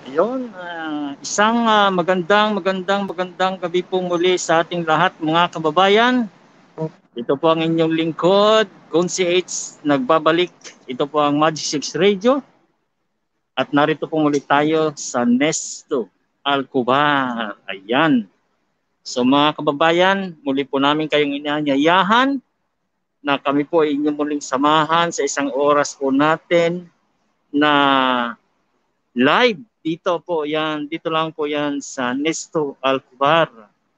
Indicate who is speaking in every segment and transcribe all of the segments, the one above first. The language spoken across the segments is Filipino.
Speaker 1: Ayun, isang magandang gabi po muli sa ating lahat mga kababayan. Ito po ang inyong lingkod, Kunsi H, nagbabalik. Ito po ang Magic 6 Radio. At narito po muli tayo sa Nesto Alcobar. Ayan. So mga kababayan, muli po namin kayong inaanyayahan na kami po ay inyong muling samahan sa isang oras po natin na live dito lang po yan sa Nesto Alcobar.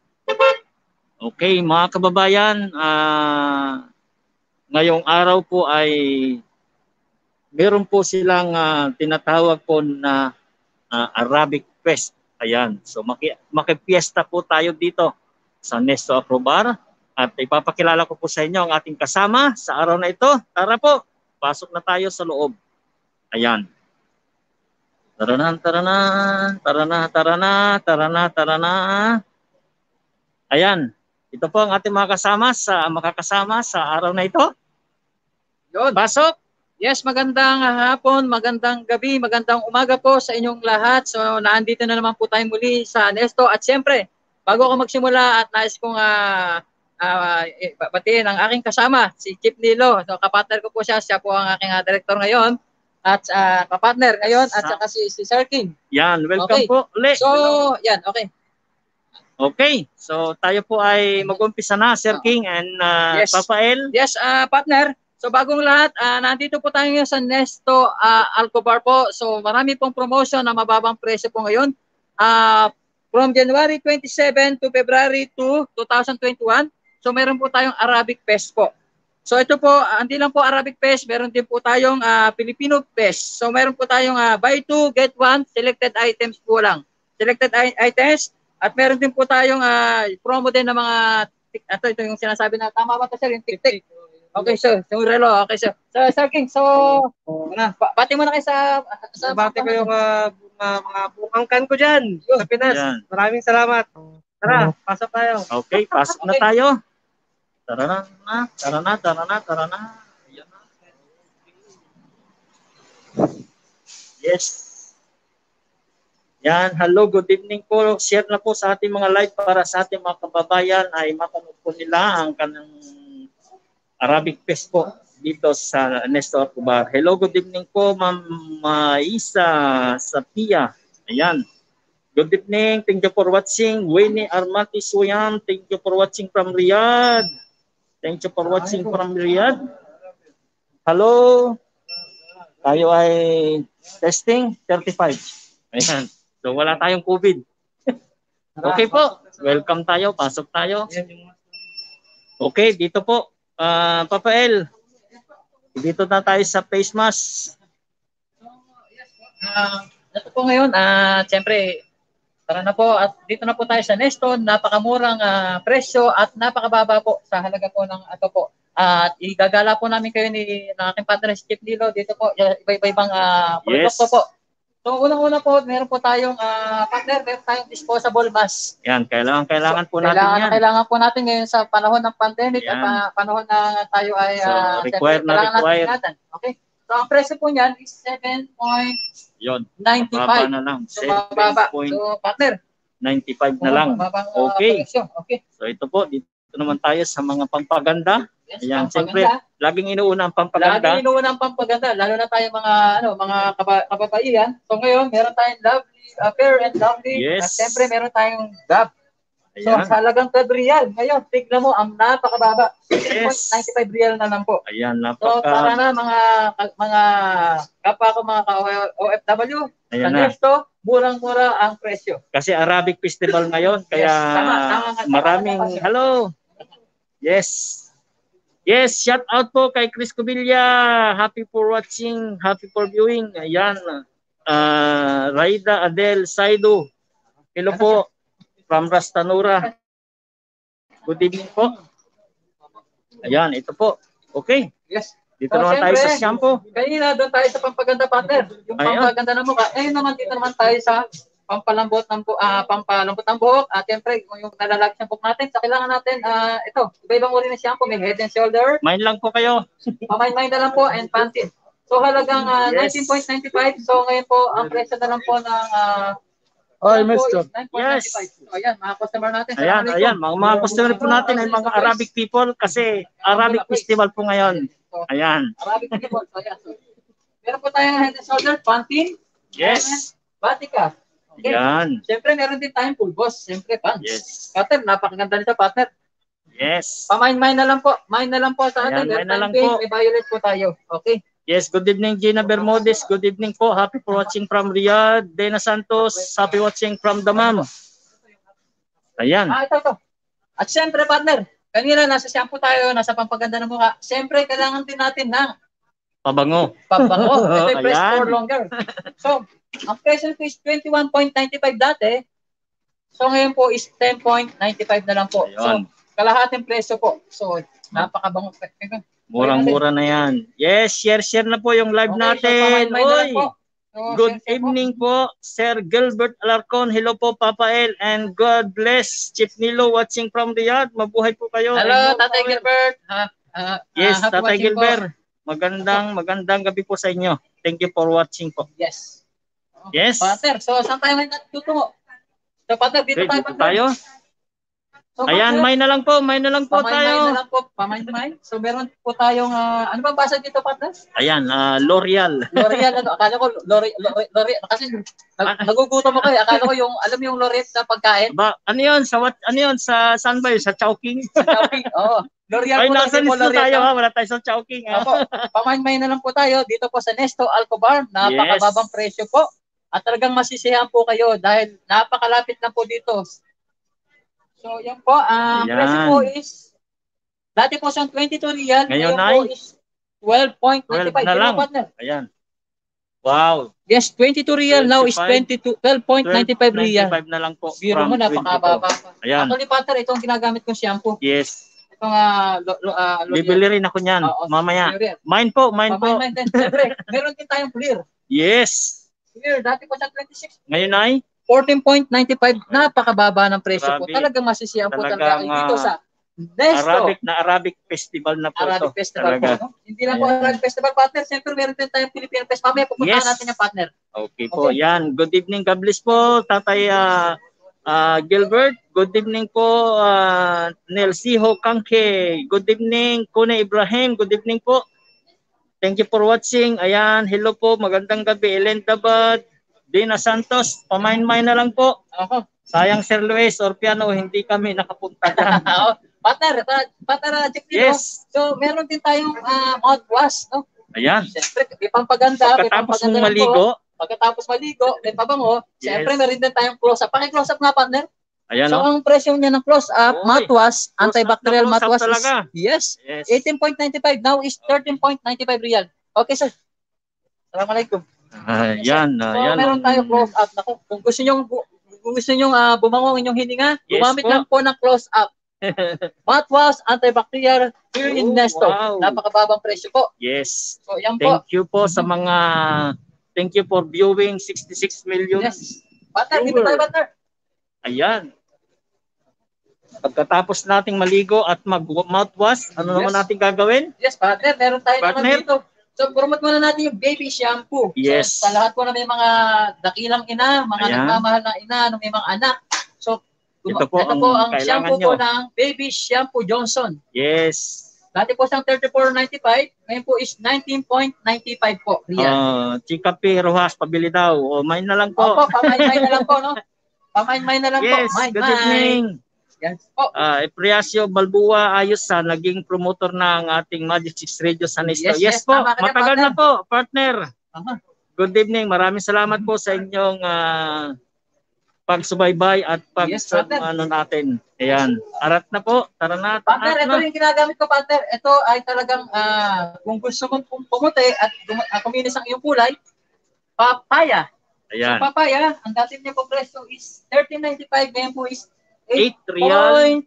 Speaker 1: Okay, mga kababayan, ngayong araw po ay meron po silang tinatawag po na Arabic Fest. Ayan, so makipiesta po tayo dito sa Nesto Alcobar at ipapakilala ko po sa inyo ang ating kasama sa araw na ito. Tara po, pasok na tayo sa loob. Ayan. Taranan, taranan, tarana. Ayan, ito po ang ating makakasama sa araw na ito.
Speaker 2: Yun.
Speaker 1: Pasok!
Speaker 2: Yes, magandang hapon, magandang gabi, magandang umaga po sa inyong lahat. So, naandito na naman po tayo muli sa Nesto. At siyempre, bago ako magsimula at nais kong batiin ang aking kasama, si Chief Nilo. So, kapatner ko po siya po ang aking director ngayon. At kapartner ngayon at saka si Sir King.
Speaker 1: Yan, welcome po ulit.
Speaker 2: So, yan, okay.
Speaker 1: Okay, so tayo po ay mag-umpisa na, Sir King and
Speaker 2: yes.
Speaker 1: Papa El.
Speaker 2: Yes, partner. So bagong lahat, nandito po tayo ngayon sa Nesto Alcobar po. So marami pong promotion na mababang presyo po ngayon. From January 27 to February 2, 2021. So meron po tayong Arabic Fest po. So ito po, hindi lang po Arabic Fest, meron din po tayong Filipino Fest. So meron po tayong buy 2, get 1, selected items po lang. Selected items. At meron din po tayong promo din ng mga, ito yung sinasabi na, tama ba ito sir, yung tik-tik? Okay sir, yung relo, okay sir. So Sir King, so, bati mo na kayo sa
Speaker 3: bati ko yung mga bukangkan ko dyan sa Pinas. Yan. Maraming salamat. Tara, pasok tayo.
Speaker 1: Okay, pasok na tayo. Tara na. Ayan na. Yes. Yan, hello, good evening po. Share na po sa ating mga live para sa ating mga kababayan ay mapanood po nila ang kanang Arabic Fest po dito sa Nesto Alcobar. Hello, good evening po, Ma'am Maisa Sapia. Ayan. Good evening. Thank you for watching. Winnie Armati Suyan. Thank you for watching from Riyadh. Thank you for watching from Riyadh. Hello. Tayo ay testing 35. Ayan. So wala tayong COVID. Okay po. Welcome tayo. Pasok tayo. Okay, dito po. Papa El. Dito na tayo sa face mask.
Speaker 2: Ito po ngayon, siyempre, tara na po at dito na po tayo sa Nesto. Napakamurang presyo at napakababa po sa halaga po ng ito po. At igagala po namin kayo ng aking partner si Chief Lilo dito po. Iba-ibang produkto po. So unang-una po, meron po tayong partner, meron tayong disposable mask.
Speaker 1: Yan, kailangan po natin yan.
Speaker 2: Kailangan po natin ngayon sa panahon ng pandemic at panahon na tayo ay
Speaker 1: required.
Speaker 2: Okay. So ang presyo po niyan is 7.95.
Speaker 1: Baba na lang.
Speaker 2: So mababa. So partner,
Speaker 1: 95 na lang. Okay.
Speaker 2: Okay.
Speaker 1: So ito po, dito naman tayo sa mga pampaganda.
Speaker 2: Yes,
Speaker 1: ayan, siyempre, laging inuuna ang pampaganda.
Speaker 2: Laging inuuna ang pampaganda, lalo na tayo mga kababaihan. So ngayon, meron tayong lovely, fair and lovely.
Speaker 1: Yes.
Speaker 2: At siyempre, meron tayong gab. So
Speaker 1: Ayan.
Speaker 2: sa halagang 12 real. Ngayon, tignan mo, ang napakababa.
Speaker 1: Yes.
Speaker 2: 6.95 real na lang po.
Speaker 1: Ayan,
Speaker 2: So para na mga kapwa ko, mga OFW, sa Nesto, murang-mura ang presyo.
Speaker 1: Kasi Arabic Festival ngayon, kaya
Speaker 2: Yes,
Speaker 1: maraming hello. Yes. Yes, shout out po kay Chris Cubilla. Happy for watching, happy for viewing. Ayan. Raida Adel Saido. Hello po from Rastanura. Good evening po. Ayan, ito po. Okay.
Speaker 2: Yes.
Speaker 1: Dito naman tayo sa shampoo.
Speaker 2: Kanina doon tayo sa pampaganda partner. Yung pampaganda ng mukha. Ngayon naman dito naman tayo sa pampalambot ng buhok. At siyempre, yung nalalaki shampoo natin, sa kailangan natin, ito, iba-ibang uri ng shampoo. May head and shoulder.
Speaker 1: Main lang po kayo.
Speaker 2: Pamain-main na lang po and panty. So halagang
Speaker 1: Yes.
Speaker 2: 19.95. So ngayon po, ang presyo na lang po ng
Speaker 3: Ay,
Speaker 2: yan po
Speaker 3: Master.
Speaker 2: is 9.95. So ayan, mga customer natin.
Speaker 1: Ayan,
Speaker 2: Assalamualaikum.
Speaker 1: ayan. Mga customer po natin ay mga Arabic people kasi Arabic festival po ngayon. Ayan.
Speaker 2: Arabic people. So ayan. So, meron po tayong head and shoulder, Pantene.
Speaker 1: Yes.
Speaker 2: Batika. Okay.
Speaker 1: Ayan.
Speaker 2: Siyempre, meron din tayong full boss. Siyempre, pants.
Speaker 1: Yes.
Speaker 2: Partner, napakaganda nito, partner.
Speaker 1: Yes.
Speaker 2: Pamain-main na lang po. Main na lang po sa atin.
Speaker 1: Ayan, main
Speaker 2: Meron
Speaker 1: na
Speaker 2: tayong
Speaker 1: lang
Speaker 2: pink,
Speaker 1: po.
Speaker 2: may violet po tayo. Okay.
Speaker 1: Yes, good evening Gina Bermudez. Good evening po. Happy for watching from Riyadh. Dena Santos, happy watching from Damam. Ayan.
Speaker 2: Ito. At siyempre, partner, kanina nasa shampoo tayo, nasa pampaganda ng mukha. Siyempre, kailangan din natin ng
Speaker 1: Pabango.
Speaker 2: pabango. Ito yung press
Speaker 1: Ayan.
Speaker 2: for longer. So, ang presyo ko is 21.95 dati. So, ngayon po is 10.95 na lang po. So,
Speaker 1: Ayun.
Speaker 2: kalahating presyo po. So, napakabango.
Speaker 1: Murang-mura na yan. Yes, share na po yung live
Speaker 2: Okay, so,
Speaker 1: natin.
Speaker 2: pamain-main na lang
Speaker 1: Oy.
Speaker 2: po. So,
Speaker 1: Good
Speaker 2: share po.
Speaker 1: evening po, Sir Gilbert Alarcon. Hello po, Papa El. And God bless Chief Nilo watching from Riyadh. Mabuhay po kayo.
Speaker 2: Hello,
Speaker 1: And more
Speaker 2: Tatay
Speaker 1: power.
Speaker 2: Gilbert.
Speaker 1: Yes,
Speaker 2: happy
Speaker 1: Tatay
Speaker 2: watching po.
Speaker 1: Gilbert. Magandang gabi po sa inyo. Thank you for watching po.
Speaker 2: Yes.
Speaker 1: Yes.
Speaker 2: Partner, so saan tayo ngayon tutungo? So, partner, dito
Speaker 1: Okay,
Speaker 2: tayo.
Speaker 1: dito
Speaker 2: Partner.
Speaker 1: tayo.
Speaker 2: So,
Speaker 1: Ayan,
Speaker 2: partner,
Speaker 1: may na lang po
Speaker 2: pamain-main na
Speaker 1: tayo.
Speaker 2: lang po. Pamain-main. So, meron po tayong, ano ba basa dito, partner?
Speaker 1: Ayan, L'Oreal.
Speaker 2: L'Oreal, ano? Akala ko, L'Oreal, kasi nagugutom ako eh. Akala ko yung, alam mo yung L'Oreal na pagkain?
Speaker 1: Ba, ano yun? Sa saan ba yun? Sa Chowking?
Speaker 2: Shopping, oo. L'Oreal
Speaker 1: Ay,
Speaker 2: po,
Speaker 1: nasa
Speaker 2: hindi po
Speaker 1: list na
Speaker 2: L'Oreal.
Speaker 1: tayo ha. Wala tayo sa Chowking ha.
Speaker 2: Opo, pamain-main na lang po tayo dito po sa Nesto Alcobar. Napakababang presyo po. At talagang masisiyahan po kayo dahil napakalapit lang po dito. So, yan po. Ang
Speaker 1: Ayan.
Speaker 2: presyo po is, dati po siyang 22 real.
Speaker 1: Ngayon
Speaker 2: po is 12.95.
Speaker 1: 12 na lang.
Speaker 2: Partner.
Speaker 1: Ayan. Wow.
Speaker 2: Yes, 22 real. Now is
Speaker 1: 25.
Speaker 2: 12.95 real.
Speaker 1: 25 na lang po.
Speaker 2: Biro mo,
Speaker 1: from
Speaker 2: napakababa.
Speaker 1: 22. Ayan.
Speaker 2: Actually, partner, ito ang ginagamit kong shampoo.
Speaker 1: Yes.
Speaker 2: Itong L'Oreal.
Speaker 1: Bibili rin ako niyan.
Speaker 2: Oo,
Speaker 1: Mamaya.
Speaker 2: L'Oreal.
Speaker 1: Mine po.
Speaker 2: Pamain-main din. Siyempre, meron din tayong clear.
Speaker 1: Yes.
Speaker 2: Clear, dati po sa 26.
Speaker 1: Ngayon ay
Speaker 2: 14.95, napakababa ng presyo po.
Speaker 1: Grabe.
Speaker 2: Talagang masisiyahan po talaga
Speaker 1: Talagang,
Speaker 2: dito sa Nesto
Speaker 1: Arabic festival na po
Speaker 2: Arabic
Speaker 1: ito.
Speaker 2: Festival
Speaker 1: Talaga.
Speaker 2: po. No? Hindi lang po
Speaker 1: Ayan.
Speaker 2: Arabic Festival, partner. Siyempre, meron din tayong Philippine Fest. Mamaya pupuntahan
Speaker 1: Yes.
Speaker 2: natin yung partner.
Speaker 1: Okay po.
Speaker 2: Okay.
Speaker 1: Yan. Good evening. God bless po, Tatay Gilbert. Good evening po, Nelsiho Kangke. Good evening, Kune Ibrahim. Good evening po. Thank you for watching. Ayan. Hello po. Magandang gabi. Ellen Tabad. Dina Santos. Pamain-main na lang po.
Speaker 2: Ako.
Speaker 1: Sayang Sir Luis Orpiano, hindi kami nakapunta dyan.
Speaker 2: Partner, check dito.
Speaker 1: Yes.
Speaker 2: So, meron din tayong mouthwash. No?
Speaker 1: Ayan.
Speaker 2: Siyempre, may pampaganda. may
Speaker 1: Pagkatapos
Speaker 2: pampaganda
Speaker 1: mong
Speaker 2: lang po.
Speaker 1: maligo,
Speaker 2: Pagkatapos maligo, may pabango.
Speaker 1: Yes.
Speaker 2: Siyempre, meron din tayong close-up. Paki-close-up nga, partner.
Speaker 1: ayan
Speaker 2: So,
Speaker 1: o.
Speaker 2: ang presyo niya ng close-up,
Speaker 1: Oy,
Speaker 2: mouthwash, antibacterial
Speaker 1: close-up
Speaker 2: mouthwash
Speaker 1: talaga.
Speaker 2: is, yes,
Speaker 1: Yes.
Speaker 2: 18.95. Now is 13.95 real. Okay, sir. Assalamualaikum.
Speaker 1: Ayan.
Speaker 2: So,
Speaker 1: Ayan.
Speaker 2: meron tayo close-up. Naku, kung gusto nyo bumango ang inyong hininga,
Speaker 1: Yes
Speaker 2: gumamit
Speaker 1: po.
Speaker 2: lang po ng close-up. Mouthwash, antibacterial, here in
Speaker 1: Oh,
Speaker 2: Nesto.
Speaker 1: wow.
Speaker 2: Napakababang presyo po.
Speaker 1: Yes.
Speaker 2: So, yan po.
Speaker 1: Thank you po sa mga thank you for viewing 66 million.
Speaker 2: Yes. Partner, dito tayo, partner.
Speaker 1: Ayan. Pagkatapos nating maligo at mag-mouthwash, ano
Speaker 2: Yes.
Speaker 1: naman natin gagawin?
Speaker 2: Yes, partner. Meron tayo naman
Speaker 1: Partner?
Speaker 2: dito. So, promote muna natin yung baby shampoo.
Speaker 1: Yes.
Speaker 2: So, sa lahat po na may mga dakilang ina, mga
Speaker 1: Ayan.
Speaker 2: nagmamahal na ina, na may mga anak. So,
Speaker 1: Ito po ang
Speaker 2: ang
Speaker 1: kailangan
Speaker 2: shampoo
Speaker 1: nyo.
Speaker 2: po ng Baby Shampoo Johnson.
Speaker 1: Yes.
Speaker 2: Dati po siyang 34.95, ngayon po is 19.95 po. Real.
Speaker 1: Chika P. Rojas, pabili daw. O, mine na lang po.
Speaker 2: Opo, pamain-main na lang po, no? Pamain-main na lang po.
Speaker 1: Yes, good evening.
Speaker 2: Yan po.
Speaker 1: Epriasio Balbua ayos sa naging promoter ng ating Majestic Radio San Isidro.
Speaker 2: Yes,
Speaker 1: Yes, po,
Speaker 2: tama ka dyan,
Speaker 1: matagal na po, partner.
Speaker 2: Aha.
Speaker 1: Good evening, maraming salamat po sa inyong pagsubaybay at
Speaker 2: Yes, partner.
Speaker 1: natin. Ayan, arat na po, tara na.
Speaker 2: Partner,
Speaker 1: arat
Speaker 2: ito
Speaker 1: na.
Speaker 2: yung ginagamit ko, partner. Ito ay talagang, kung gusto mong pumuti at kuminis ang iyong kulay, papaya.
Speaker 1: Ayan,
Speaker 2: So, papaya, ang dating niya po presyo is 13.95, ngayon po is
Speaker 1: 8 real,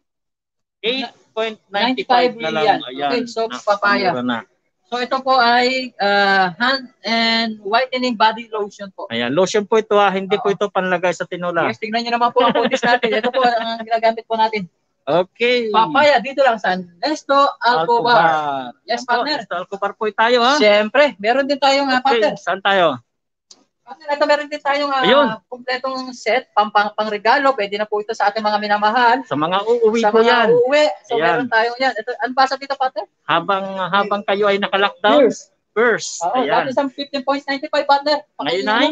Speaker 1: 8.95 na lang.
Speaker 2: real.
Speaker 1: Ayan,
Speaker 2: Okay, so papaya.
Speaker 1: napakamura na.
Speaker 2: So ito po ay hand and whitening body lotion po.
Speaker 1: Ayan, lotion po ito hindi po ito panlagay sa tinola.
Speaker 2: Yes, tingnan niyo naman po ang putis natin. Ito po ang ginagamit po natin.
Speaker 1: Okay.
Speaker 2: Papaya dito lang sa Nesto Alcobar. Yes, partner.
Speaker 1: Nesto Alcobar po tayo, ha?
Speaker 2: Siyempre, meron din tayong partner.
Speaker 1: Saan tayo?
Speaker 2: Partner, ito meron din tayong
Speaker 1: Ayun.
Speaker 2: kumpletong set, pang regalo. Pwede na po ito sa ating mga minamahal.
Speaker 1: Sa mga uuwi
Speaker 2: Sa
Speaker 1: po
Speaker 2: mga
Speaker 1: yan.
Speaker 2: uuwi. So,
Speaker 1: Ayan.
Speaker 2: meron tayong yan. Ito, ano ba sa dito, partner?
Speaker 1: Habang kayo ay naka-lockdown. First.
Speaker 2: Oo,
Speaker 1: Ayan.
Speaker 2: dati sa 15.95, partner.
Speaker 1: Ngayon ay?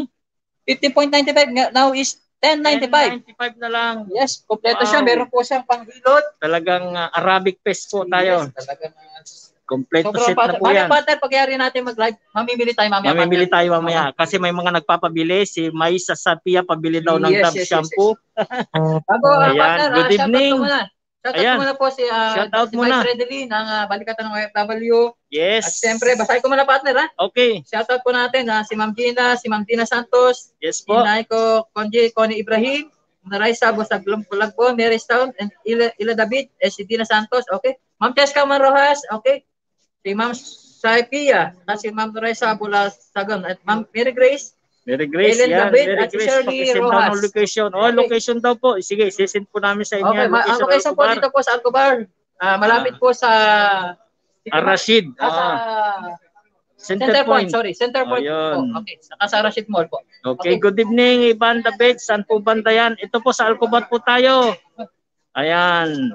Speaker 2: 15.95, now is 10.95.
Speaker 1: 10.95 na lang.
Speaker 2: Yes, kompleto
Speaker 1: Wow.
Speaker 2: siya. Meron po siyang panghilot.
Speaker 1: Talagang Arabic Fest po tayo.
Speaker 2: Yes, talagang
Speaker 1: Kompleto
Speaker 2: sobrang
Speaker 1: set na po
Speaker 2: partner.
Speaker 1: yan.
Speaker 2: Partner, pagyari natin mag-live, mamimili tayo mamaya.
Speaker 1: Mamimili
Speaker 2: partner.
Speaker 1: tayo mamaya. Kasi may mga nagpapabili. Si Maisa Sapia, pabili daw ng Dove shampoo.
Speaker 2: Bago,
Speaker 1: Ayan,
Speaker 2: partner,
Speaker 1: good evening.
Speaker 2: Shoutout
Speaker 1: Ayan.
Speaker 2: ko muna po si
Speaker 1: Shoutout
Speaker 2: si
Speaker 1: muna.
Speaker 2: Vice Redley ng Balikatan ng OFW.
Speaker 1: Yes.
Speaker 2: At siyempre, basahin ko muna, partner, ha?
Speaker 1: Okay.
Speaker 2: Shoutout po natin si Ma'am Gina Santos,
Speaker 1: Yes
Speaker 2: si
Speaker 1: po.
Speaker 2: Naiko Connie Ibrahim, Raisa Bosag Lagbo, Mary Town, and Ila David, si Dina Santos, okay? Ma'am Cheska Manrojas, okay? Si Ma'am Saipia, at si Ma'am Raisa Bulasagon, at Ma'am Mary Grace,
Speaker 1: Mary Grace,
Speaker 2: Ellen
Speaker 1: yan.
Speaker 2: David,
Speaker 1: Mary
Speaker 2: at si
Speaker 1: Grace,
Speaker 2: Shirley
Speaker 1: pakisend daw ng
Speaker 2: Rojas.
Speaker 1: location. Oh,
Speaker 2: Okay.
Speaker 1: location daw po. Sige, sisend po namin sa inyo.
Speaker 2: Okay, ang location po dito po sa Alcobar. Malapit po sa
Speaker 1: Rashid.
Speaker 2: sa
Speaker 1: Center Point.
Speaker 2: Center Point
Speaker 1: Ayun.
Speaker 2: po. Okay, sa Rashid Mall po.
Speaker 1: Okay, good evening, Ivan David. Saan po banda yan? Ito po sa Alcobar po tayo. Ayan.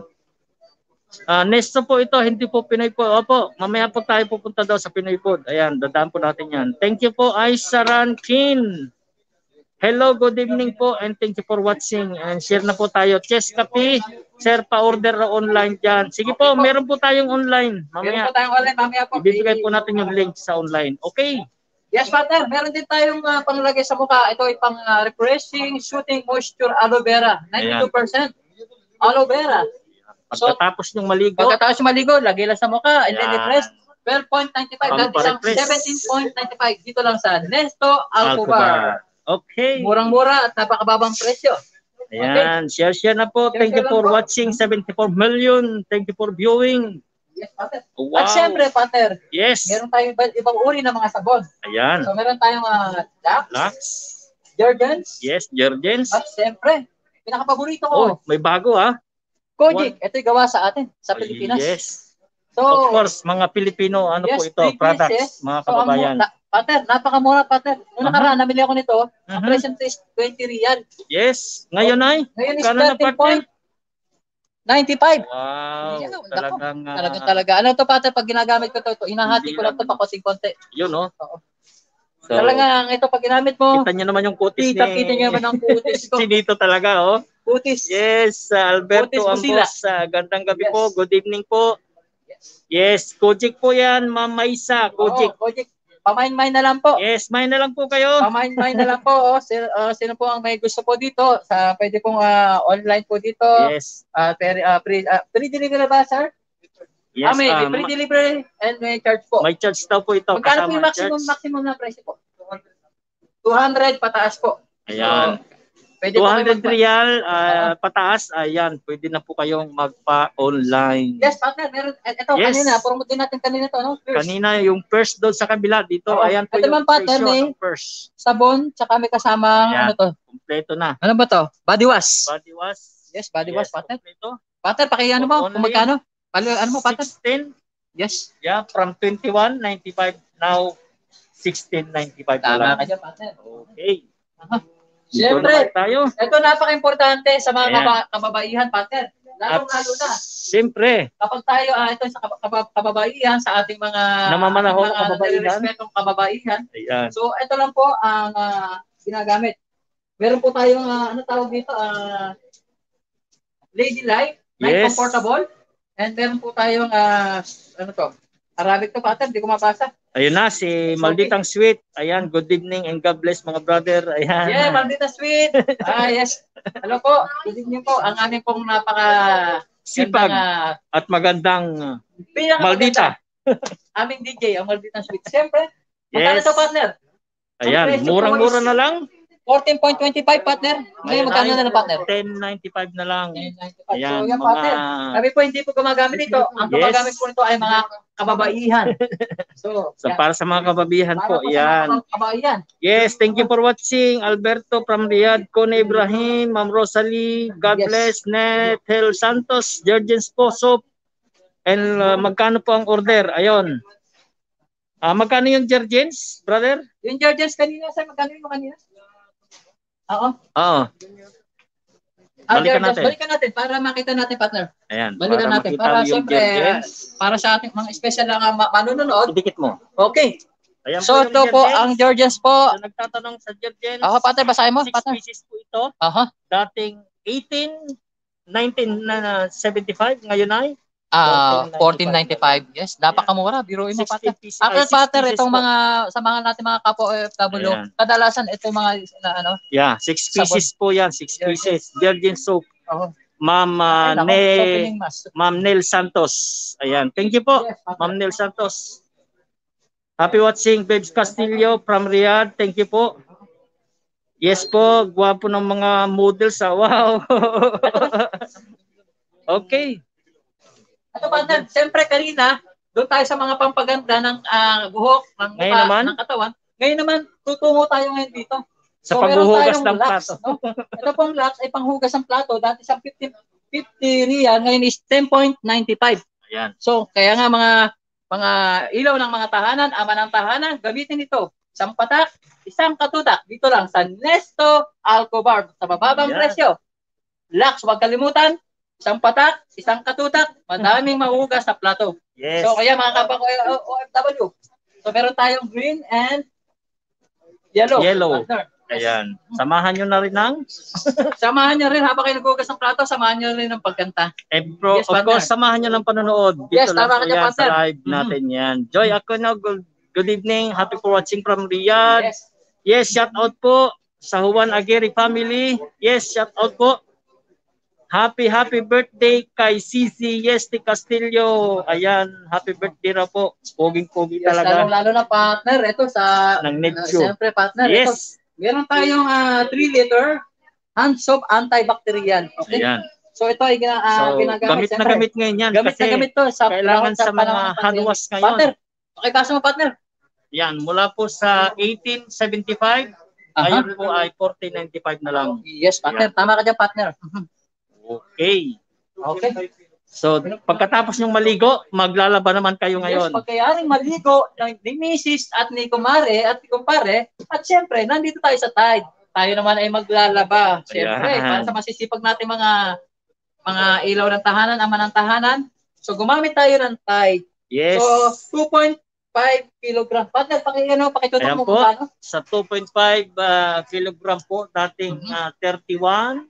Speaker 1: Nesto po ito, hindi po Pinoy po. Opo, mamaya po tayo pupunta daw sa Pinoy Food. Ayan, dadaan po natin yan. Thank you po, Aisha Rankin. Hello, good evening po and thank you for watching. And share na po tayo. Chess Cafe, sir, pa-order na online dyan. Sige po, meron po tayong online.
Speaker 2: Meron
Speaker 1: Mamaya,
Speaker 2: po tayong online, mamaya po.
Speaker 1: ibibigay po natin yung link sa online. Okay?
Speaker 2: Yes, partner. Meron din tayong panglagay sa mukha. Ito ay pang refreshing, shooting moisture aloe vera. 92% aloe vera.
Speaker 1: Pagkatapos yung maligo,
Speaker 2: Pagkatapos maligo, lagay lang sa mukha. And then
Speaker 1: Yan.
Speaker 2: refresh. 12.95. Dati isang
Speaker 1: Pampa-refresh.
Speaker 2: 17.95. Dito lang sa Nesto Alcobar.
Speaker 1: Okay.
Speaker 2: Murang-mura at napakababang presyo.
Speaker 1: Ayan, share na po. Thank you for watching. 74 million. Thank you for viewing.
Speaker 2: Yes, partner.
Speaker 1: Wow.
Speaker 2: At syempre, partner,
Speaker 1: Yes.
Speaker 2: meron tayong ibang uri ng mga sabon.
Speaker 1: Ayan.
Speaker 2: So, meron tayong Lux,
Speaker 1: Lux.
Speaker 2: Jergens,
Speaker 1: Yes, Jergens.
Speaker 2: at syempre, pinaka-paborito ko,
Speaker 1: Oh, may bago ah.
Speaker 2: Kojic. Ito'y gawa sa atin, sa Pilipinas.
Speaker 1: Yes.
Speaker 2: So,
Speaker 1: Of course, mga Pilipino, ano po
Speaker 2: yes,
Speaker 1: ito,
Speaker 2: 3
Speaker 1: products,
Speaker 2: pieces.
Speaker 1: mga
Speaker 2: So, ang
Speaker 1: kababayan.
Speaker 2: partner, napakamura, partner. Nung nakaraan, namili ako nito, ang
Speaker 1: Mhm.
Speaker 2: presyo nito is 20 real.
Speaker 1: Yes. Ngayon ay?
Speaker 2: Ngayon is
Speaker 1: Kano na, partner?
Speaker 2: 13.95.
Speaker 1: Wow.
Speaker 2: Yeah,
Speaker 1: Talagang,
Speaker 2: Talaga. Ano to, partner, pag ginagamit ko to, hinahati
Speaker 1: Hindi
Speaker 2: ko lang to
Speaker 1: lang.
Speaker 2: pa konti-konti.
Speaker 1: yun, no?
Speaker 2: Oo.
Speaker 1: So,
Speaker 2: Talagang ito, pag ginamit mo,
Speaker 1: kita nyo naman yung kutis
Speaker 2: kita nyo naman ang kutis ko.
Speaker 1: si Dito talaga, oh.
Speaker 2: Kutis.
Speaker 1: Yes, Alberto
Speaker 2: Kutis Busila.
Speaker 1: Ambos. Gandang gabi
Speaker 2: Yes.
Speaker 1: po. Good evening po. Yes, Kojic po yan, Ma'am Maisa. Kojic.
Speaker 2: Kojic. Pamain-main na lang po.
Speaker 1: Yes, main na lang po kayo.
Speaker 2: Pamain-main na lang po. Sino po ang may gusto po dito? Pwede pong online po dito.
Speaker 1: Yes.
Speaker 2: Free delivery ba, sir?
Speaker 1: Yes,
Speaker 2: May free delivery and may charge po.
Speaker 1: may charge daw po ito.
Speaker 2: Magkano po yung
Speaker 1: Kasama
Speaker 2: maximum na price po? 200 pataas po.
Speaker 1: Ayan.
Speaker 2: Pwede po kayo
Speaker 1: 200 real pataas. Ayan, pwede na po kayong magpa-online.
Speaker 2: Yes, partner. Meron. Ito,
Speaker 1: Yes.
Speaker 2: kanina. Promote din natin kanina to, no? First.
Speaker 1: Kanina yung first doon sa kabila dito.
Speaker 2: Oo.
Speaker 1: Ayan po
Speaker 2: Ito
Speaker 1: yung
Speaker 2: naman, partner,
Speaker 1: presyo
Speaker 2: may
Speaker 1: ng first.
Speaker 2: Sabon, tsaka may kasamang,
Speaker 1: Ayan.
Speaker 2: ano to?
Speaker 1: Kompleto na.
Speaker 2: Ano ba to? Body wash.
Speaker 1: Body wash.
Speaker 2: Yes, body wash, partner.
Speaker 1: Kompleto.
Speaker 2: Partner, ano mo? Kung
Speaker 1: Only
Speaker 2: magkano? Ano mo, partner?
Speaker 1: 16.
Speaker 2: Yes.
Speaker 1: Yeah, from 21.95 now 16.95 na
Speaker 2: Tama
Speaker 1: lang.
Speaker 2: ka dyan, partner.
Speaker 1: Okay. Dito
Speaker 2: Siyempre,
Speaker 1: naman tayo.
Speaker 2: ito napaka-importante sa mga
Speaker 1: Ayan.
Speaker 2: kababaihan, partner. Lalo-lalo na.
Speaker 1: Siyempre,
Speaker 2: Kapag tayo, ito sa kababaihan, sa ating mga
Speaker 1: Namamanahon ng kababaihan.
Speaker 2: respetong kababaihan.
Speaker 1: ayan.
Speaker 2: So, ito lang po ang ginagamit. Meron po tayong, ano tawag dito, Lady Light, Night
Speaker 1: Yes.
Speaker 2: Comfortable. And meron po tayong, ano to, Arabic to, partner, hindi ko mabasa.
Speaker 1: Ayun na, si Malditang Sweet. Ayan, good evening and God bless mga brother. Ayan.
Speaker 2: Yeah, Maldita Sweet. Yes. Hello po. Good evening po. Ang aming pong
Speaker 1: Sipag at magandang Maldita.
Speaker 2: Aming DJ, ang Maldita Sweet. Siyempre, magkano
Speaker 1: Yes.
Speaker 2: to, partner?
Speaker 1: Ayan, murang-mura na lang.
Speaker 2: 14.25, partner. Ngayon, magkano na lang, partner?
Speaker 1: 10.95 na lang.
Speaker 2: 10.95.
Speaker 1: Ayan,
Speaker 2: So, yan,
Speaker 1: mga
Speaker 2: partner. Sabi po, hindi po gumagamit ito. Ang
Speaker 1: Yes.
Speaker 2: gumagamit po nito ay mga kababaihan. So
Speaker 1: para sa mga kababaihan po, yan.
Speaker 2: Kababaihan.
Speaker 1: Yes, thank you for watching. Alberto from Riyadh, Kone Ibrahim, Ma'am Rosalie, God bless, Nethel Santos, Jurgens Poso, and magkano po ang order? Ayun. Magkano yung Jurgens, brother?
Speaker 2: Yung Jurgens kanina, sir, magkano yung kanina? Oo.
Speaker 1: Oo.
Speaker 2: Balikan natin para makita natin, partner.
Speaker 1: Ayan,
Speaker 2: balikan natin para siyempre para sa ating mga special na manunood.
Speaker 1: Idikit mo.
Speaker 2: Okay.
Speaker 1: Ayan
Speaker 2: so ito po ang Jurgens po.
Speaker 1: So, nagtatanong sa Jurgens.
Speaker 2: Partner, basahin mo,
Speaker 1: 6
Speaker 2: partner.
Speaker 1: pieces po ito. Dating 1975, ngayon ay
Speaker 2: 1495. Yes, napakamura. Biruin mo, partner. Partner, itong mga sa mga natin mga kapwa OFW, kadalasan ito mga ano?
Speaker 1: Yeah, 6 pieces po yan, 6 pieces. Jurgens soap. Ma'am Nel Santos. Ayan. Thank you po, Ma'am Nel Santos. Happy watching, Babes Castillo from Riyadh. Thank you po. Yes po, gwapo ng mga models. Wow. Okay.
Speaker 2: Ito, partner, siyempre kanina, doon tayo sa mga pampaganda ng buhok, ng mukha, ng katawan. Ngayon naman, tutungo tayo ngayon dito.
Speaker 1: Sa paghuhugas ng plato.
Speaker 2: No? Ito pong lax ay panghugas ng plato. Dati sa 50 riyan, ngayon is 10.95.
Speaker 1: Ayan.
Speaker 2: So, kaya nga mga ilaw ng mga tahanan, ama ng tahanan, gamitin ito. Isang patak, isang katutak. Dito lang sa Nesto Alcobar. Sa mababang presyo. Lax, huwag kalimutan. Isang patak, isang katutak, madaming mahuhugas sa plato.
Speaker 1: Yes.
Speaker 2: So kaya mga kapag OFW, so meron tayong green and yellow.
Speaker 1: Ayan. Samahan nyo na rin ng?
Speaker 2: Samahan nyo rin habang kayo naghuhugas ng plato, samahan nyo rin ng pagkanta.
Speaker 1: Yes, of course, samahan nyo ng panonood. Dito lang po yan sa live natin yan. Joy Aquino, good evening. Happy for watching from Riyadh. Yes, shout out po sa Juan Aguirre family. Yes, shout out po. Happy birthday kay Cici Yesti Castillo. Ayan, happy birthday na po. Poging-pogi talaga.
Speaker 2: Lalo na partner, ito sa siyempre partner, ito. Meron tayong 3 liter hand soap antibacterial. Okay?
Speaker 1: Ayan.
Speaker 2: So ito ay ginagamit.
Speaker 1: Gamit na gamit ngayon yan.
Speaker 2: Gamit na gamit to sa
Speaker 1: kailangan sa mga hand wash ngayon.
Speaker 2: Partner, pakibasa mo, partner.
Speaker 1: Yan, mula po sa 1875, ngayon po ay 1495 na lang.
Speaker 2: Yes, partner. Yan. Tama ka dyan, partner.
Speaker 1: Okay. So, pagkatapos nyong maligo, maglalaba naman kayo ngayon.
Speaker 2: Yes, pagkayaring maligo ni Mrs. at ni Kumare at ni Kumpare, at syempre, nandito tayo sa Tide. Tayo naman ay maglalaba. Syempre, para sa masisipag natin mga ilaw ng tahanan, ama ng tahanan. So, gumamit tayo ng Tide.
Speaker 1: Yes.
Speaker 2: So, 2.5 kilogram. Partner, pakitutok mo
Speaker 1: po,
Speaker 2: kung
Speaker 1: sa 2.5 kilogram po, dating 31.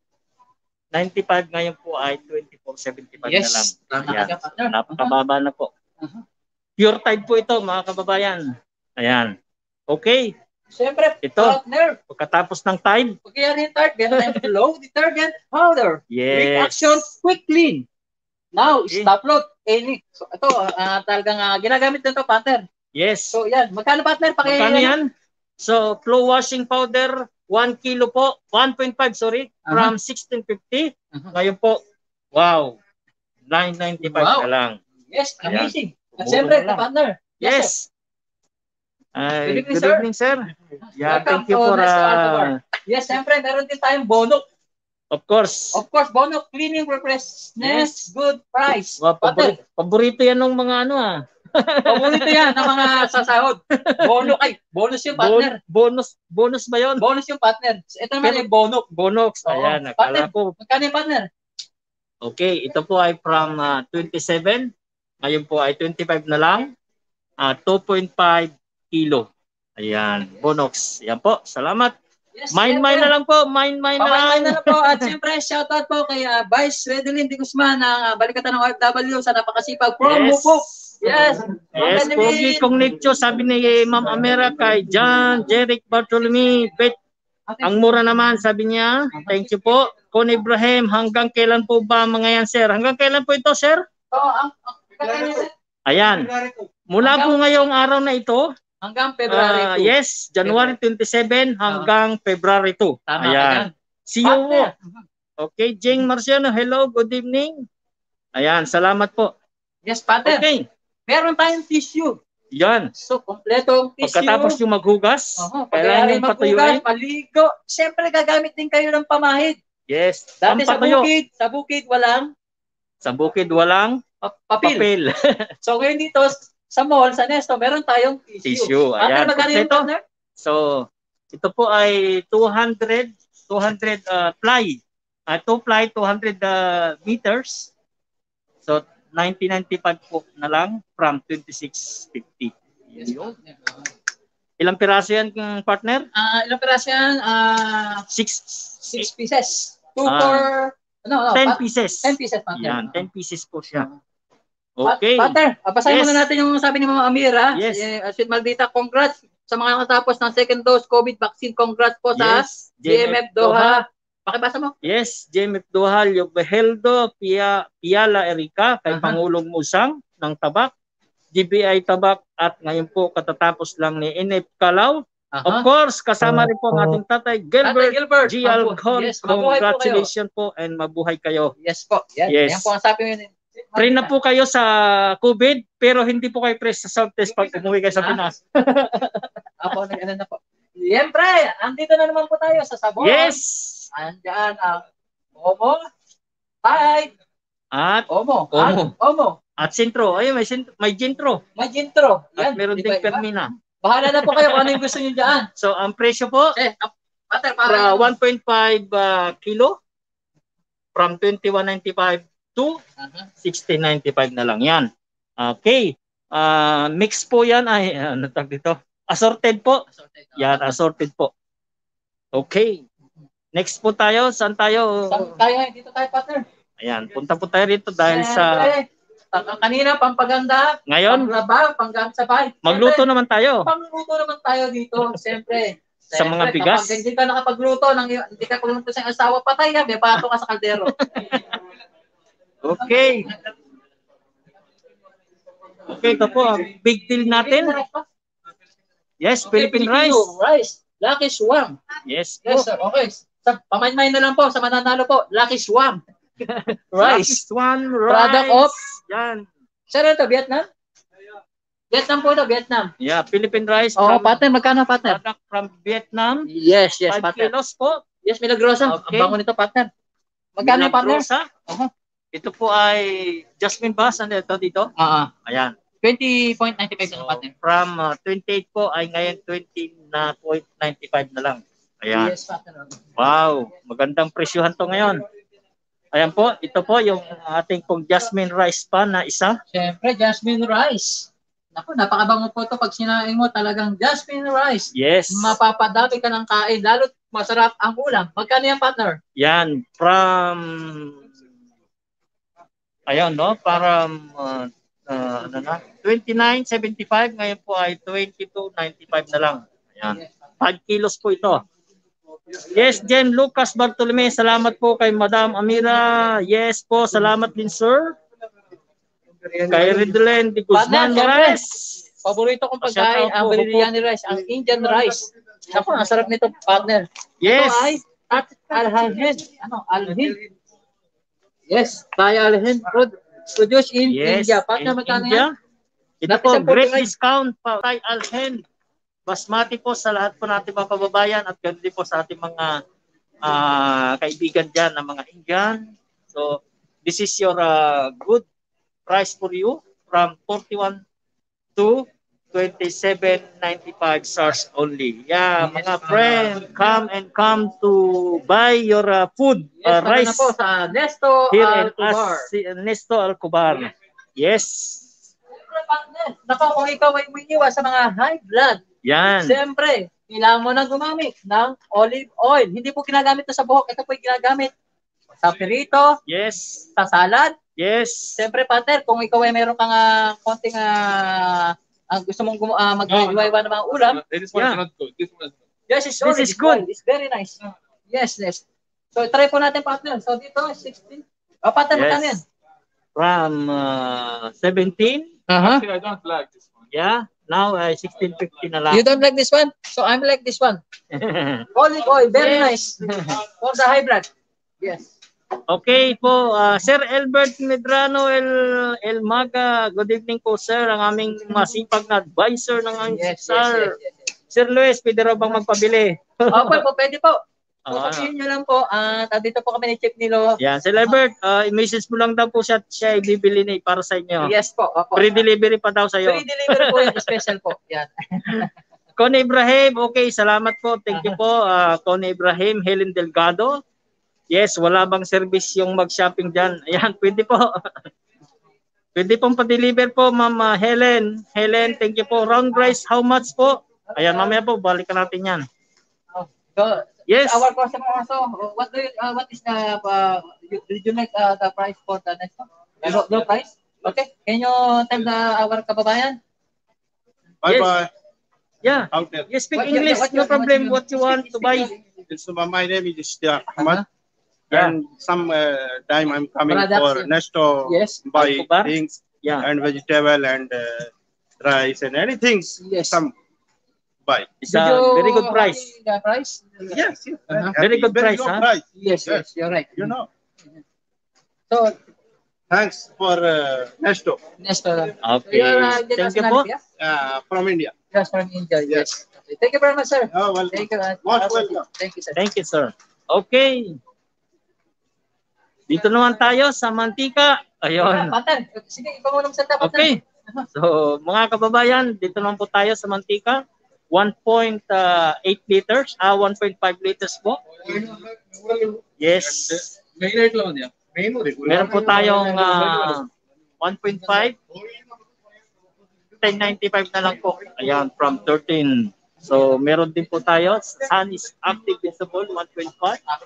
Speaker 1: 95 ngayon po ay 24.75 na lang. Ayan. Napakababa na po. Pure Tide po ito, mga kababayan. Ayan. Okay.
Speaker 2: Siyempre,
Speaker 1: ito, partner. Pagkatapos ng Tide.
Speaker 2: Pagkayari yung Tide, meron tayong low detergent powder.
Speaker 1: Yes.
Speaker 2: Quick action, quick clean. Now, stop load. So, ito, talagang ginagamit nito, partner.
Speaker 1: Yes.
Speaker 2: So, yan. Magkano, partner?
Speaker 1: Magkano yan? So, flow washing powder, 1 kilo po, 1.5 sorry, from 1650. Ngayon po, wow, 995 na lang.
Speaker 2: Yes, amazing. At siyempre, partner.
Speaker 1: Yes. Good evening, sir. Yeah, thank you for
Speaker 2: yes, siyempre, meron din tayong bonok.
Speaker 1: Of course,
Speaker 2: bonok, cleaning refreshness, good price.
Speaker 1: Wow, paborito yan ng mga
Speaker 2: paborito yan ng mga sasahod. Bonus yung partner.
Speaker 1: Bonus ba yun?
Speaker 2: Bonus yung partner. Ito naman yung bonok.
Speaker 1: Bonus. Ayan, nakala ko.
Speaker 2: Magkano yung partner?
Speaker 1: Okay, ito po ay from 27. Ngayon po ay 25 na lang. 2.5 kilo. Ayan, bonus. Ayan po, salamat.
Speaker 2: Yes,
Speaker 1: mine na lang po. Mine na lang
Speaker 2: po. At siyempre, shoutout po kay Vice Redelin de Guzman ng Balikatan ng OFW sa napakasipag from Bukok. Yes.
Speaker 1: Yes, Pogi Cognicho, sabi ni Ma'am Amera kay John, Jeric Bartolome, Bet, ang mura naman, sabi niya. Thank you po. Con Ibrahim, hanggang kailan po ba mga yan, sir? Hanggang kailan po ito, sir? Ayan. Mula po ngayong araw na ito,
Speaker 2: hanggang February 2.
Speaker 1: Yes, January 27 hanggang February 2.
Speaker 2: Tama.
Speaker 1: Ayan. See you po. Okay, Jing Marciano, hello, good evening. Ayan, salamat po.
Speaker 2: Yes, partner.
Speaker 1: Okay.
Speaker 2: meron tayong tissue.
Speaker 1: Yan.
Speaker 2: So, kompletong tissue.
Speaker 1: Pagkatapos yung maghugas,
Speaker 2: kailangan yung maghugas, maligo. Siyempre, gagamit din kayo ng pamahid.
Speaker 1: Yes.
Speaker 2: Dati sa bukid, walang papel. So, ngayon dito, sa mall, sa Nesto, meron tayong tissue.
Speaker 1: Ayan.
Speaker 2: Magkano yung partner?
Speaker 1: So, ito po ay 200 ply. 2 ply, 200 meters. So, 1995 po na lang from 2650.
Speaker 2: Yes.
Speaker 1: Ilang piraso yan, partner?
Speaker 2: Ilang piraso yan? 6 pieces. 10
Speaker 1: pieces.
Speaker 2: 10 pieces, partner.
Speaker 1: Yan, 10 pieces po siya. Okay.
Speaker 2: Partner, pasahin muna natin yung sabi ni Mama Amira.
Speaker 1: Yes.
Speaker 2: Sweet Maldita, congrats sa mga nakatapos ng second dose COVID vaccine. Congrats po sa GMF Doha. Pakibasa mo.
Speaker 1: Yes, GMF Doha, Yobeheldo, Piala Erika, kay Pangulong Musang ng Tabak, GBI Tabak, at ngayon po katatapos lang ni NF Calao. Of course, kasama rin po ang ating tatay Gilbert G. Alcon.
Speaker 2: Yes,
Speaker 1: congratulations po and mabuhay kayo.
Speaker 2: Yes po. Yan.
Speaker 1: Yes.
Speaker 2: Yan po ang sabi mo.
Speaker 1: Pre na po kayo sa COVID, pero hindi po kayo pre sa swab test pag umuwi kayo sa Pinas.
Speaker 2: Ako nag-ano na po. Siyempre, andito na naman po tayo sa sabon.
Speaker 1: Yes!
Speaker 2: Andiyan ang Omo, Tide,
Speaker 1: at
Speaker 2: Omo.
Speaker 1: At Sintro. Ayun, may Gintro.
Speaker 2: May Gintro.
Speaker 1: At meron ding Permina.
Speaker 2: Bahala na po kayo kung ano yung gusto niyo dyan.
Speaker 1: So, ang presyo po,
Speaker 2: para
Speaker 1: 1.5 kilo from 21.95 to 16.95 na lang yan. Okay. Mix po yan. Ay, ano tag dito? Assorted po. Yan, assorted po. Okay. Next po tayo. Saan tayo?
Speaker 2: Saan tayo? Dito tayo, partner.
Speaker 1: Ayan, punta po tayo rito dahil sa...
Speaker 2: Kanina, pampaganda.
Speaker 1: Ngayon,
Speaker 2: panggamit sa bahay.
Speaker 1: Magluto naman tayo.
Speaker 2: Pangluto naman tayo dito, siyempre.
Speaker 1: Sa mga bigas.
Speaker 2: Kapag hindi ka nakapagluto, hindi ka pagluto sa asawa, patay yan. May bato ka sa kaldero.
Speaker 1: Okay. Okay, ito po ang big deal natin. Yes, Philippine rice.
Speaker 2: Lucky Swam.
Speaker 1: Yes po.
Speaker 2: Yes, sir. Okay. Pamaymay na lang po sa mananalo po. Lucky Swam.
Speaker 1: Rice. One rice.
Speaker 2: Product of?
Speaker 1: Yan.
Speaker 2: Sir, ito, Vietnam? Vietnam po ito, Vietnam.
Speaker 1: Yeah, Philippine rice.
Speaker 2: Partner, magkano, partner?
Speaker 1: Product from Vietnam.
Speaker 2: Yes,
Speaker 1: 5
Speaker 2: partner.
Speaker 1: kilos po.
Speaker 2: Yes, Milagrosa.
Speaker 1: Okay.
Speaker 2: Ang bango nito, partner. Magkano, partner?
Speaker 1: Ito po ay Jasmine Bass. Ano ito dito? Ayan.
Speaker 2: 20.95 na, partner.
Speaker 1: From 28 po ay ngayon 20.95 na lang. Ayan.
Speaker 2: Yes, partner.
Speaker 1: Wow, magandang presyuhan to ngayon. Ayan po, ito po yung ating pong jasmine rice pa na isa.
Speaker 2: Siyempre, jasmine rice. Naku, napakabango po ito. Pag sinain mo talagang jasmine rice.
Speaker 1: Yes.
Speaker 2: Mapapadami ka ng kain. Lalo't masarap ang ulam. Magkano yan, partner?
Speaker 1: Yan, from... Ayun, no? Para... 29.75 ngayon po ay 22.95 na lang. Ayan. 5 kilos po ito. Yes, Jen Lucas Bartolome, salamat po kay Madam Amira. Yes po, salamat din sir. Kay Riddlen de Guzman Rice.
Speaker 2: Paborito kong pagkain ang biryani rice, ang Indian rice. Naku, ang sarap nito, partner.
Speaker 1: Yes.
Speaker 2: Ito ay Al-Hind. Al-Hind. Yes, tayo Al-Hind. Produced in India. Partner, magkano yan?
Speaker 1: Ito po, great discount pa kay Al-Hind. Basmati po sa lahat po natin mga kababayan at ganoon din po sa ating mga kaibigan dyan ng mga Indian. So, this is your good price for you from 41 to 27.95 SARS only. Yeah, yes, mga friend, come to buy your food,
Speaker 2: yes,
Speaker 1: rice.
Speaker 2: Na po sa Nesto Alcobar.
Speaker 1: Nesto Alcobar. Yes.
Speaker 2: Nako, kung ikaw ay umiiwas sa mga high blood,
Speaker 1: yan.
Speaker 2: Siyempre, kailangan mo nang gumamit ng olive oil. Hindi po ginagamit ito sa buhok. Ito po ginagamit sa perito.
Speaker 1: Yes.
Speaker 2: Sa salad.
Speaker 1: Yes.
Speaker 2: Siyempre, partner, kung ikaw ay meron kang konting gusto mong mag-iwa-iwa ng mga ulam.
Speaker 3: This one is not good.
Speaker 2: Yes,
Speaker 1: this is good.
Speaker 2: It's very nice. Yes, yes. So, try po natin, partner. So, dito, 16. Partner, magkano yan?
Speaker 1: From 17.
Speaker 3: Actually, I don't like this one.
Speaker 1: Yeah. Now, 16.50 na lang.
Speaker 2: You don't like this one? So, I'm like this one. Olive oil, very nice. For the high blood. Yes.
Speaker 1: Okay po, Sir Albert Medrano El Maga, good evening po sir, ang aming masipag na advisor ng aming sir. Sir Luis, pwede raw bang magpabili?
Speaker 2: Opo po, pwede po. Kung
Speaker 1: Ah.
Speaker 2: sabihin nyo lang po, dito po kami ni Chief Nilo.
Speaker 1: Yan, Sir Albert, i-message mo lang daw po siya ibibili na para sa inyo.
Speaker 2: Yes po, opo.
Speaker 1: Free delivery pa daw sa iyo.
Speaker 2: Free delivery po yan, special po. Yan.
Speaker 1: Con Ibrahim, okay, salamat po. Thank you po, Con Ibrahim, Helen Delgado. Yes, wala bang service yung mag-shopping dyan? Ayan, pwede po. Pwede pong pa-deliver po, Ma'am Helen. Helen, thank you po. Round rice, how much po? Ayan, mamaya po, balikan natin yan.
Speaker 2: So,
Speaker 1: Yes.
Speaker 2: our customer also, what is the, did you make the price for the next one? Low price? Okay, can you tell our kababayan?
Speaker 4: Bye-bye.
Speaker 1: Yeah,
Speaker 4: Out there.
Speaker 1: you speak English, no problem. What you want to buy?
Speaker 4: My name is Ishtiaq Ahmad.
Speaker 1: Yeah.
Speaker 4: And some time I'm coming
Speaker 2: Products,
Speaker 4: for Nesto
Speaker 2: Yes.
Speaker 4: buy
Speaker 1: Alcobar?
Speaker 4: things
Speaker 1: Yeah,
Speaker 4: and vegetable and rice and anything.
Speaker 2: Yes.
Speaker 4: Some buy.
Speaker 1: it's a very good price.
Speaker 2: The price?
Speaker 4: Yes. yes.
Speaker 1: Very good price,
Speaker 4: good
Speaker 1: huh?
Speaker 4: price.
Speaker 2: Yes,
Speaker 4: Yes.
Speaker 2: you're right.
Speaker 4: You know.
Speaker 2: So,
Speaker 4: Thanks for Nesto
Speaker 2: next,
Speaker 1: Okay, thank you po.
Speaker 4: from India.
Speaker 2: Yes, from India, yes. Okay. Thank you very much, sir.
Speaker 4: Oh, welcome.
Speaker 2: Thank you.
Speaker 4: Most welcome.
Speaker 2: Thank you, sir.
Speaker 1: Thank you, sir. Okay. Dito naman tayo sa mantika. Ayun.
Speaker 2: Patan, sige, ikaw muna magsalita, Patan.
Speaker 1: Okay. So, mga kababayan, dito naman po tayo sa mantika. 1.8 liters, 1.5 liters po. Yes. Meron po tayong 1.5. 1095 na lang po. Ayan, from 13. So, meron din po tayo. Sun is active visible, 1.5.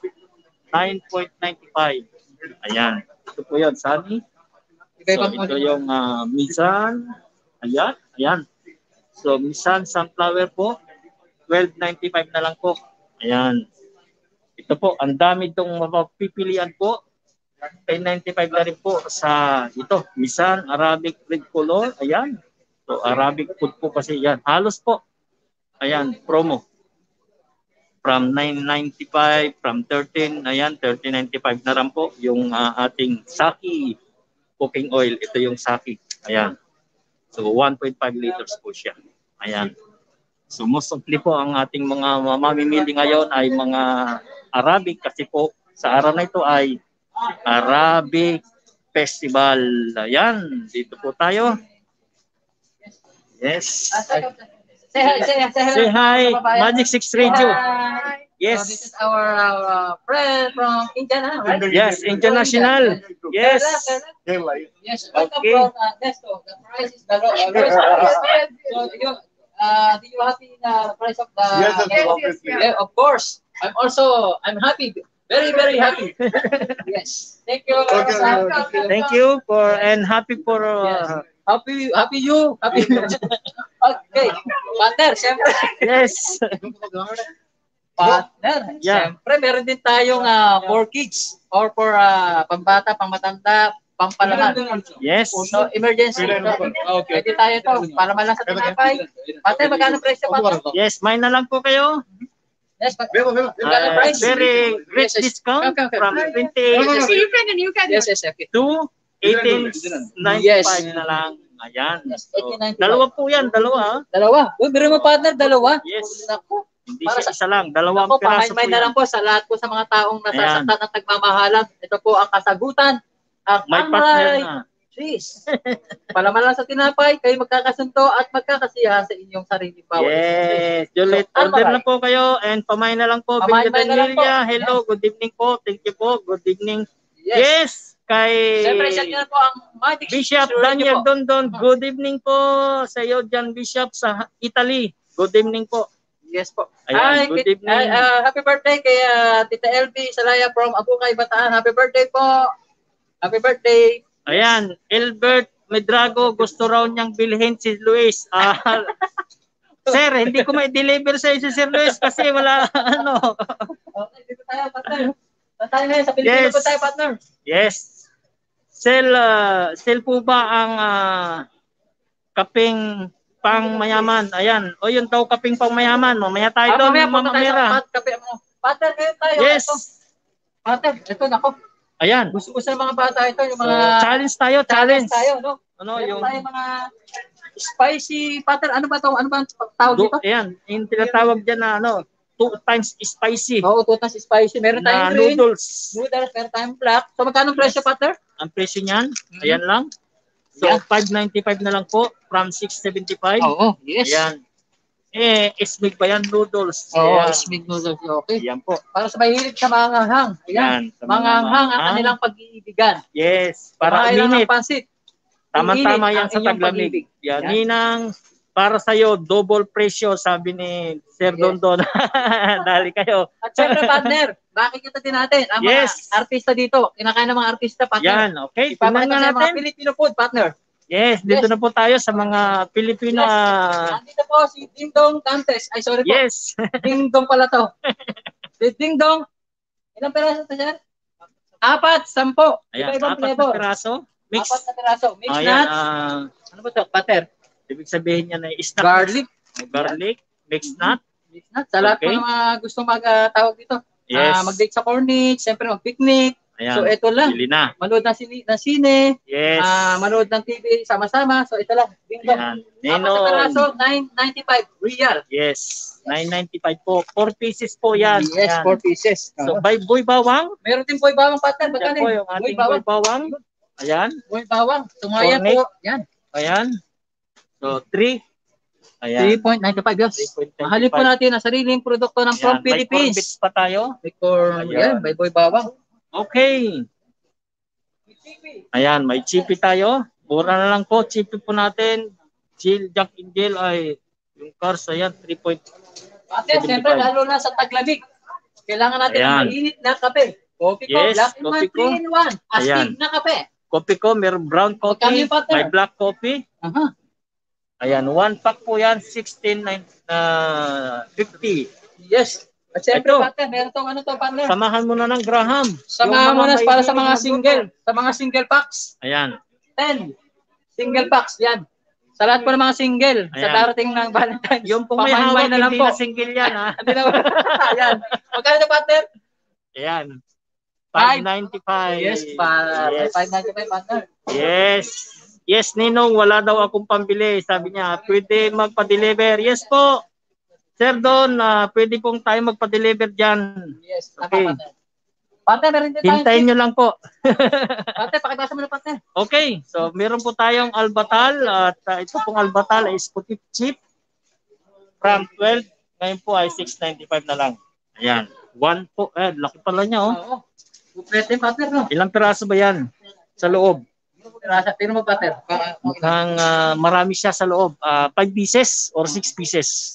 Speaker 1: 9.95. Ayan. Ito po yun, sunny. So, ito yung Misan. Ayan, ayan. So, Misan Sunflower po, 12.95 na lang po. Ayan. Ito po, ang dami itong mapapipilian po. 10.95 na rin po sa ito, Misan Arabic Red Color. Ayan. So, Arabic food po kasi yan. Halos po. Ayan, promo. From 9.95, from 13, ayan, 13.95 na rin po yung ating Saki cooking oil. Ito yung Saki. Ayan. So, 1.5 liters po siya. Ayan. So, mostly po ang ating mga mamimili ngayon ay mga Arabic kasi po sa araw na ito ay Arabic Festival. Ayan. Dito po tayo. Yes.
Speaker 2: Say hi, say hi.
Speaker 1: Say hi, Magic 6 Radio.
Speaker 2: Hi.
Speaker 1: Yes.
Speaker 2: So this is our friend from India, right?
Speaker 1: Yes, international. Yes.
Speaker 2: Yes, welcome
Speaker 1: Okay.
Speaker 2: from Nesto. The price is the lowest. So you, do you happy the price of the?
Speaker 4: Yes.
Speaker 2: Yeah, of course. I'm happy. Very, very happy. Yes. Thank you.
Speaker 1: Thank you for and happy for
Speaker 2: Happy you. Okay. Partner, siyempre.
Speaker 1: yes.
Speaker 2: Partner,
Speaker 1: Yeah.
Speaker 2: siyempre meron din tayong for kids or for pambata, pangmatanda, pampalaman.
Speaker 1: Yes.
Speaker 2: So, emergency. Okay. Pwede tayo to para malasa tinapay. Partner, magkano presyo, partner?
Speaker 1: Yes, may na lang po kayo.
Speaker 2: Yes, magkano price?
Speaker 1: Very great discount
Speaker 2: Okay.
Speaker 1: from 28
Speaker 2: Yes, okay.
Speaker 1: to 18.95
Speaker 2: Yes.
Speaker 1: na lang. Ayan.
Speaker 2: Yes,
Speaker 1: So,
Speaker 2: 18.95.
Speaker 1: dalawa po yan, dalawa.
Speaker 2: Dalawa. Uy, biro mo partner, dalawa.
Speaker 1: Yes.
Speaker 2: Naku.
Speaker 1: Hindi
Speaker 2: Para
Speaker 1: siya isa lang, dalawang
Speaker 2: Ako,
Speaker 1: piraso po
Speaker 2: pahay-may na
Speaker 1: yan.
Speaker 2: lang po sa lahat po sa mga taong nasasaktan at nagmamahalan. Ito po ang kasagutan. Ang
Speaker 1: May partner
Speaker 2: Amray
Speaker 1: na.
Speaker 2: Cheese. Palaman lang sa tinapay, kayo magkakasunto at magkakasiyahan sa inyong sarili bawat.
Speaker 1: Yes, Juliet,
Speaker 2: So,
Speaker 1: order
Speaker 2: Amray.
Speaker 1: na po kayo and pamay na lang po.
Speaker 2: Pamay
Speaker 1: Benjamin
Speaker 2: na lang po.
Speaker 1: Milia, hello, good evening po. Thank you po, good evening.
Speaker 2: Yes.
Speaker 1: Yes, kay
Speaker 2: Siyempre, siya nyo na po ang Magic
Speaker 1: Bishop
Speaker 2: Sure
Speaker 1: Daniel
Speaker 2: nyo po.
Speaker 1: Dondon, good evening po sa iyo dyan, Bishop, sa Italy. Good evening po.
Speaker 2: Yes po.
Speaker 1: Ayan, good evening.
Speaker 2: Happy birthday kay Tita LB Salaya from Abukay, Bataan. Happy birthday po. Happy birthday.
Speaker 1: Ayan, Albert Medrago, gusto raw niyang bilhin si Luis. Sir, hindi ko ma-deliver sa si Sir Luis kasi wala, ano.
Speaker 2: Okay, dito tayo, partner. Tayo ngayon sa Pilipinas po tayo, partner.
Speaker 1: Yes. Sell po ba ang kaping pang mayaman? Ayan. O yun daw kaping pang mayaman. Mamaya tayo doon,
Speaker 2: Mamaya po tayo
Speaker 1: mamamera.
Speaker 2: sa kape mo. Partner, ngayon tayo.
Speaker 1: Yes.
Speaker 2: Ito. Partner, ito nako.
Speaker 1: Ayan.
Speaker 2: Gusto ng mga bata ito, yung
Speaker 1: So,
Speaker 2: mga
Speaker 1: challenge tayo, challenge.
Speaker 2: tayo, no?
Speaker 1: Ano
Speaker 2: Meron
Speaker 1: yung
Speaker 2: tayo mga spicy pattern. Ano ba to? Ano ba ang tawag dito?
Speaker 1: ayan, yung tinatawag diyan na 2 times spicy
Speaker 2: Oo, tutas spicy. Meron
Speaker 1: na
Speaker 2: tayong green,
Speaker 1: noodles.
Speaker 2: noodles, meron tayong black. So, magkano presyo, partner?
Speaker 1: Ang presyo niyan, ayan lang. So,
Speaker 2: Yeah.
Speaker 1: 595 na lang po from 675.
Speaker 2: Oo, yes.
Speaker 1: Ayan. Ismig pa yan, noodles.
Speaker 2: Oo,
Speaker 1: Ayan.
Speaker 2: smig noodles. Okay.
Speaker 1: Ayan po.
Speaker 2: Para sa mahilig sa mga hanghang. Ayan.
Speaker 1: Sa
Speaker 2: Mga hanghang ang
Speaker 1: hanghang.
Speaker 2: kanilang pag-iibigan.
Speaker 1: Yes,
Speaker 2: Para
Speaker 1: para
Speaker 2: ilang ng
Speaker 1: uminit.
Speaker 2: pansit.
Speaker 1: Tama-tama
Speaker 2: Iinit
Speaker 1: yan
Speaker 2: ang
Speaker 1: sa
Speaker 2: inyong
Speaker 1: taglamig.
Speaker 2: pag-ibig.
Speaker 1: Yan.
Speaker 2: Yan.
Speaker 1: Ninang, para sa'yo, double presyo, sabi ni Sir
Speaker 2: Yes.
Speaker 1: Dondon. Dali kayo.
Speaker 2: At syempre, partner, makikita din natin ang mga
Speaker 1: Yes.
Speaker 2: artista dito. Kinakain ng mga artista, partner.
Speaker 1: Yan, okay. Tingnan
Speaker 2: Ipapakita
Speaker 1: nga
Speaker 2: sa mga
Speaker 1: natin.
Speaker 2: Filipino food, partner.
Speaker 1: Yes, dito
Speaker 2: Yes.
Speaker 1: na po tayo sa mga Pilipino.
Speaker 2: Yes. Nandito po si Ding Dong Dantes. Ay, sorry po.
Speaker 1: Yes.
Speaker 2: Ding Dong pala to. Si Ding Dong. Ilang peraso to, sir? 4, 10.
Speaker 1: Ayan,
Speaker 2: Iba-ibang
Speaker 1: 4 na
Speaker 2: flavor.
Speaker 1: piraso. Mix.
Speaker 2: 4 na peraso. Mix
Speaker 1: Ayan,
Speaker 2: nuts.
Speaker 1: ah,
Speaker 2: Ano ba to? Pater.
Speaker 1: ibig sabihin niya na snack.
Speaker 2: Garlic.
Speaker 1: Garlic, mixed nut.
Speaker 2: Mix nuts. Sa lahat po
Speaker 1: Okay.
Speaker 2: ng mga gusto mag-tawag dito.
Speaker 1: Yes.
Speaker 2: Mag-date sa corniche. Siyempre, mag-picnic.
Speaker 1: Ayan,
Speaker 2: So, ito lang.
Speaker 1: bili na.
Speaker 2: Manood ng sine.
Speaker 1: Yes.
Speaker 2: Manood ng TV sama-sama. So, ito lang. Ding Dong.
Speaker 1: Ayan.
Speaker 2: 4 na peraso. 9.95 real.
Speaker 1: Yes. 995 po. 4 pieces po yan.
Speaker 2: Yes,
Speaker 1: Ayan.
Speaker 2: 4 pieces.
Speaker 1: So, by Boy Bawang.
Speaker 2: Meron din boy bawang, partner.
Speaker 1: Yan
Speaker 2: Magkano
Speaker 1: po
Speaker 2: yun?
Speaker 1: yung
Speaker 2: Boy
Speaker 1: ating
Speaker 2: bawang.
Speaker 1: Boy Bawang. Ayan.
Speaker 2: Boy bawang. Tumaya
Speaker 1: Cornet.
Speaker 2: po. Yan.
Speaker 1: Ayan. So, 3. Ayan.
Speaker 2: 3.95 yes.
Speaker 1: 3.95.
Speaker 2: Mahalin po natin ang sariling produkto ng from
Speaker 1: Ayan. May corn
Speaker 2: Philippines.
Speaker 1: bits pa tayo.
Speaker 2: May corn.
Speaker 1: Ayan.
Speaker 2: Yan, may boy bawang.
Speaker 1: Okay. Ayan, may chippy tayo. Mura na lang po. Chippy po natin. Chill, Jack and Jill ay yung cars. Ayan, 3.
Speaker 2: Ate, siyempre, lalo na sa taglamig. Kailangan natin
Speaker 1: Ayan.
Speaker 2: ng mainit na kape. Coffee ko,
Speaker 1: Yes,
Speaker 2: black in
Speaker 1: coffee
Speaker 2: 1,
Speaker 1: ko.
Speaker 2: 3 in 1.
Speaker 1: Ayan.
Speaker 2: Astig na kape.
Speaker 1: Coffee ko, meron brown
Speaker 2: Magkano
Speaker 1: coffee.
Speaker 2: yung partner?
Speaker 1: May black coffee.
Speaker 2: Aha.
Speaker 1: Ayan, 1 pack po yan. 16.50.
Speaker 2: Yes. At siyempre,
Speaker 1: Ito.
Speaker 2: partner, meron tong ano to, partner.
Speaker 1: Samahan mo na ng Graham.
Speaker 2: Samahan
Speaker 1: Yung
Speaker 2: mo na
Speaker 1: mga
Speaker 2: para sa
Speaker 1: mahilig
Speaker 2: mga
Speaker 1: na
Speaker 2: single.
Speaker 1: luto.
Speaker 2: Sa mga single packs.
Speaker 1: Ayan.
Speaker 2: 10. Single packs, yan. Sa lahat po ng mga single, sa
Speaker 1: Ayan.
Speaker 2: darating ng Valentine's.
Speaker 1: Yung pong may
Speaker 2: pamay-may
Speaker 1: hawak,
Speaker 2: na lang
Speaker 1: hindi
Speaker 2: po.
Speaker 1: na single yan, ha?
Speaker 2: Hindi na Ayan. Magkano na, partner?
Speaker 1: Ayan.
Speaker 2: Five.
Speaker 1: 595.
Speaker 2: Yes, para
Speaker 1: Yes.
Speaker 2: 595, partner.
Speaker 1: Yes. Yes, Ninong, wala daw akong pambili. Sabi niya, pwede magpa-deliver. Yes po. Sir Don, pwede pong tayo magpa-deliver dyan.
Speaker 2: Yes,
Speaker 1: Okay.
Speaker 2: partner. Partner, meron din tayong
Speaker 1: Hintayin
Speaker 2: tip.
Speaker 1: nyo lang po.
Speaker 2: Partner, pakibasa mo na, partner.
Speaker 1: Okay, so meron po tayong albatal at ito pong albatal ay spotted chip from 12. Ngayon po ay 695 na lang. Ayan. 1 po. Laki pala niya, oh.
Speaker 2: Oo. Complete din, partner, no?
Speaker 1: Ilang piraso ba yan sa loob?
Speaker 2: Pero mo, partner.
Speaker 1: Mukhang marami siya sa loob. 5 pieces or 6 pieces.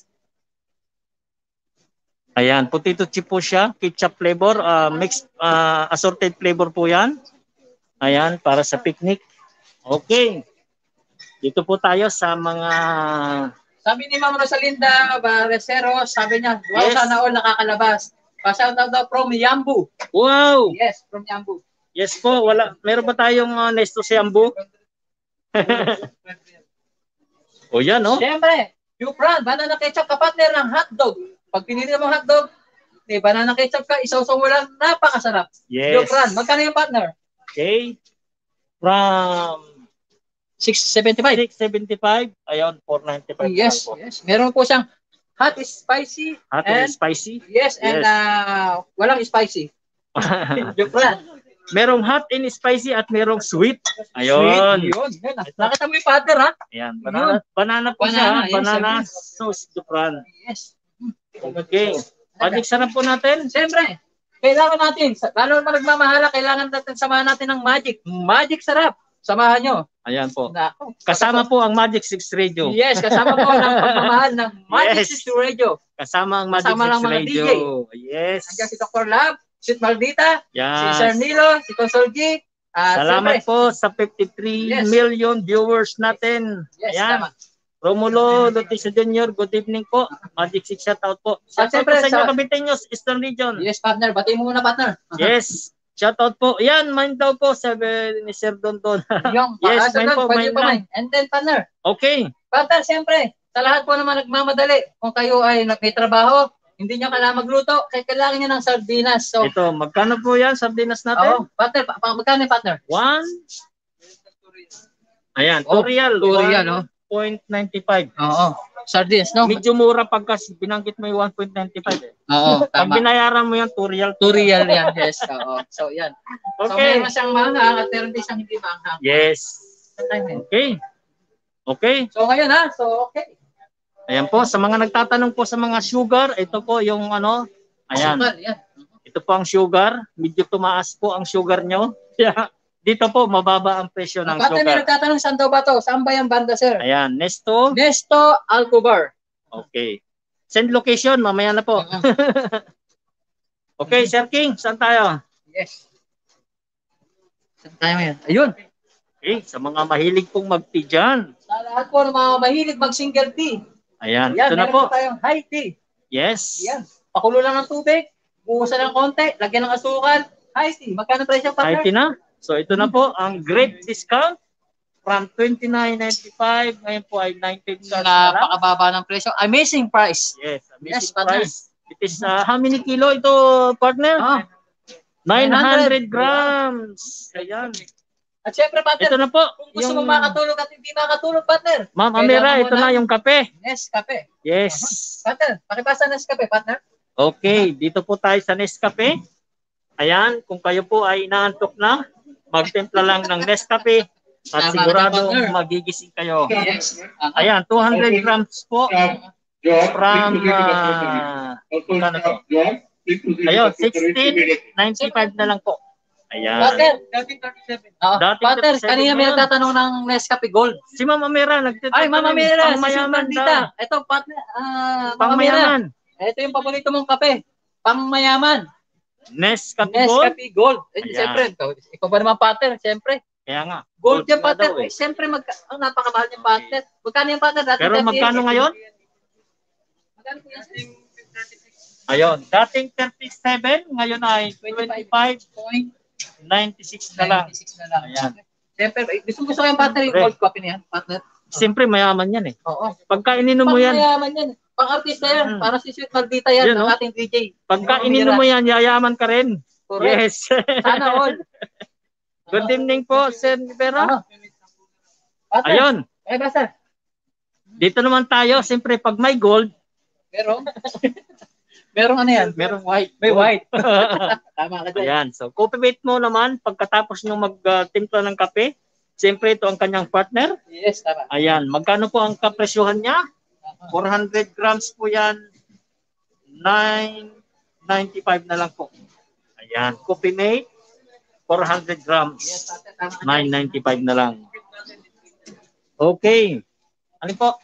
Speaker 1: Ayan, potato chip po siya, ketchup flavor, mixed assorted flavor po 'yan. Ayan, para sa picnic. Okay. Dito po tayo sa mga
Speaker 2: Sabi ni Ma'am Rosalinda Barresero, sabi niya, wow,
Speaker 1: Yes.
Speaker 2: sana all nakakalabas. Pa-shout out daw from Yambu.
Speaker 1: wow.
Speaker 2: Yes, from Yambu.
Speaker 1: Yes po, wala meron ba tayong Nesto Siambu? O yan, no?
Speaker 2: Siyempre, yung brand, banana ketchup kapatner ng hotdog. Pag pinili mo hotdog, may banana ketchup ka, isaw-saw mo lang, napakasarap.
Speaker 1: Yes.
Speaker 2: Yung brand, magkano yung partner?
Speaker 1: Okay. From
Speaker 2: 675.
Speaker 1: 675, ayun, 495.
Speaker 2: Yes,
Speaker 1: po.
Speaker 2: yes. Meron po siyang hot, spicy,
Speaker 1: Hot and
Speaker 2: and
Speaker 1: spicy.
Speaker 2: yes, and walang spicy. Yung brand.
Speaker 1: Merong hot and spicy at merong sweet.
Speaker 2: Sweet,
Speaker 1: Ayun.
Speaker 2: yun. Nakita mo yung partner, ha?
Speaker 1: Ayan, banana po
Speaker 2: Banana,
Speaker 1: siya.
Speaker 2: yes,
Speaker 1: Banana
Speaker 2: yes.
Speaker 1: sauce Dupran.
Speaker 2: Yes.
Speaker 1: Okay. Paniksaran po natin.
Speaker 2: Siyempre, kailangan natin, lalo na nagmamahala, kailangan natin samahan natin ng magic. Magic sarap. Samahan nyo.
Speaker 1: Ayan po.
Speaker 2: Nako.
Speaker 1: Kasama po ang Magic 6 Radio.
Speaker 2: Yes, kasama po ng pagmamahal ng Magic
Speaker 1: Yes.
Speaker 2: 6 Radio.
Speaker 1: Kasama ang Magic
Speaker 2: Kasama lang
Speaker 1: 6
Speaker 2: mga
Speaker 1: Radio.
Speaker 2: DJ.
Speaker 1: Yes.
Speaker 2: Nandiyan si Dr. Lab, si Maldita, si
Speaker 1: Yes.
Speaker 2: Sir Nilo, si Consol G.
Speaker 1: Salamat
Speaker 2: siyempre,
Speaker 1: po sa 53
Speaker 2: Yes.
Speaker 1: million viewers natin.
Speaker 2: Yes,
Speaker 1: Ayan.
Speaker 2: tama.
Speaker 1: Romulo Lutisa Jr., good evening po. Magic 6 shoutout po. Shoutout
Speaker 2: siyempre,
Speaker 1: po sa inyo,
Speaker 2: sa-
Speaker 1: Caviteños, Eastern Region.
Speaker 2: Yes, partner. Batiin mo muna, partner.
Speaker 1: Yes. Shoutout po. Yan, mine daw po, sabi ni Sir Dondon.
Speaker 2: Yung,
Speaker 1: Yes, mine po,
Speaker 2: pwede
Speaker 1: mine
Speaker 2: pa
Speaker 1: lang.
Speaker 2: mine. And then, partner.
Speaker 1: Okay.
Speaker 2: Partner, siyempre, sa lahat po naman nagmamadali, kung kayo ay may trabaho, Hindi niya kailangan magluto, kaya kailangan niya ng sardinas. So,
Speaker 1: Ito, magkano po yan, sardinas natin?
Speaker 2: partner, magkano yung partner?
Speaker 1: 1. Ayan,
Speaker 2: Oh,
Speaker 1: 2 real.
Speaker 2: 2 real, no?
Speaker 1: 1.95.
Speaker 2: Oo. Sardinas, no?
Speaker 1: Medyo mura pagka binanggit mo yung 1.95 eh.
Speaker 2: Oo,
Speaker 1: Pag
Speaker 2: tama.
Speaker 1: binayaran mo yan, 2 real.
Speaker 2: 2 real yan, yes. Oo. So, yan. So,
Speaker 1: Okay.
Speaker 2: meron siyang manghang at meron din siyang hindi manghang.
Speaker 1: Yes. Okay. Okay.
Speaker 2: So, ngayon ha. So, okay.
Speaker 1: Ayan po, sa mga nagtatanong po sa mga sugar, ito po yung ano, ayan.
Speaker 2: Sugar, yan.
Speaker 1: Ito po ang sugar. Medyo tumaas po ang sugar nyo. Dito po, mababa ang presyo ng
Speaker 2: Partner, may
Speaker 1: sugar.
Speaker 2: nagtatanong saan daw ba to? Saan ba yung banda, sir?
Speaker 1: Ayan, Nesto.
Speaker 2: Nesto Alcobar.
Speaker 1: Okay. Send location, mamaya na po. Okay, Sir King, saan tayo?
Speaker 2: Yes. Saan tayo ngayon? Ayun.
Speaker 1: Okay, sa mga mahilig pong mag-tea dyan.
Speaker 2: Sa lahat po ng mga mahilig mag-single tea.
Speaker 1: Ayan,
Speaker 2: Yan,
Speaker 1: ito na
Speaker 2: meron
Speaker 1: po.
Speaker 2: po tayong high tea.
Speaker 1: Yes.
Speaker 2: Yan. Pakulo lang ng tubig. Buhusan ng konti. Lagyan ng asukal. High tea. Magkano presyo, partner?
Speaker 1: IT na. So ito na po ang great discount from $29.95 ngayon po ay $19 na lang.
Speaker 2: Napakababa ng presyo. Amazing price.
Speaker 1: Yes,
Speaker 2: Yes,
Speaker 1: amazing
Speaker 2: partner.
Speaker 1: price. It is how many kilo ito, partner?
Speaker 2: Ah,
Speaker 1: 900 grams. Ayan.
Speaker 2: at syempre, partner,
Speaker 1: Ito na po.
Speaker 2: kung gusto mo makatulog at hindi makatulog, partner.
Speaker 1: Ma'am
Speaker 2: kailangan
Speaker 1: Amira,
Speaker 2: mo
Speaker 1: ito na yung kape.
Speaker 2: Nescafe.
Speaker 1: Yes.
Speaker 2: Partner, pakipasa Nescafe, partner.
Speaker 1: Okay, dito po tayo sa Nescafe. Ayan, kung kayo po ay inaantok na, magtimpla lang ng Nescafe at
Speaker 2: Tama,
Speaker 1: sigurado
Speaker 2: partner.
Speaker 1: magigising kayo.
Speaker 2: Yes.
Speaker 1: Ayan, 200 grams po from ano to? Ayun, 16.95 na lang po. Ayan.
Speaker 2: Partner,
Speaker 3: Dating 37.
Speaker 1: Dating
Speaker 2: partner,
Speaker 1: 37
Speaker 2: kanina may
Speaker 1: na yun.
Speaker 2: nagtatanong ng Nescafe Gold.
Speaker 1: Si Ma'am Amira nagtitinda.
Speaker 2: Ay, Mama Mira, si
Speaker 1: Pangmayaman
Speaker 2: Super
Speaker 1: daw.
Speaker 2: Dita. Ito, partner, Mama Mira.
Speaker 1: Pangmayaman.
Speaker 2: Ito yung paborito mong kape. Pangmayaman.
Speaker 1: Nescafe Gold.
Speaker 2: Nescafe Gold. Eh,
Speaker 1: Ayan.
Speaker 2: siyempre, ikaw ba naman partner? Siyempre.
Speaker 1: Kaya nga.
Speaker 2: Gold yan,
Speaker 1: na
Speaker 2: partner.
Speaker 1: daw eh.
Speaker 2: Siyempre, napakamahal yung partner. Magkano yung partner? Dati
Speaker 1: Pero
Speaker 2: 38.
Speaker 1: magkano ngayon?
Speaker 2: Magkano po yan?
Speaker 1: Ayun, dating 37, ngayon ay 25.96 na lang.
Speaker 2: 96 na lang.
Speaker 1: Ayan.
Speaker 2: Siyempre, gusto ko yung partner, yung gold coffee niya, partner.
Speaker 1: Siyempre mayaman yan eh.
Speaker 2: Oo.
Speaker 1: Pagka ininom mo yan,
Speaker 2: Pangmayaman yan. Pang-artista yan. Para si Sweet Maldita yan,
Speaker 1: Yan,
Speaker 2: ng
Speaker 1: no?
Speaker 2: ating DJ.
Speaker 1: pagka ininom mo yan, yayaman ka rin.
Speaker 2: Correct.
Speaker 1: Yes.
Speaker 2: Sana all.
Speaker 1: Good evening po, Sir Rivera.
Speaker 2: Partner,
Speaker 1: Ayun,
Speaker 2: eh basta.
Speaker 1: dito naman tayo. Siyempre, pag may gold,
Speaker 2: Merong? Merong ano yan?
Speaker 1: merong white.
Speaker 2: May white. Tama ka dyan.
Speaker 1: Ayan. So, cultivate mo naman pagkatapos nyo magtimpla ng kape. Siyempre, ito ang kanyang partner.
Speaker 2: Yes, tama.
Speaker 1: Ayan. Magkano po ang kapresyohan niya? 400 grams po yan. 9.95 na lang po. Ayan. Coffee mate, 400 grams.
Speaker 2: Yes, partner, tama ka dyan.
Speaker 1: 9.95 na lang. Okay. Ano po?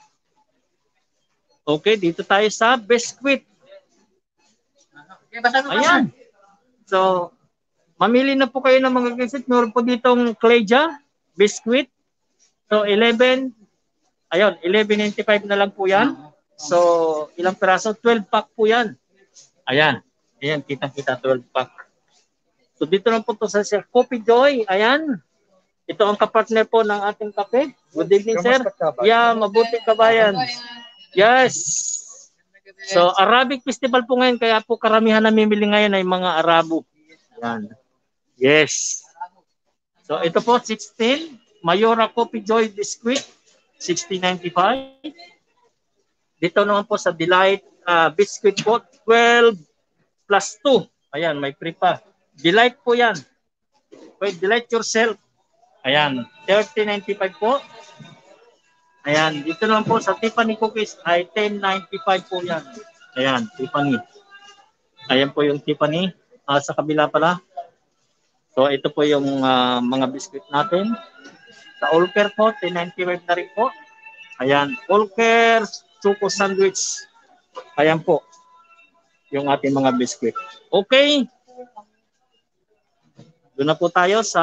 Speaker 1: Okay, dito tayo sa biscuit.
Speaker 2: Okay, basta mo
Speaker 1: Ayan. So, mamili na po kayo ng mga biscuit. Meron po ditong Cleja biscuit. So, 11. Ayun, 11.95 na lang po yan. So, ilang piraso? 12 pack po yan. Ayan. Ayan, kita-kita 12 pack. So, dito lang po to sa Sir Coffee Joy. Ayan. Ito ang kapartner po ng ating kape. Good evening, sir. Yeah, mabuti kabayan. Yes. So, Arabic Festival po ngayon, kaya po karamihan na mimili ngayon ay mga Arabo. Yan. Yes. So, ito po, 16. Mayora Coffee Joy Biscuit, 16.95. Dito naman po sa Delight Biscuit po, 12 plus 2. Ayan, may free pa. Delight po yan. Wait, delight yourself. Ayan, 30.95 po. Ayan, dito naman po sa Tiffany Cookies ay 10.95 po yan. Ayan, Tiffany. Ayan po yung Tiffany. Sa kabila pala. So, ito po yung mga biscuit natin. Sa Olker po, 10.95 na rin po. Ayan, Olker Choco Sandwich. Ayan po yung ating mga biscuit. Okay. Doon na po tayo sa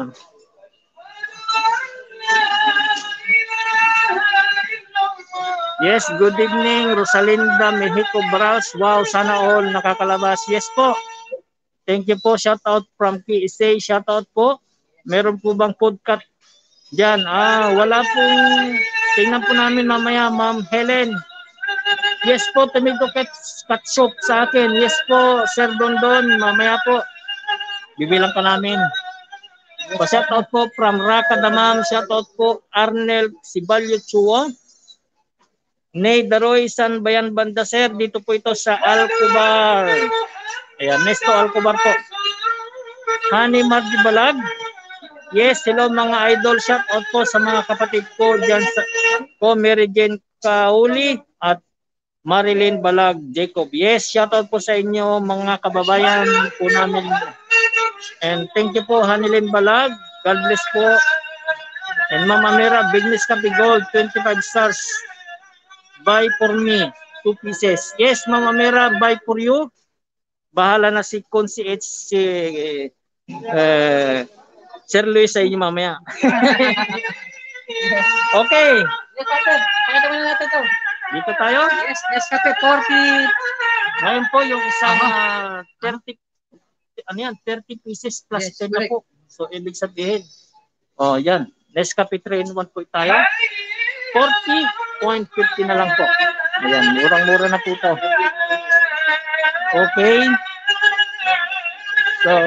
Speaker 1: Yes, good evening, Rosalinda Mexico Bras. Wow, sana all nakakalabas. Yes po. Thank you po. Shout out from PSA. Shout out po. Meron po bang podcast diyan? Wala pong tingnan po namin mamaya, Ma'am Helen. Yes po, tomato ketchup sa akin. Yes po, Sir Dondon. Mamaya po, bibilang pa namin. Shout out po from Raka Damam. Shout out po Arnel Sibalyo Chua. Ney Daroy San Bayan Banda Sir. Dito po ito sa Alcobar. Ayan, Nesto Alcobar po. Honey Mardi Balag. Yes, hello mga idol. Shout out po sa mga kapatid ko dyan sa ko, Mary Jane Kauli at Marilyn Balag Jacob. Yes, shout out po sa inyo mga kababayan po namin. And thank you po Hanilyn Balag. God bless po. And Mama Mera, Business Copy Gold, 25 stars. Buy for me, 2 pieces. Yes, Mama Mera, buy for you. Bahala na si Concierge si Sir Luis sa inyo mamaya. Okay.
Speaker 2: Yes, Pastor. Pakita mo na natin to.
Speaker 1: Dito tayo.
Speaker 2: Yes, Nescafe 40.
Speaker 1: Ngayon po yung isang 30 ano yan, 30 pieces plus
Speaker 2: Yes,
Speaker 1: 10 na
Speaker 2: correct.
Speaker 1: po. So ibig sabihin, oh yan, Nescafe 3-in-1 po tayo. 40.50 na lang po. Ayan, murang-mura na po ito. Okay. So,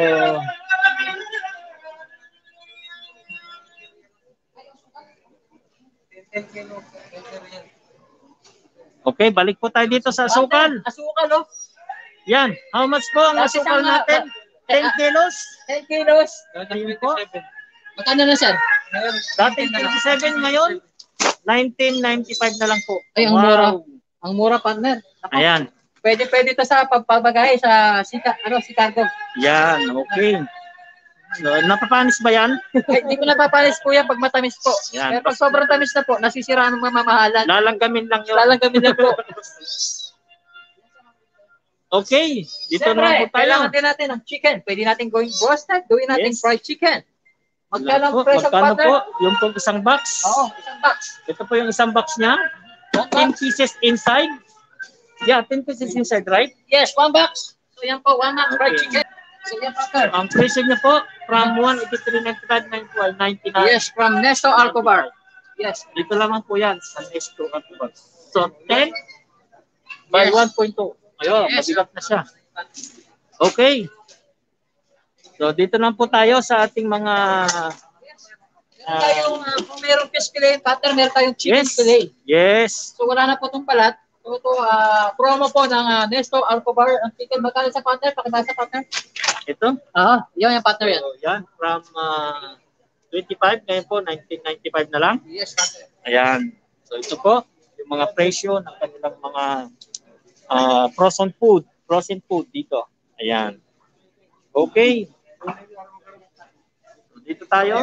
Speaker 1: okay, balik po tayo dito sa asukal.
Speaker 2: Asukal, oh.
Speaker 1: Yan, how much po ang
Speaker 2: Dati
Speaker 1: asukal
Speaker 2: sa-
Speaker 1: natin? 10 kilos?
Speaker 2: 10 kilos.
Speaker 1: Ayun po.
Speaker 2: Magkano na, sir?
Speaker 1: Dating 27 ngayon, 1995 na lang po.
Speaker 2: Ay, ang mura. Ang mura, partner. Ako,
Speaker 1: Ayan.
Speaker 2: pwede ito sa pagpapagahe sa si cargo.
Speaker 1: Yan, okay. So, napapanis ba yan?
Speaker 2: Ay, hindi ko napapalis po yan pag matamis po.
Speaker 1: Yan.
Speaker 2: Pero pag sobrang tamis na po, nasisiraan ng mamamahalan.
Speaker 1: Lalanggamin lang yun.
Speaker 2: Lalanggamin na po.
Speaker 1: Okay, dito
Speaker 2: Siyempre,
Speaker 1: naman po tayo.
Speaker 2: kailangan din natin ng chicken. Pwede natin gawing roasted, gawin natin
Speaker 1: Yes.
Speaker 2: fried chicken. Magkano ang
Speaker 1: Po,
Speaker 2: presyo,
Speaker 1: magkano
Speaker 2: partner?
Speaker 1: po? Yung pong isang box.
Speaker 2: Oo, isang box.
Speaker 1: Ito po yung isang box niya. 10 pieces inside. Yeah, 10 pieces inside, right?
Speaker 2: Yes, one box. So yan po, one box fried
Speaker 1: Okay.
Speaker 2: chicken. So yan, partner.
Speaker 1: Ang presyo niya po, from 183.95 to 99.
Speaker 2: Yes, from Nesto Alcobar. Yes.
Speaker 1: Dito lamang po yan sa Nesto Alcobar. So, 10 by
Speaker 2: Yes.
Speaker 1: 1.2. Ayun,
Speaker 2: Yes.
Speaker 1: mabigat na siya. Okay. So, dito lang po tayo sa ating mga...
Speaker 2: Meron tayong, kung merong fish fillet, partner, meron tayong chicken
Speaker 1: Yes.
Speaker 2: fillet.
Speaker 1: Yes.
Speaker 2: So wala na po itong palat. So ito, promo po ng Nesto Alcobar. Ang chicken, magkano sa partner? Pakita sa partner.
Speaker 1: Ito.
Speaker 2: Yun yung partner yan.
Speaker 1: So, yan. From 25, ngayon po, 1995 na lang.
Speaker 2: Yes, partner.
Speaker 1: Ayan. So, ito po, yung mga presyo ng kanilang mga frozen food dito. Ayan. Okay. So, dito tayo.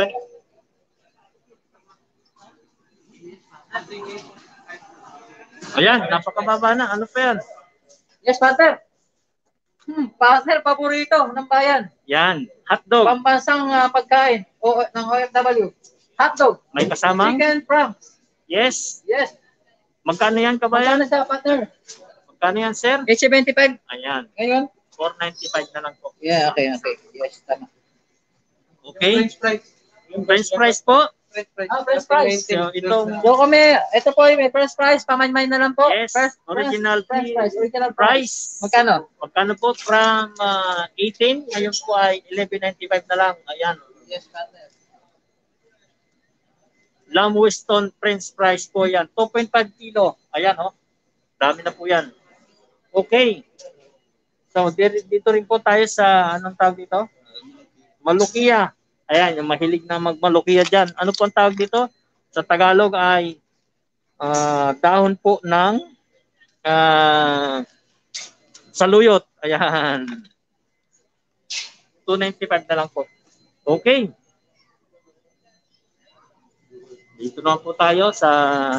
Speaker 1: Ayan, napakababa na. Ano pa yan?
Speaker 2: Yes, partner. Partner, paborito ng bayan.
Speaker 1: Yan, hotdog.
Speaker 2: Pambansang pagkain ng OFW. Hotdog.
Speaker 1: May kasamang?
Speaker 2: Chicken franks.
Speaker 1: Yes.
Speaker 2: Yes.
Speaker 1: Magkano yan, kabayan?
Speaker 2: Magkano sa partner?
Speaker 1: Magkano yan, sir?
Speaker 2: 75.
Speaker 1: Ayan,
Speaker 2: Ngayon?
Speaker 1: 495 na lang po.
Speaker 2: Yeah, okay. Yes, tama.
Speaker 1: Okay.
Speaker 3: fries.
Speaker 1: Yung French fries po.
Speaker 2: French fries.
Speaker 1: So, itong
Speaker 2: So ito po may French fries, pamay-may na lang po.
Speaker 1: yes, original
Speaker 2: French fries, original
Speaker 1: price.
Speaker 2: fries. Magkano?
Speaker 1: Magkano po from 18, ngayon po ay 11.95 na lang. Ayan.
Speaker 2: Yes, partner.
Speaker 1: Lamb Weston French fries po yan. 2.5 kilo. Ayan, oh. Dami na po yan. Okay. So, dito rin po tayo sa, anong tawag dito? Malukia. Ayan, yung mahilig na magmalukia dyan. Ano po ang tawag dito? Sa Tagalog ay dahon po ng saluyot. Ayan. 295 na lang po. Okay. Dito na po tayo sa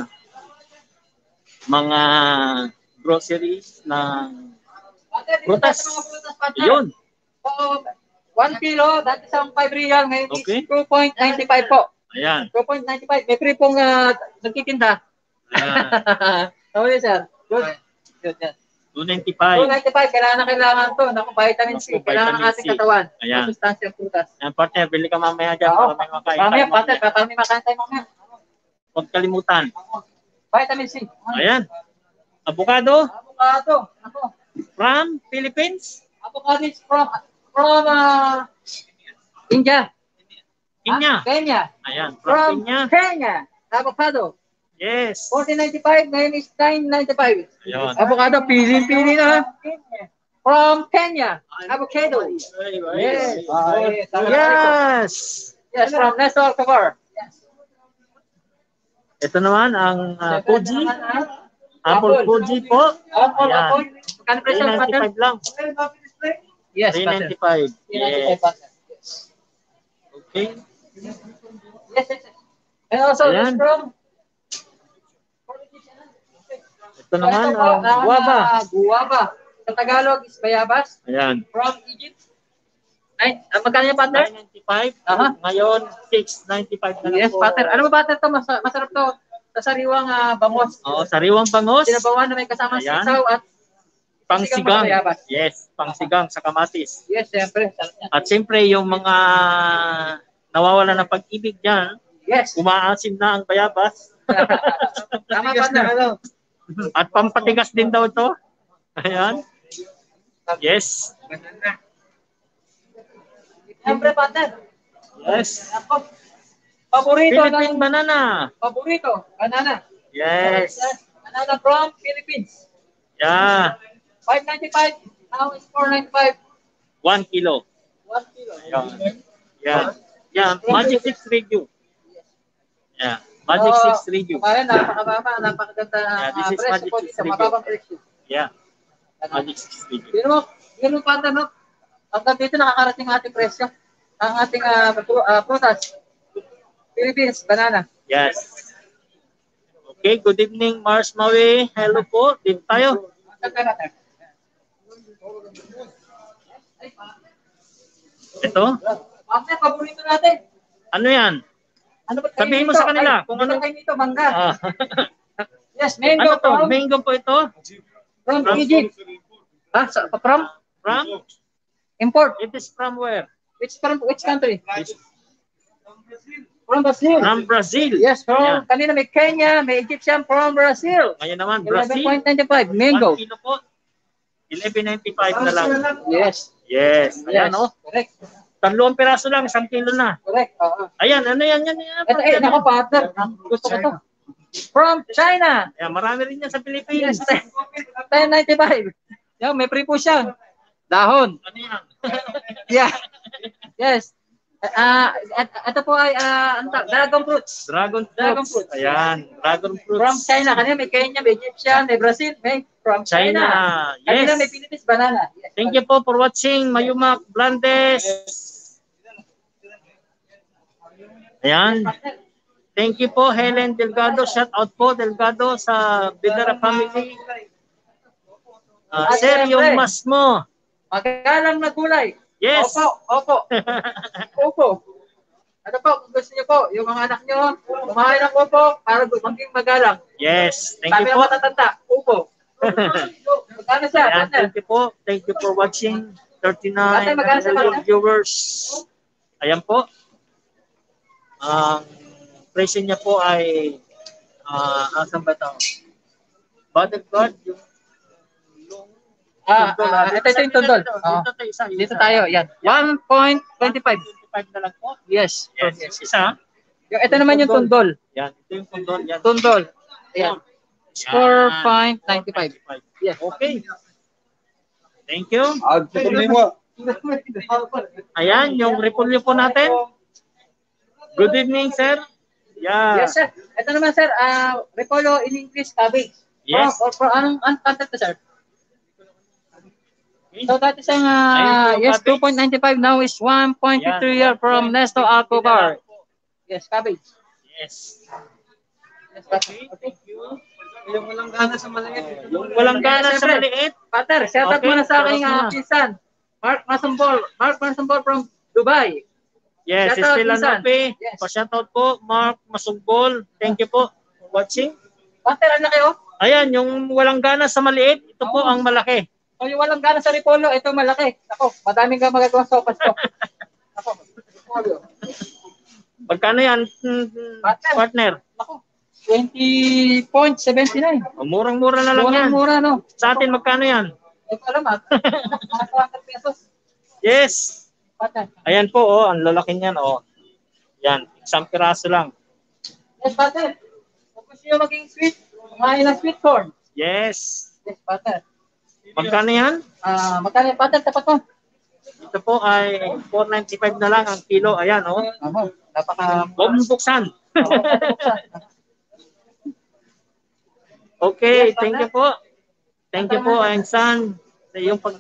Speaker 1: mga groceries ng prutas. Yun.
Speaker 2: So, 1 kilo, dati sa 5 real, ngayon
Speaker 1: Okay.
Speaker 2: is 2.95 po.
Speaker 1: Ayan.
Speaker 2: 2.95. May free pong nagtitinda.
Speaker 1: Ayan.
Speaker 2: Okay, sir. Good. Good, yan.
Speaker 1: 295.
Speaker 2: 2.95, kailangan to. Naku, vitamin C.
Speaker 1: Naku,
Speaker 2: Kailangan ng
Speaker 1: vitamin
Speaker 2: ating
Speaker 1: C.
Speaker 2: katawan.
Speaker 1: Ayan.
Speaker 2: Sustansyang prutas.
Speaker 1: Ayan, partner, bili ka mamaya dyan
Speaker 2: Oo.
Speaker 1: para may makain.
Speaker 2: Mamaya,
Speaker 1: tayo
Speaker 2: partner,
Speaker 1: mamaya.
Speaker 2: para may makain tayo mamaya.
Speaker 1: Huwag kalimutan.
Speaker 2: Vitamin C.
Speaker 1: Ayan. Avocado
Speaker 2: Avocado. Ako.
Speaker 1: from Philippines?
Speaker 2: Avocado is from India.
Speaker 1: Kenya.
Speaker 2: Kenya.
Speaker 1: Ayan, from
Speaker 2: From
Speaker 1: Kenya.
Speaker 2: Kenya. Avocado.
Speaker 1: Yes.
Speaker 2: 14.95, ngayon is 9.95.
Speaker 1: Ayun.
Speaker 2: Avocado, pili-pili na. From Kenya. Avocado. Yes.
Speaker 1: Yes.
Speaker 2: Yes, from Nestor Alcobar.
Speaker 1: Ito naman ang Fuji. Apple Fuji po.
Speaker 2: Apple,
Speaker 1: Ayan.
Speaker 2: apple. Magkano presyo ng partner?
Speaker 1: 395 lang.
Speaker 2: Yes, partner.
Speaker 1: 395.
Speaker 2: 395
Speaker 1: Yes.
Speaker 2: partner.
Speaker 1: Okay.
Speaker 2: Yes, yes, yes. And also,
Speaker 1: Ayan.
Speaker 2: it's from
Speaker 1: Ito naman
Speaker 2: ito po,
Speaker 1: ang guava.
Speaker 2: Guava. Sa Tagalog is bayabas.
Speaker 1: Ayan.
Speaker 2: From Egypt. Ay, magkano yung partner?
Speaker 1: 995.
Speaker 2: Aha.
Speaker 1: Ngayon, 695 na lang
Speaker 2: Yes,
Speaker 1: po.
Speaker 2: partner. Ano ba partner to? Masarap to. Sa sariwang bangos.
Speaker 1: Oo, sariwang bangos.
Speaker 2: Sinabawan na may kasama
Speaker 1: Ayan.
Speaker 2: sisaw at
Speaker 1: Pangsigang.
Speaker 2: bayabas.
Speaker 1: Yes, pangsigang sa kamatis.
Speaker 2: Yes, siyempre. Sarap yan.
Speaker 1: At siyempre, yung mga nawawala ng pag-ibig dyan,
Speaker 2: Yes.
Speaker 1: umaasim na ang bayabas.
Speaker 2: Tama partner.
Speaker 1: At pampatigas din daw ito. Ayan. Yes.
Speaker 2: Siyempre partner.
Speaker 1: Yes.
Speaker 2: Ako. Paborito
Speaker 1: Philippine
Speaker 2: ng
Speaker 1: banana.
Speaker 2: paborito. Banana.
Speaker 1: Yes.
Speaker 2: Banana from Philippines.
Speaker 1: Yeah.
Speaker 2: 5.95. Now it's 4.95.
Speaker 1: 1 kilo.
Speaker 2: 1 kilo.
Speaker 1: Ayan. Yeah. Yeah. Magic 6 radio. Yeah. Magic 6 radio.
Speaker 2: Kaya napakababa, napakaganda
Speaker 1: Yeah, this is
Speaker 2: presyo
Speaker 1: Magic
Speaker 2: po
Speaker 1: 6
Speaker 2: dito.
Speaker 1: radio.
Speaker 2: Mababang presyo.
Speaker 1: Yeah. Magic 6 radio.
Speaker 2: Pero mo partner, no? Hanggang dito nakakarating ang ating presyo. Ang ating prutas. Philippines, banana.
Speaker 1: Yes. Okay, good evening, Mars Maui. Hello po. Din tayo. Ito.
Speaker 2: Partner, paborito natin.
Speaker 1: Ano yan?
Speaker 2: Ano ba
Speaker 1: Sabihin mo sa kanila kung ano.
Speaker 2: Kayo nito, mangga.
Speaker 1: Ah.
Speaker 2: Yes, mango
Speaker 1: Ano to?
Speaker 2: from,
Speaker 1: Mango po ito?
Speaker 2: from
Speaker 1: From-
Speaker 2: Egypt. From
Speaker 1: From?
Speaker 2: import.
Speaker 1: It is from where?
Speaker 2: Which country? From Brazil.
Speaker 1: From Brazil.
Speaker 2: Yes, from
Speaker 1: Ayan.
Speaker 2: kanina may Kenya, may Egyptian from Brazil.
Speaker 1: Ngayon naman, Brazil.
Speaker 2: 11.95 mango.
Speaker 1: 1 kilo po. 11.95 na lang.
Speaker 2: Yes.
Speaker 1: Yes. Ayan, oh.
Speaker 2: Correct.
Speaker 1: 3 piraso lang, 1 kilo na.
Speaker 2: Correct. Oo.
Speaker 1: Ayan, ano yan? Yan.
Speaker 2: Ito, nako partner. Gusto ko to. From China.
Speaker 1: Ayan, marami rin yan sa Pilipinas.
Speaker 2: Yes. 10.95. Yan, may free po siya. Dahon.
Speaker 1: Ano yan?
Speaker 2: Yeah. Yes. Ito po ay dragon fruits.
Speaker 1: Dragon
Speaker 2: Dragon
Speaker 1: fruits.
Speaker 2: fruits.
Speaker 1: Ayan, dragon fruits.
Speaker 2: From China. Kanina may Kenya, may Egyptian, may Brazil, may from
Speaker 1: China.
Speaker 2: China. Kanina may
Speaker 1: Yes.
Speaker 2: Philippines banana. Yes.
Speaker 1: Thank you po for watching. Mayumak Blandes. Ayan. Thank you po, Helen Delgado. Shout out po, Delgado, sa Bidara family. Sir, yung mas mo.
Speaker 2: Magalang na gulay.
Speaker 1: Yes.
Speaker 2: Opo. Opo. Ano po, kung gusto niyo po, yung mga anak niyo, kumain ng opo para maging magalang.
Speaker 1: Yes. Thank
Speaker 2: Sabi
Speaker 1: you
Speaker 2: ng
Speaker 1: po.
Speaker 2: matatanda, opo. Magkano siya?
Speaker 1: Ayan,
Speaker 2: Partner?
Speaker 1: thank you po. Thank you for watching. 39
Speaker 2: Magkano siya, partner?
Speaker 1: viewers. Ayan po. Ang presyo niya po ay asan ba ito? Bodyguard, yung
Speaker 2: Ito yung tundol. Dito tayo, yan. 1.25.
Speaker 1: 25 na lang po.
Speaker 2: Yes.
Speaker 1: Yes, isa.
Speaker 2: Ito naman yung tundol.
Speaker 1: Yan, ito yung tundol. Yan.
Speaker 2: Tundol. Ayan. 4.95. Yes.
Speaker 1: Okay. Thank you. Ayan, yung repolyo po natin. Good evening, sir. Yeah.
Speaker 2: Yes, sir. Ito naman, sir, repolyo in English cabbage.
Speaker 1: Yes.
Speaker 2: Anong content to, sir?
Speaker 1: Okay.
Speaker 2: So that is ang
Speaker 1: Ayun po,
Speaker 2: yes,
Speaker 1: cabbage.
Speaker 2: 2.95 now is 1.53 year from Nesto Alcobar. Yes, cabbage.
Speaker 1: Yes.
Speaker 2: Yes, cabbage.
Speaker 1: Okay, thank you.
Speaker 3: Yung walang gana sa maliit.
Speaker 1: Yung walang gana sa maliit.
Speaker 2: Pater, shout out
Speaker 1: Okay,
Speaker 2: muna sa aking
Speaker 1: shout out muna.
Speaker 2: pinsan. Mark Masumbol from Dubai.
Speaker 1: Yes,
Speaker 2: Shout out,
Speaker 1: Estela
Speaker 2: pinsan.
Speaker 1: Nope.
Speaker 2: Yes.
Speaker 1: Pa-shoutout po, Mark Masugbol. Thank you po for watching.
Speaker 2: Pater, ano kayo?
Speaker 1: Ayan, yung walang gana sa maliit, ito po ang malaki.
Speaker 2: O yung walang gana sa repolyo, ito malaki. Ako, madaming ka magagawa sa opas ko. Ako, repolyo.
Speaker 1: Pagkano yan, partner?
Speaker 2: Ako, 20.79.
Speaker 1: Murang-mura na lang yan.
Speaker 2: Murang-mura, no?
Speaker 1: Sa atin, magkano yan?
Speaker 2: Ito alam, 200 pesos.
Speaker 1: Yes.
Speaker 2: Partner.
Speaker 1: Ayan po, oh, ang lalaki niyan, oh. Yan, isang piraso lang.
Speaker 2: Yes, partner. Kung gusto nyo maging sweet, kumain ng sweet corn.
Speaker 1: Yes.
Speaker 2: Yes, partner.
Speaker 1: Magkano yan?
Speaker 2: Magkano yung partner, tapat mo?
Speaker 1: Ito po ay 4.95 na lang ang kilo. Ayan, oh.
Speaker 2: Napaka...
Speaker 1: Huwag mong buksan. Okay, thank you po. Thank you po, Einsan, sa iyong pag...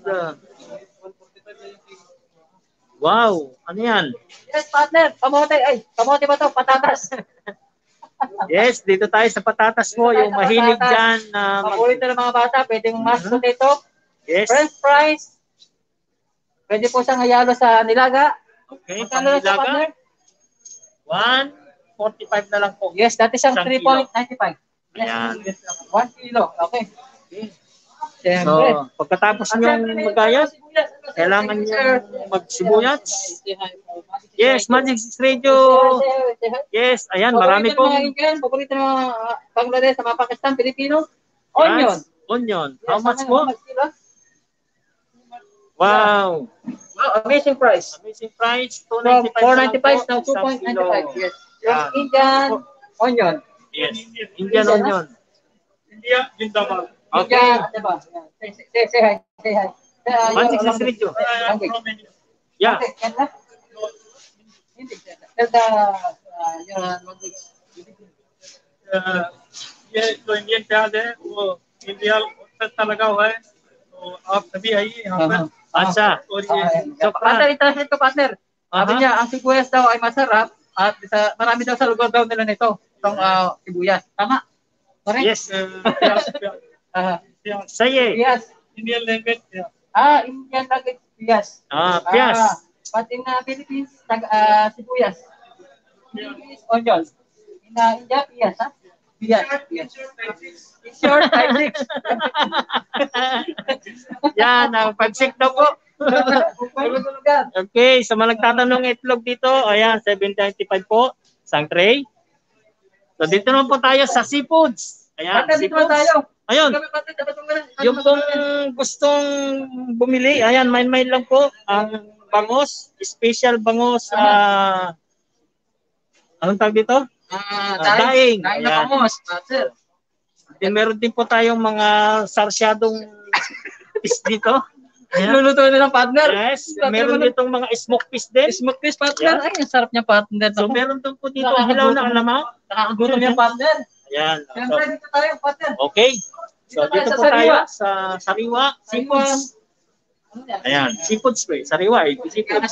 Speaker 1: Wow, ano yan?
Speaker 2: Yes, partner. Kamote. Ay, kamote ba to? Patatas.
Speaker 1: Yes, dito tayo sa patatas po. Yung mahilig dyan na...
Speaker 2: Paborito ng mga bata. Pwedeng mashed potato.
Speaker 1: Yes.
Speaker 2: French fries. Pwede po siyang hayalo sa nilaga.
Speaker 1: Okay,
Speaker 2: Magkano lang siya,
Speaker 1: pangnilaga.
Speaker 2: partner?
Speaker 1: 1.45 na lang po.
Speaker 2: Yes, dati siyang
Speaker 1: Isang kilo.
Speaker 2: 3.95.
Speaker 1: Ayan.
Speaker 2: 1 kilo. Okay.
Speaker 1: So,
Speaker 2: Siyempre.
Speaker 1: pagkatapos nyo magayat, kailangan nyo magsibuyat. Yes, Magic 6 Radio. Yes, ayan, marami
Speaker 2: Paborito ng mga
Speaker 1: pong...
Speaker 2: Indian, paborito ng mga Bangladesh, sa mga Pakistan, Pilipino. Onion.
Speaker 1: Yes, onion. How much po? Wow.
Speaker 2: Wow, amazing price.
Speaker 1: Amazing price.
Speaker 2: From
Speaker 1: 2.95
Speaker 2: 4.95 now
Speaker 1: Isang kilo.
Speaker 2: 2.95. Yes. Yung
Speaker 1: Yan.
Speaker 2: Indian onion.
Speaker 1: Yes. Indian onion.
Speaker 4: India, Jindabad.
Speaker 1: Okay.
Speaker 2: Indian, diba? Say hi. Say hi.
Speaker 1: Magic 6 Radio.
Speaker 2: Okay.
Speaker 4: From India.
Speaker 1: Yeah.
Speaker 2: Okay, yan na. Hindi. Tell the your language.
Speaker 4: ये जो इंडियन प्याज है वो इंडिया सस्ता लगा हुआ है तो आप सभी आइए यहाँ पर
Speaker 1: अच्छा.
Speaker 4: और ये
Speaker 2: Partner, i-translate ko, partner. Sabi
Speaker 1: Aha.
Speaker 2: niya, ang sibuyas daw ay masarap at marami daw sa lugar daw nila nito. Itong sibuyas. Tama? Correct?
Speaker 1: Yes.
Speaker 4: प्याज प्याज
Speaker 1: Say it.
Speaker 2: Yes.
Speaker 4: Indian language
Speaker 2: Indian language, yes.
Speaker 1: Pias.
Speaker 2: But in Philippines, sibuyas. Philippines, onion. In India, pias, ha? Pias. It's short, 5-6.
Speaker 1: Yan, ang pagsik daw po.
Speaker 2: Lugar.
Speaker 1: Okay, sa mga nagtatanong itlog dito, ayan, 7.95 po, isang tray. So dito naman po tayo sa seafoods. Ayan,
Speaker 2: Partner, dito na tayo.
Speaker 1: Ayun,
Speaker 2: Kami, partner, dapat mo na.
Speaker 1: yung pong gustong bumili, ayan, main lang po, ang bangos, special bangos, anong tawag dito? Daing.
Speaker 2: Daing na
Speaker 1: Ayan.
Speaker 2: pamos, partner.
Speaker 1: Then meron din po tayong mga sarsyadong fish dito. Ayan.
Speaker 2: Luluto na ng partner.
Speaker 1: Yes, meron ditong mga smoke fish din.
Speaker 2: Smoke fish, partner. Ay, ang sarap niya, partner.
Speaker 1: So meron din po dito hilaw na alamang.
Speaker 2: Nakakagutom yung partner.
Speaker 1: Ayan.
Speaker 2: Siyempre, dito tayo, partner.
Speaker 1: Okay. So dito po tayo sa Sariwa Seafoods. Ayan, Seafoods po. Sariwa, Seafoods.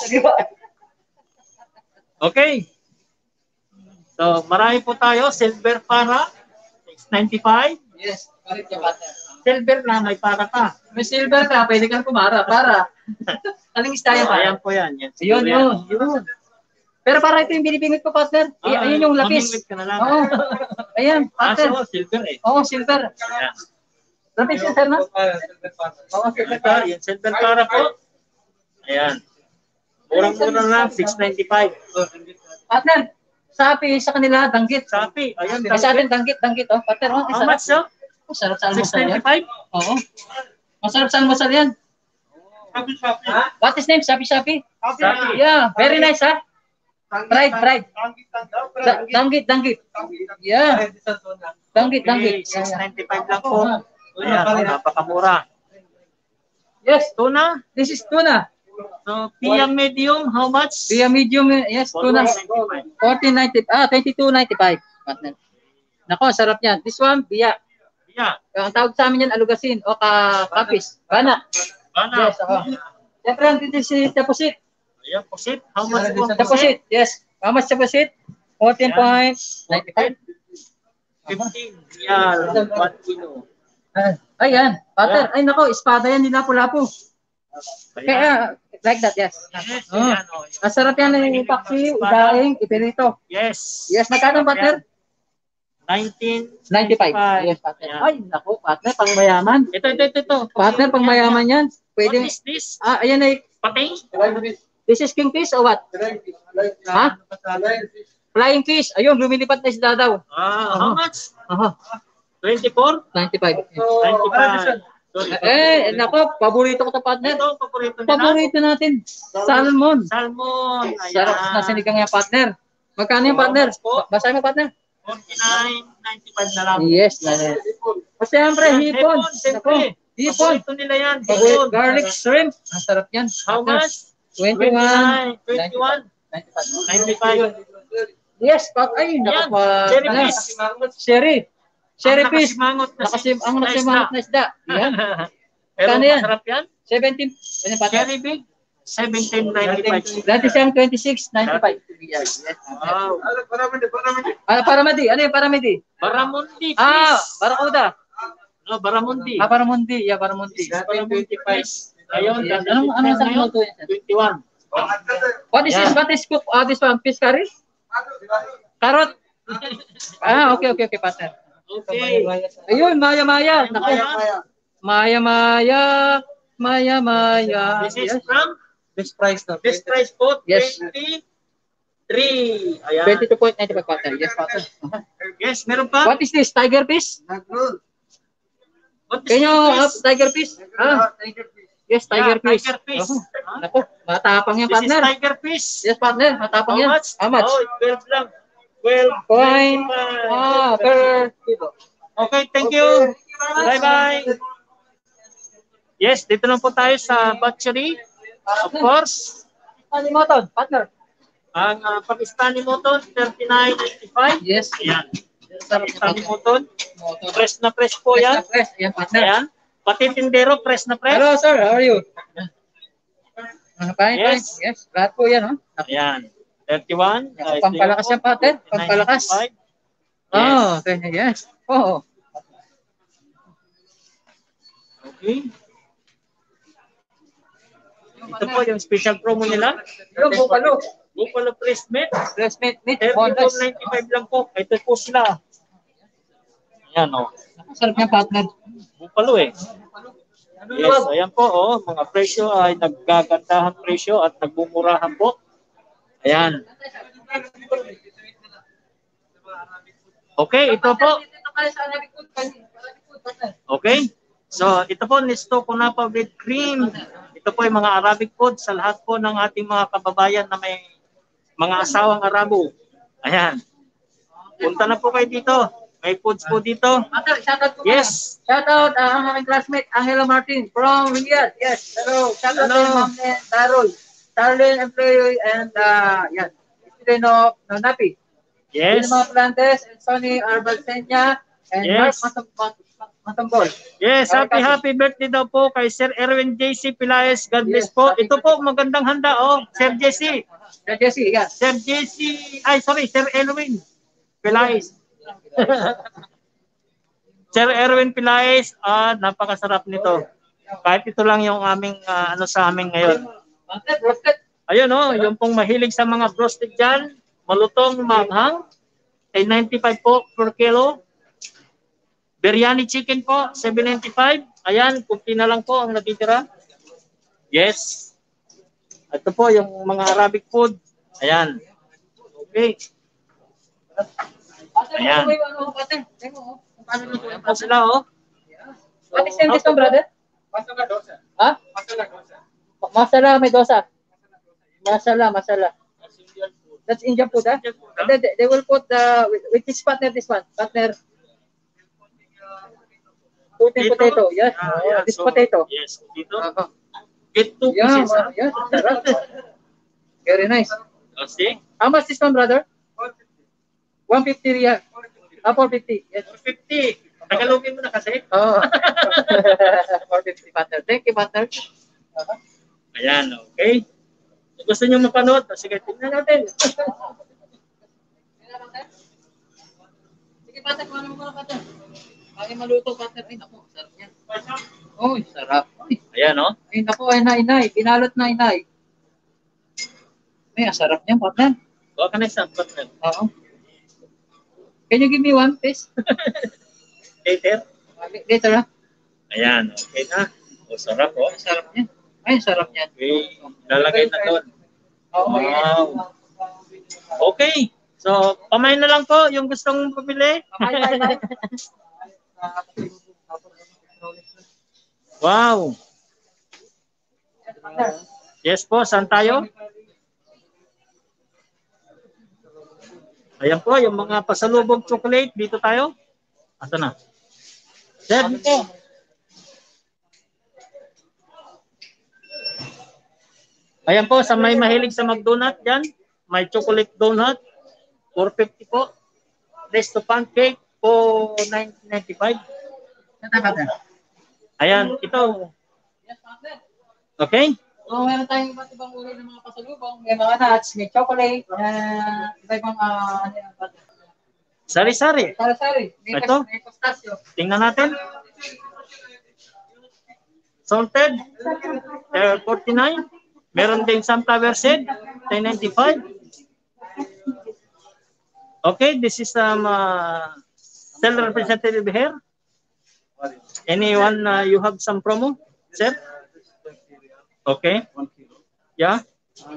Speaker 1: Okay. So marami po tayo. Silver para, 6.95.
Speaker 2: Yes, correct yung partner.
Speaker 1: Silver na, may para ka.
Speaker 2: May silver ka, pwede kang kumara. Para. Aling isda yan,
Speaker 1: Ayan po yan. Yan, siguro
Speaker 2: Yun. Pero para ito yung binibingit ko, partner. Ayun yung lapis.
Speaker 1: mamingwit ka na lang.
Speaker 2: Oo. Ayan, partner.
Speaker 1: So, silver eh.
Speaker 2: Oo, silver.
Speaker 1: Ayan.
Speaker 2: Lapis yun, sir, no? Oo, silver.
Speaker 1: Ito, yung silver para po. Ayan. Murang-mura lang, 6.95.
Speaker 2: Partner, sapi sa kanila, danggit.
Speaker 1: Sapi, ayan.
Speaker 2: Sa atin, danggit, oh. Partner, oh,
Speaker 1: How much, no?
Speaker 2: Masarap sa almusal yan.
Speaker 1: 6.95?
Speaker 2: Oo. Masarap sa almusal yan. What is name? Sapi.
Speaker 1: Sapi.
Speaker 2: Yeah, very nice, ha? Fried. Danggit. Yeah. Danggit.
Speaker 1: Okay, 6.95 lang po. Ayan, napakamura.
Speaker 2: Yes,
Speaker 1: Tuna?
Speaker 2: this is tuna.
Speaker 1: So, pia medium, how much?
Speaker 2: Via medium, yes, tuna. 14.90, 22.95. Partner. Nako, sarap yan. This one, via.
Speaker 1: Yeah.
Speaker 2: Ang tawag sa amin yan, alugasin o kapis. Bana.
Speaker 1: Bana.
Speaker 2: Yes, ako. Siyempre, ang dito si deposit.
Speaker 1: Ayan, posit. How much po?
Speaker 2: Deposit, yes. How much deposit? 14.95.
Speaker 1: 15. Yeah, 1 kilo.
Speaker 2: Ayan, partner. Ay, nako, espada yan, nila Lapu-Lapu. Kaya, like that, yes.
Speaker 1: Yes,
Speaker 2: Oh.
Speaker 1: ayan, oh.
Speaker 2: Masarap yan ng ipaksi, idaing, ipirito.
Speaker 1: Yes.
Speaker 2: Yes, magkano, partner?
Speaker 1: 19.95.
Speaker 2: 95. Yes, partner.
Speaker 1: Ayan.
Speaker 2: Ay, naku, partner, pang mayaman.
Speaker 1: Ito.
Speaker 2: Partner, pang mayaman yan.
Speaker 1: What
Speaker 2: Pwede.
Speaker 1: is this?
Speaker 2: Ayan ay,
Speaker 1: Pating?
Speaker 2: this is king fish or what? Ha? Flying fish. Ayun, lumilipad na isda daw.
Speaker 1: How much?
Speaker 2: 95.
Speaker 1: 24? 95.
Speaker 2: Nako, paborito ko to, partner.
Speaker 1: Ito, paborito nila.
Speaker 2: Paborito natin. Salmon.
Speaker 1: Salmon. Ayan.
Speaker 2: Sarap na sinigang yan, partner. Magkano yung partner? Basahin mo, partner.
Speaker 1: 49.95 na lang.
Speaker 2: Yes. O siyempre, hipon.
Speaker 1: Siyempre.
Speaker 2: Hipon.
Speaker 1: Paborito nila yan.
Speaker 2: Paborito, garlic shrimp. Ang sarap yan.
Speaker 1: How much?
Speaker 2: 21.
Speaker 1: 21. 95.
Speaker 2: Yes, ay,
Speaker 1: Yan. Cherry fish.
Speaker 2: Cherry fish.
Speaker 1: Ang
Speaker 2: nakasimangot na isda. Yan.
Speaker 1: Pero
Speaker 2: Kano yan?
Speaker 1: masarap yan.
Speaker 2: 17. Ano pa?
Speaker 1: Cherry big. 17.95.
Speaker 2: Dati siyang 26.95. Yes.
Speaker 1: Wow.
Speaker 2: Paramedi. Ano yung paramedi?
Speaker 1: Baramundi fish.
Speaker 2: Barakuda.
Speaker 1: No, Baramundi.
Speaker 2: Baramundi. Yeah, Baramundi.
Speaker 1: 25. Ayun.
Speaker 2: Anong sa luto yan?
Speaker 1: 21.
Speaker 2: What is cook? This one, fish curry? Carrot. Okay, partner.
Speaker 1: Okay.
Speaker 2: Ayun, Maya. Naku. Maya.
Speaker 1: This is from
Speaker 3: Best price na.
Speaker 1: best price po,
Speaker 2: Yes.
Speaker 1: 23. Ayan.
Speaker 2: 22.95 partner. Yes, partner.
Speaker 1: Yes, meron pa?
Speaker 2: What is this? Tiger fish?
Speaker 1: What is
Speaker 2: Can you have
Speaker 1: this?
Speaker 2: tiger fish? Yes, tiger fish.
Speaker 1: Tiger fish.
Speaker 2: Naku, matapang yan,
Speaker 1: This is
Speaker 2: partner.
Speaker 1: tiger fish.
Speaker 2: Yes, partner. Matapang yan. How much?
Speaker 1: Oh, 12 lang. 12.
Speaker 2: Coin. Per kilo.
Speaker 1: Okay, thank you. Bye-bye. Yes, dito lang po tayo sa butchery. Of course,
Speaker 2: Moton, partner.
Speaker 1: ang Pakistani Moton, 39.95.
Speaker 2: Yes.
Speaker 1: Ayan.
Speaker 2: Sarap
Speaker 1: Pakistani
Speaker 2: na
Speaker 1: Moton.
Speaker 2: moton.
Speaker 1: Fresh na fresh po yan.
Speaker 2: Fresh. Yan, partner.
Speaker 1: Ayan. Pati tindero, fresh na fresh.
Speaker 2: Hello, sir. How are you? Fine.
Speaker 1: Yes.
Speaker 2: Yes. Lahat po yan,
Speaker 1: Ayan. 31.
Speaker 2: Pampalakas yan, partner. Pampalakas.
Speaker 1: 95.
Speaker 2: Okay. Yes. Oo.
Speaker 1: Okay. Ito po yung special promo nila.
Speaker 2: Yung bupalo.
Speaker 1: Buffalo fresh meat.
Speaker 2: Fresh meat. Boneless.
Speaker 1: 34.95 lang po. Ito po sila. Ayan o.
Speaker 2: Sarap niya, partner.
Speaker 1: Buffalo eh. Yes, ayan po mga presyo ay naggagandahan presyo at nagbumurahan po. Ayan. Okay, ito po. Okay. So, ito po Nesto Kunapa with cream. Ito po yung mga Arabic food sa lahat po ng ating mga kababayan na may mga asawang Arabo. Ayan. Punta na po kayo dito. May foods po dito.
Speaker 2: Shoutout po.
Speaker 1: Yes.
Speaker 2: Shoutout ang aming classmate, Angelo Martin from Riyadh. Yes. Hello. Shoutout
Speaker 1: Hello.
Speaker 2: kay Ma'am Darul. Darlene employee and yan. Student of Napi.
Speaker 1: Yes.
Speaker 2: Mga Plantes and Sonny Arbalsenya and
Speaker 1: Yes.
Speaker 2: Mark Matambol.
Speaker 1: Yes, happy birthday daw po kay Sir Erwin JC Pilaes. God bless po. Ito po, magandang handa, Sir JC.
Speaker 2: Sir Jesse, yeah.
Speaker 1: Sir JC, Sir Erwin Pilaes. Sir Erwin Pilaes, napakasarap nito. Kahit ito lang yung aming, sa amin ngayon.
Speaker 2: Roasted.
Speaker 1: Ayun, yung pong mahilig sa mga roasted dyan, malutong, maanghang, ay 95 po per kilo. Biryani chicken po, 795. Ayan, kunti na lang po ang natitira. Yes. Ito po yung mga Arabic food. Ayan. Okay. Ayan. Ayan po sila,
Speaker 2: What is this one, brother? Ha? Masala, may dosa. Masala. That's Indian food, ha? They will put which is partner this one? Partner. Potato, yes. This potato.
Speaker 1: Yes, dito. Get 2 pieces.
Speaker 2: Yeah, very nice.
Speaker 1: See?
Speaker 2: How much this one, brother? 150 riyal. 450. Yes.
Speaker 1: 450. Tagalogin mo na kasi.
Speaker 2: Oh. 450, partner. Thank you, partner.
Speaker 1: Ayan, okay. Gusto nyo mapanood? Sige, tingnan natin.
Speaker 2: Sige, partner. Kung ano mo partner. Ay, maluto, partner. Ay, naku, sarap yan. Uy, sarap.
Speaker 1: Ayan,
Speaker 2: Ay, naku, inay. Pinalot na inay. Ay, sarap niyan, partner.
Speaker 1: Huwag ka na isang partner.
Speaker 2: Oo. Can you give me one, please?
Speaker 1: Later.
Speaker 2: Later, ha?
Speaker 1: Ayan, okay na. Sarap,
Speaker 2: Sarap niyan. Ay, sarap niyan.
Speaker 1: Okay, lalagay na doon.
Speaker 2: Oo,
Speaker 1: Wow. Okay. So, pamay na lang po yung gustong pumili.
Speaker 2: Pamay.
Speaker 1: Wow. Yes po, saan tayo? Ayan po, yung mga pasalubong chocolate. Dito tayo. Asa na? Sir, dito. Ayan po, sa may mahilig sa mag-donut dyan. May chocolate donut. 450 po. Resto pancake po 995. Ayan, ito. Okay?
Speaker 2: So, meron tayong iba't ibang uri ng mga pasalubong. May mga nuts, may chocolate, iba-ibang
Speaker 1: Sari-sari.
Speaker 2: sari-sari.
Speaker 1: Ito?
Speaker 2: May pistachio.
Speaker 1: Tingnan natin. Salted, 49. Meron din sunflower seed, 1095. Okay, this is sales representative here. Anyone you have some promo, sir? Okay. Yeah.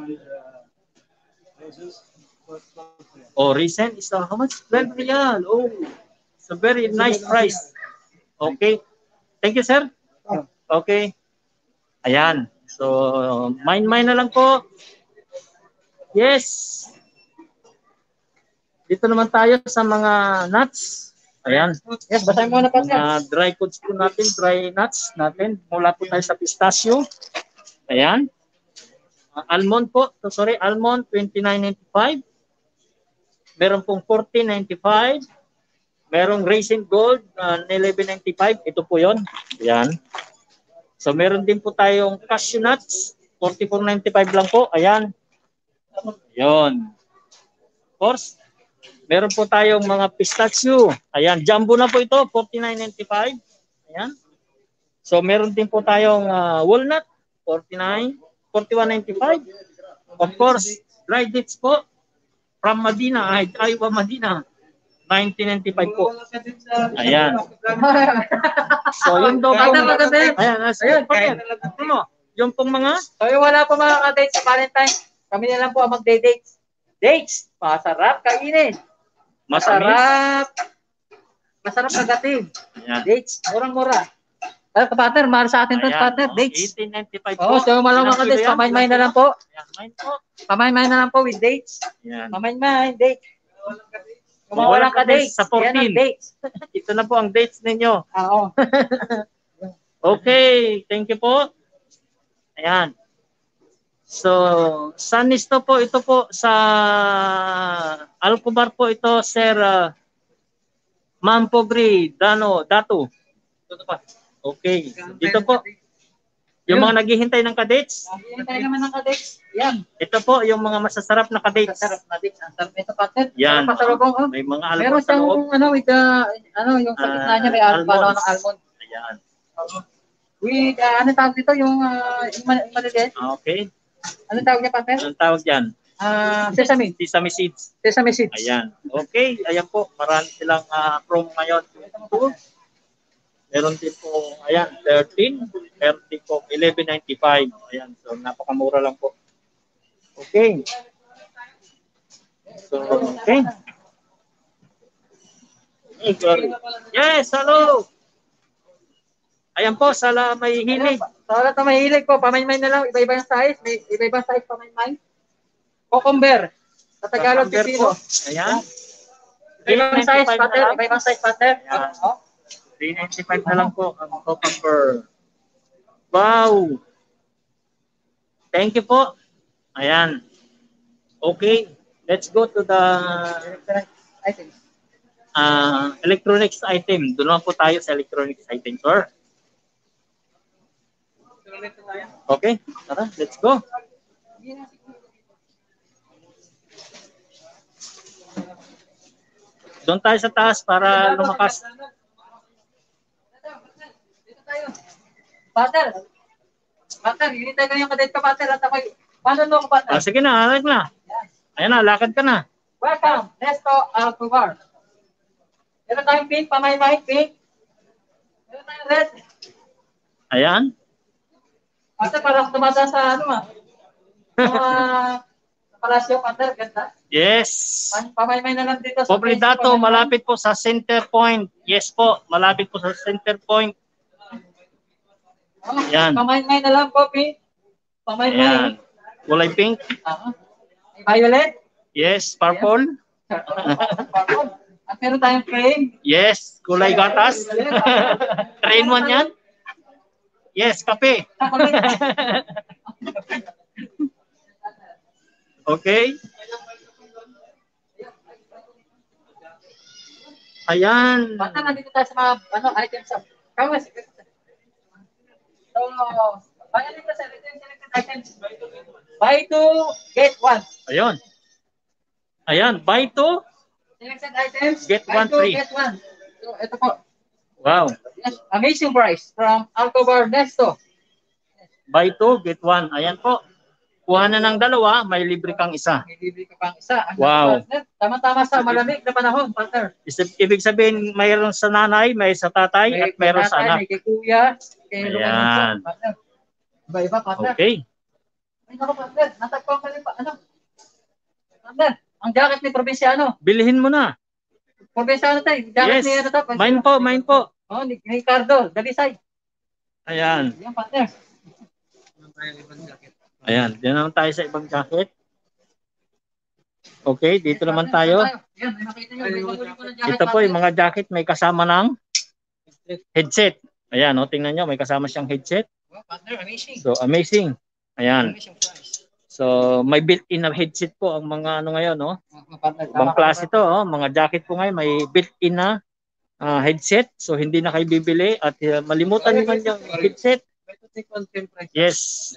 Speaker 1: Oh, recent is how much? 12 real. Oh, it's a very nice price. Okay. Thank you, sir. Okay. Ayan. So, mine na lang po. Yes. Dito naman tayo sa mga nuts. Ayan.
Speaker 2: Yes, basahin mo na pa siya.
Speaker 1: Dry goods po natin, dry nuts natin. Mula po tayo sa pistachio. Ayan. Almond po. Sorry, almond 29.95. Meron pong 14.95. Merong raisin gold 11.95. Ito po 'yon. Ayan. So meron din po tayong cashew nuts 44.95 lang po. Ayan. 'Yon. Of course, meron po tayong mga pistachio. Ayan, jumbo na po ito, 49.95. Ayan. So meron din po tayong walnut, 41.95. Of course, dry dates po from Medina, Iowa Medina, 1995 po. Ayan. So yun daw po. Ayan, ayan. Yung pong mga?
Speaker 2: So, yung wala pa mga ka-dates sa Valentine, kami na lang po ang magde-dates. Dates, masarap kainin. Masarap kagatin. Dates, murang-mura. Partner, mahal sa atin to, partner. Dates.
Speaker 1: 1895 po.
Speaker 2: Oo, so mga ka-dates, pamain-main na lang po.
Speaker 1: Ayan, po.
Speaker 2: Pamain-main na lang po with dates.
Speaker 1: Ayan.
Speaker 2: Pamain-main, dates. Kung
Speaker 1: Kung
Speaker 2: walang
Speaker 1: ka-dates
Speaker 2: ka-dates,
Speaker 1: sa 14.
Speaker 2: yan ang dates.
Speaker 1: Ito na po ang dates ninyo.
Speaker 2: Oo.
Speaker 1: Okay, thank you po. Ayan. So, saan isto po? Ito po sa Alcobar po ito, Sir Mampogri, Dato. Ito pa. Okay. Dito po. Yung mga naghihintay ng ka-dates.
Speaker 2: Hintay naman ng ka-dates. Yan.
Speaker 1: Ito po yung mga masasarap na ka-dates.
Speaker 2: Masarap na dates. Ang sarap nito, partner.
Speaker 1: Yan.
Speaker 2: Pasalubong, oh.
Speaker 1: May mga
Speaker 2: Meron
Speaker 1: almond sa loob.
Speaker 2: siyang, with the, yung sa gitna niya, may almond. Almond.
Speaker 1: Ayan.
Speaker 2: With, ano tawag dito, yung maliliit?
Speaker 1: Okay.
Speaker 2: Ano tawag niya, partner?
Speaker 1: Anong tawag yan?
Speaker 2: Sesame.
Speaker 1: Sesame seeds.
Speaker 2: Sesame seeds.
Speaker 1: Ayan. Okay. Ayan po. Marami silang promo ngayon. Meron din po, ayan, 13. Meron din po, 11.95. Ayan. So, napakamura lang po. Okay. So, okay. Yes, hello. Ayan po, sala may hilig.
Speaker 2: Sa lahat na mahilig po, pamain-main na lang. Iba-ibang size. May iba-ibang size pamain-main. Cucumber. Sa Tagalog, pipino.
Speaker 1: Ayan.
Speaker 2: Iba-ibang size, partner. Iba-ibang size, partner.
Speaker 1: Ayan. 395 na lang po ang cucumber. Wow! Thank you po. Ayan. Okay. Let's go to the electronics item. Doon naman po tayo sa electronics item, sir. Okay. Tara, let's go. Doon tayo sa taas para lumakas.
Speaker 2: Partner, hinintay ko yung kadate ka, partner. At ako'y, paano mo ko, partner?
Speaker 1: Sige na, alag na. Ayan na, lakad ka na.
Speaker 2: Welcome, Nesto Alcobar. Meron tayong pink, pamain-main, pink. Meron tayong red.
Speaker 1: Ayan.
Speaker 2: Partner, parang tumata sa, Palasyo, partner, ganda.
Speaker 1: Yes.
Speaker 2: Pamaymay na lang dito.
Speaker 1: Pobridato, malapit po sa center point. Yes po, malapit po sa center point. Yan.
Speaker 2: Pamaymay na lang po, P. Pamaymay.
Speaker 1: Ayan. Kulay pink.
Speaker 2: Violet.
Speaker 1: Yes, purple.
Speaker 2: Purple. At meron tayong frame.
Speaker 1: Yes, kulay gatas. 3-in-1 yan. Yes, kape. Okay. Ayan.
Speaker 2: Basta nandito tayo sa mga items. Kamas. So, bayan dito sa selected items. Buy 2, get 1.
Speaker 1: Ayun. Ayan, buy 2.
Speaker 2: Selected items.
Speaker 1: Get
Speaker 2: buy
Speaker 1: 1
Speaker 2: 2,
Speaker 1: free.
Speaker 2: Get 1. So, ito po.
Speaker 1: Wow.
Speaker 2: Yes, amazing price from Alcobar Nesto.
Speaker 1: Buy 2, get 1. Ayan po. Kuha na ng dalawa, may libre kang isa.
Speaker 2: May libre ka pang isa.
Speaker 1: Wow.
Speaker 2: Tama-tama sa malamig na panahon, partner.
Speaker 1: Ibig sabihin, mayroon sa nanay, may sa tatay, at mayroon sa anak.
Speaker 2: May kay kuya, kay
Speaker 1: Ayan.
Speaker 2: partner. Iba-iba, partner.
Speaker 1: Okay.
Speaker 2: Ay, naku, partner. Natagpuan ka rin pa. Partner, ang jacket ni Provinciano.
Speaker 1: Bilhin mo na.
Speaker 2: Provinciano tayo. Jacket
Speaker 1: Yes.
Speaker 2: ni ano to?
Speaker 1: Mine po, mine po.
Speaker 2: Oh, ni Ricardo, Dalisay.
Speaker 1: Ayan.
Speaker 2: Yan, partner.
Speaker 1: Ayan. Diyan naman tayo sa ibang jacket. Okay, dito naman tayo.
Speaker 2: Yan, may makita nyo. May pamuli ko ng jacket,
Speaker 1: Ito po yung mga jacket may kasama ng headset. Ayan, o, tingnan nyo, may kasama siyang headset.
Speaker 2: Oh, partner, amazing.
Speaker 1: So, amazing. Ayan.
Speaker 2: Amazing price.
Speaker 1: So, may built-in na headset po ang mga ano ngayon, no? Ibang klase to, oh. Mga jacket po ngayon, may built-in na headset. So, hindi na kayo bibili at malimutan nyo man yung headset. Yes.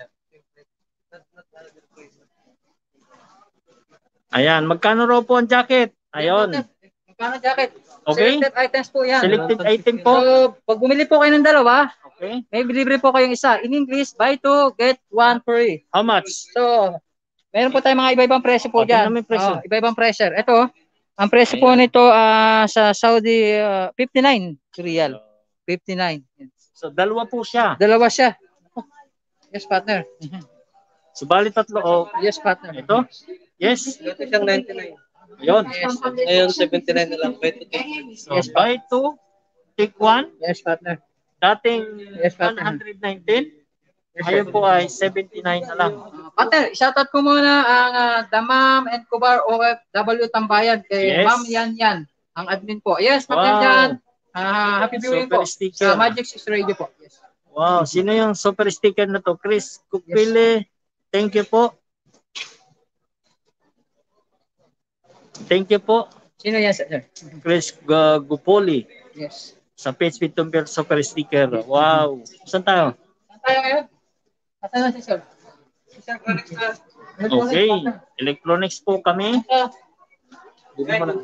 Speaker 1: Ayan, magkano raw po ang jacket? Ayun.
Speaker 2: Magkano jacket?
Speaker 1: Okay.
Speaker 2: Selected items po yan.
Speaker 1: Selected item po.
Speaker 2: So, pag bumili po kayo ng dalawa,
Speaker 1: Okay.
Speaker 2: may libre po kayong isa. In English, buy 2, get 1 free.
Speaker 1: How much?
Speaker 2: So, meron po tayong mga iba-ibang presyo po
Speaker 1: Okay,
Speaker 2: dyan.
Speaker 1: may presyo.
Speaker 2: Iba-ibang presyo. Ito, ang presyo po nito sa Saudi, 59 real. 59.
Speaker 1: So, dalawa po siya.
Speaker 2: Dalawa siya. Yes, partner.
Speaker 1: Subali tatlo. Oh,
Speaker 2: Yes, partner.
Speaker 1: ito? Yes.
Speaker 3: Ito siyang 99.
Speaker 1: Ayun.
Speaker 2: Yes,
Speaker 3: Ngayon, 79 na lang.
Speaker 1: So, buy 2, take 1.
Speaker 2: yes, partner.
Speaker 1: Dating
Speaker 2: Yes, partner.
Speaker 1: 119. Ngayon po ay 79 na lang.
Speaker 2: Partner, shoutout ko muna ang Damam and Kubar OFW Tambayan kay
Speaker 1: Yes.
Speaker 2: Ma'am Yan. Ang admin po. Yes, partner
Speaker 1: Wow.
Speaker 2: dyan. Happy viewing
Speaker 1: Super
Speaker 2: po.
Speaker 1: sticker.
Speaker 2: Sa Magic 6 Radio po. Yes.
Speaker 1: Wow, sino yung super sticker na to? Chris Kupile. Thank you po. Thank you po.
Speaker 2: Sino yan, sir?
Speaker 1: Chris Gupoli
Speaker 2: Yes.
Speaker 1: sa PHP Tumper super sticker. Wow. Saan tayo?
Speaker 2: Saan tayo ngayon? Saan na si sir? Si Sir Alex na.
Speaker 1: Okay. Electronics po kami. Dito mo na.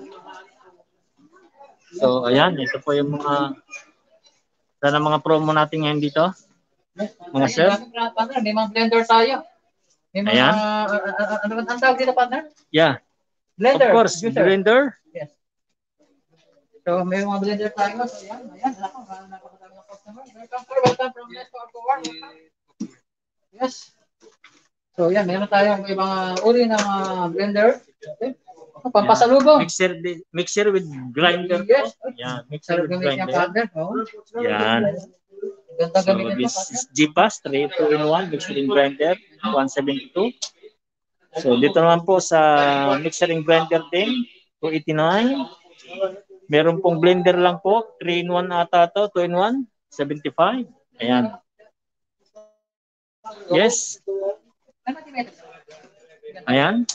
Speaker 1: So, ayan. Ito po yung mga sana mga promo natin ngayon dito. Mga sir.
Speaker 2: Partner, may mga blender tayo. May mga,
Speaker 1: Ayan.
Speaker 2: ano ba ang tawag dito, partner?
Speaker 1: Yeah.
Speaker 2: Blender.
Speaker 1: Of course.
Speaker 2: Juicer.
Speaker 1: Blender.
Speaker 2: Yes. So, may mga blender tayo. So, ayan. Ako, napakadami ng customer. Welcome, sir. Welcome from Nesto Alcobar. Yes. So, yan. Meron tayong may mga uri ng blender. Okay. Pampasalubong.
Speaker 1: Mixer with grinder.
Speaker 2: Yes.
Speaker 1: Yeah, mixer with
Speaker 2: Gamit niya,
Speaker 1: grinder.
Speaker 2: partner. Oh.
Speaker 1: Yan.
Speaker 2: Ganda
Speaker 1: So,
Speaker 2: gamit nito,
Speaker 1: this
Speaker 2: partner.
Speaker 1: is G-Pass 3-2-in-1 mixer and grinder 172. So, dito naman po sa mixer and grinder din 289. Meron pong blender lang po 3-in-1 ata to, 2-in-1 75. Ayan. Yes. Ayan.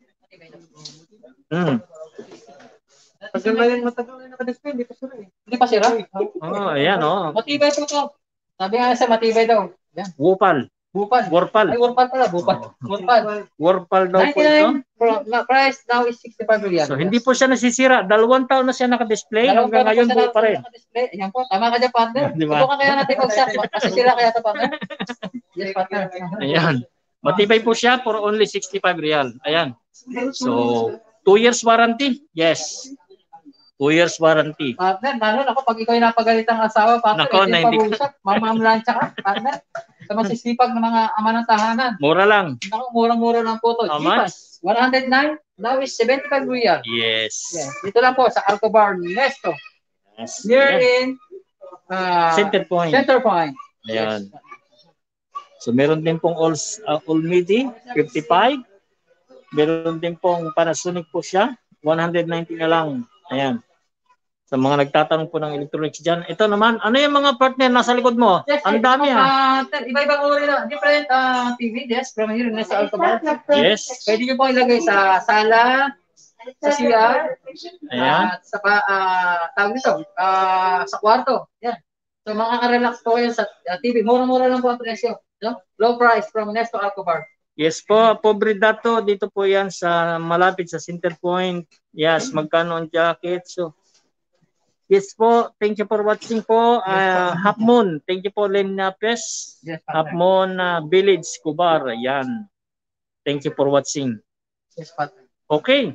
Speaker 3: Matagal na naka-display, hindi pa sila eh.
Speaker 2: Hindi pa sira?
Speaker 1: Oh, ayan oh.
Speaker 2: Matibay po to. Sabi nga sa matibay daw. Yan.
Speaker 1: Wupal.
Speaker 2: Bupal.
Speaker 1: Warpal.
Speaker 2: Ay, Warpal pala. Bupal. Warpal.
Speaker 1: Warpal daw po ito.
Speaker 2: 99 price now is 65 real.
Speaker 1: So, hindi po siya nasisira. 2 taon na siya naka-display. Hanggang ngayon po pa rin.
Speaker 2: Ayan po. Tama ka dyan, partner.
Speaker 1: Diba?
Speaker 2: Subukan kaya natin mag-shop. Kasi sila kaya ito, partner. Yes, partner.
Speaker 1: Ayan. Matibay po siya for only 65 real. Ayan. So, 2 years warranty? Yes. 2 years warranty.
Speaker 2: Partner, nanon ako pag ikaw yung napagalit ang asawa, partner,
Speaker 1: Nako,
Speaker 2: ito
Speaker 1: na
Speaker 2: yung
Speaker 1: hindi
Speaker 2: pag-uusap. Mamamlansya ka, partner. Sa masisipag ng mga ama ng tahanan.
Speaker 1: Mura lang.
Speaker 2: Naku, murang-mura lang po to.
Speaker 1: How
Speaker 2: Gipas, 109, now is 75 real.
Speaker 1: Yes.
Speaker 2: Yeah. Dito lang po sa Alcobar Nesto.
Speaker 1: Yes.
Speaker 2: Near
Speaker 1: Ayan.
Speaker 2: in
Speaker 1: Center Point.
Speaker 2: Center Point.
Speaker 1: Ayan. So meron din pong All-MIDI, 55. Meron din pong Panasonic po siya, 190 na lang. Ayan. Sa mga nagtatanong po ng electronics dyan. Ito naman, ano yung mga partner nasa likod mo?
Speaker 2: Yes,
Speaker 1: Ang dami
Speaker 2: iba-ibang uri na, different TV, yes, from here na sa Alcobar.
Speaker 1: Yes.
Speaker 2: Pwede nyo po ilagay sa sala, sa CR,
Speaker 1: Ayan.
Speaker 2: at sa tawag nito, sa kwarto. Yan. So makaka-relax po kayo sa TV. Mura-mura lang po ang presyo. No? Low price from Nesto Alcobar.
Speaker 1: Yes po, pobre dato. Dito po yan sa malapit sa Center Point. Yes, magkano ang jacket. So, yes po, thank you for watching po. Half Moon, thank you po Len Napes.
Speaker 2: Yes,
Speaker 1: Half Moon Village, Cubar. Yan. Thank you for watching.
Speaker 2: Yes, partner.
Speaker 1: Okay.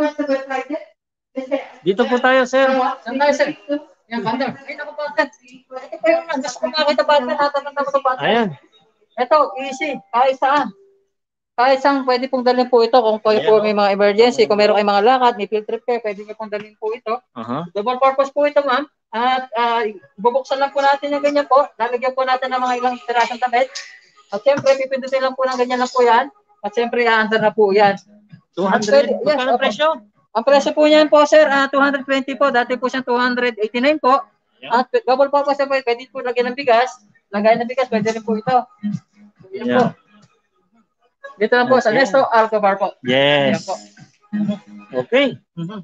Speaker 1: Dito po tayo, sir.
Speaker 2: Saan tayo, sir? Yan, partner. Ay, naku, partner. Ito po yung gusto ko makita, partner. Natatanda ko ito, partner.
Speaker 1: Ayan.
Speaker 2: Ito, easy. Kahit saan. Kahit saan, pwede pong dalhin po ito kung kayo po may mga emergency. Kung meron kayong mga lakad, may field trip kayo, pwede nyo pong dalhin po ito. Double purpose po ito, ma'am. At bubuksan lang po natin yung ganyan po. Lalagyan po natin ng mga ilang tirasang damit. At siyempre, pipindutin lang po ng ganyan lang po yan. At siyempre, aandar na po yan.
Speaker 1: 200. Magkano presyo?
Speaker 2: Ang presyo po niyan po, sir, 220 po. Dati po siyang 289 po. At double purpose po, pwede po lagyan ng bigas. Lagyan ng bigas, pwede rin po ito. Yan po. Dito lang po sa Nesto Alcobar po.
Speaker 1: Yes.
Speaker 2: Po.
Speaker 1: Okay.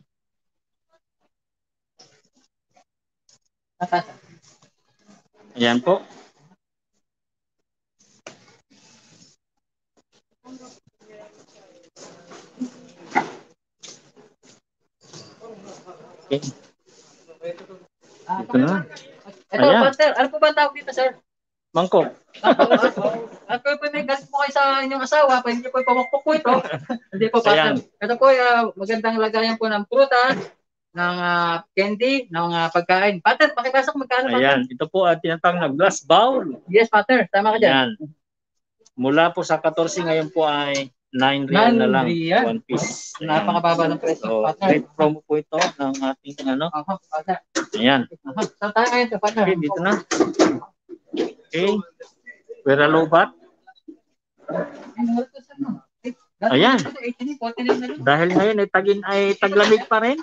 Speaker 1: Ayan po. Okay. Ito na.
Speaker 2: Ito,
Speaker 1: Ayan.
Speaker 2: Buster, ano po ba ang tawag dito, sir?
Speaker 1: Mangkok.
Speaker 2: At kung may gas po kayo sa inyong asawa, pwede nyo po ipamukpok po ito. Hindi po,
Speaker 1: Ayan.
Speaker 2: Buster. Ito po, magandang lagayan po ng prutas, ng candy, ng pagkain. Buster, pakipasok magkano, Buster?
Speaker 1: Ayan. Ito po ang tinatawag na glass bowl.
Speaker 2: Yes, Buster. Tama ka dyan.
Speaker 1: Ayan. Mula po sa 14 ngayon po ay 9 real na lang.
Speaker 2: 9 real?
Speaker 1: One piece. Ayan.
Speaker 2: Napakababa ng presyo,
Speaker 1: So,
Speaker 2: Buster.
Speaker 1: great promo po ito ng ating ano.
Speaker 2: Buster.
Speaker 1: Ayan.
Speaker 2: Saan tayo ngayon, Buster?
Speaker 1: Okay, dito na. Okay. Pera lobat. Ayan. Dahil ngayon ay taglamig pa rin.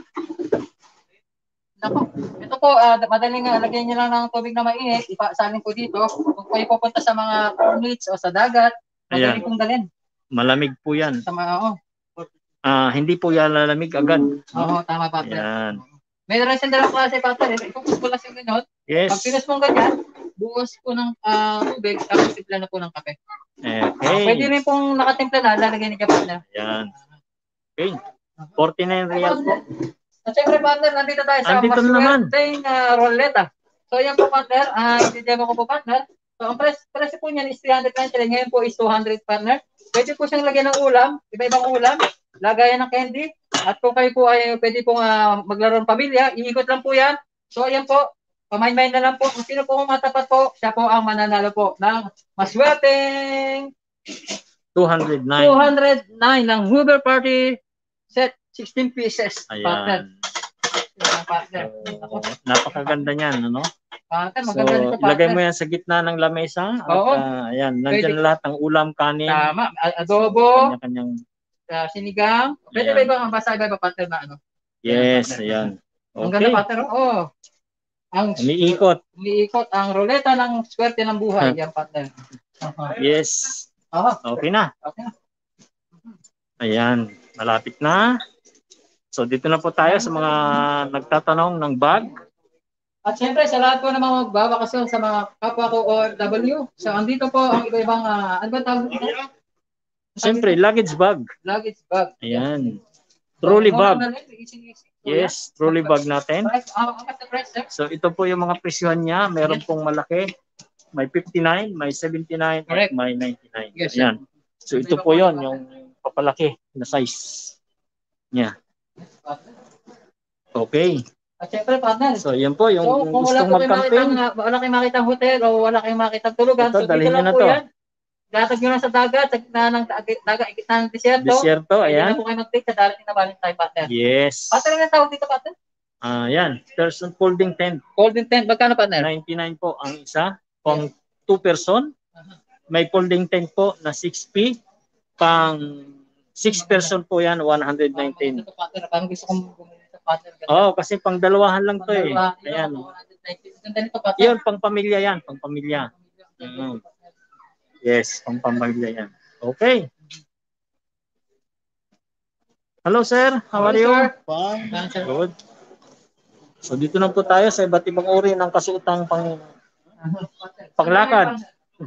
Speaker 2: Nako, ito po, madaling lagyan nyo lang ng tubig na mainit, ipasalin po dito. Kung kayo pupunta sa mga cornets o sa dagat, madaling pong dalhin.
Speaker 1: Malamig po yan.
Speaker 2: Sa mga,
Speaker 1: Hindi po yan lalamig agad.
Speaker 2: Oo, tama pa.
Speaker 1: Ayan.
Speaker 2: May rin siyang klase pa ito. Ipupus ko lang yung gano'n.
Speaker 1: Yes.
Speaker 2: Pag pinas mong ganyan, buwas po ng tubig, tapos timpla na po ng kape.
Speaker 1: Okay.
Speaker 2: Pwede rin pong nakatimpla na, lalagay ni kapatid na.
Speaker 1: Ayan. Okay. 49 real po.
Speaker 2: At syempre, partner, nandito tayo sa maswerteng roleta. So, yan po, partner. I-demo ko po, partner. So, ang presyo po niyan is 390. Ngayon po is 200, partner. Pwede po siyang lagyan ng ulam, iba-ibang ulam, lagayan ng candy. At kung kayo po ay pwede pong maglaro ng pamilya, iikot lang po yan. So, ayan po. Pamain-main na lang po. Kung sino po matapat po, siya po ang mananalo po ng maswerteng
Speaker 1: 209.
Speaker 2: 209 ng Hoover Party set. 16 pieces.
Speaker 1: Ayan.
Speaker 2: Partner.
Speaker 1: Napakaganda niyan, ano?
Speaker 2: Partner,
Speaker 1: So,
Speaker 2: maganda nito, partner.
Speaker 1: ilagay mo yan sa gitna ng lamesa.
Speaker 2: Oo.
Speaker 1: At, ayan, nandyan lahat ng ulam, kanin.
Speaker 2: Tama. Adobo,
Speaker 1: Kanya-kanyang.
Speaker 2: sinigang. Pwede ba
Speaker 1: Ayan.
Speaker 2: ibang basa iba partner na ano?
Speaker 1: Yes, ayan.
Speaker 2: Ang ganda,
Speaker 1: Okay.
Speaker 2: partner. Oh. Ang
Speaker 1: Umiikot.
Speaker 2: ang roleta ng swerte ng buhay. Yan, partner.
Speaker 1: Yes. Okay na.
Speaker 2: Okay.
Speaker 1: Ayan, malapit na. So dito na po tayo sa mga nagtatanong ng bag.
Speaker 2: At syempre, sa lahat po ng mga magbabakasyon sa mga kapwa ko OFW. So, andito po ang iba-ibang, ano ba tawag dito?
Speaker 1: Siyempre, luggage bag.
Speaker 2: Luggage bag.
Speaker 1: Ayan. Trolley bag. Yes, trolley bag natin. So ito po yung mga presyohan niya. Meron pong malaki. May 59, may 79, at may 99.
Speaker 2: Yes,
Speaker 1: ayan. So ito po yon yung papalaki na size niya. Okay.
Speaker 2: At syempre, partner.
Speaker 1: So, yan po, yung
Speaker 2: So, kung
Speaker 1: gustong mag-camping.
Speaker 2: wala kayong makitang hotel o wala kayong makitang tulugan,
Speaker 1: Ito,
Speaker 2: so
Speaker 1: dalhin
Speaker 2: dito
Speaker 1: nyo
Speaker 2: lang
Speaker 1: na
Speaker 2: po
Speaker 1: to.
Speaker 2: yan. Latag nyo lang sa dagat, sa gitna ng dagat, gitna ng disyerto.
Speaker 1: Disyerto,
Speaker 2: Pwede
Speaker 1: ayan.
Speaker 2: na po kayo mag-take sa darating na Valentine, partner.
Speaker 1: Yes.
Speaker 2: Partner, ano tawag dito, partner?
Speaker 1: Yan. Person folding tent.
Speaker 2: Golden tent, magkano, partner?
Speaker 1: 99 po ang isa. Pang 2 person. May folding tent po na 6P. Pang 6 person po yan, 119.
Speaker 2: Parang gusto kong bumili sa partner.
Speaker 1: Kasi pang dalawahan lang to eh. Ayan. Yun, pang pamilya yan. Pang pamilya. Yes, pang pamilya yan. Okay. Hello sir, how are you?
Speaker 2: Fine.
Speaker 1: Good. So dito na po tayo sa iba't ibang uri ng kasuotang panglakad.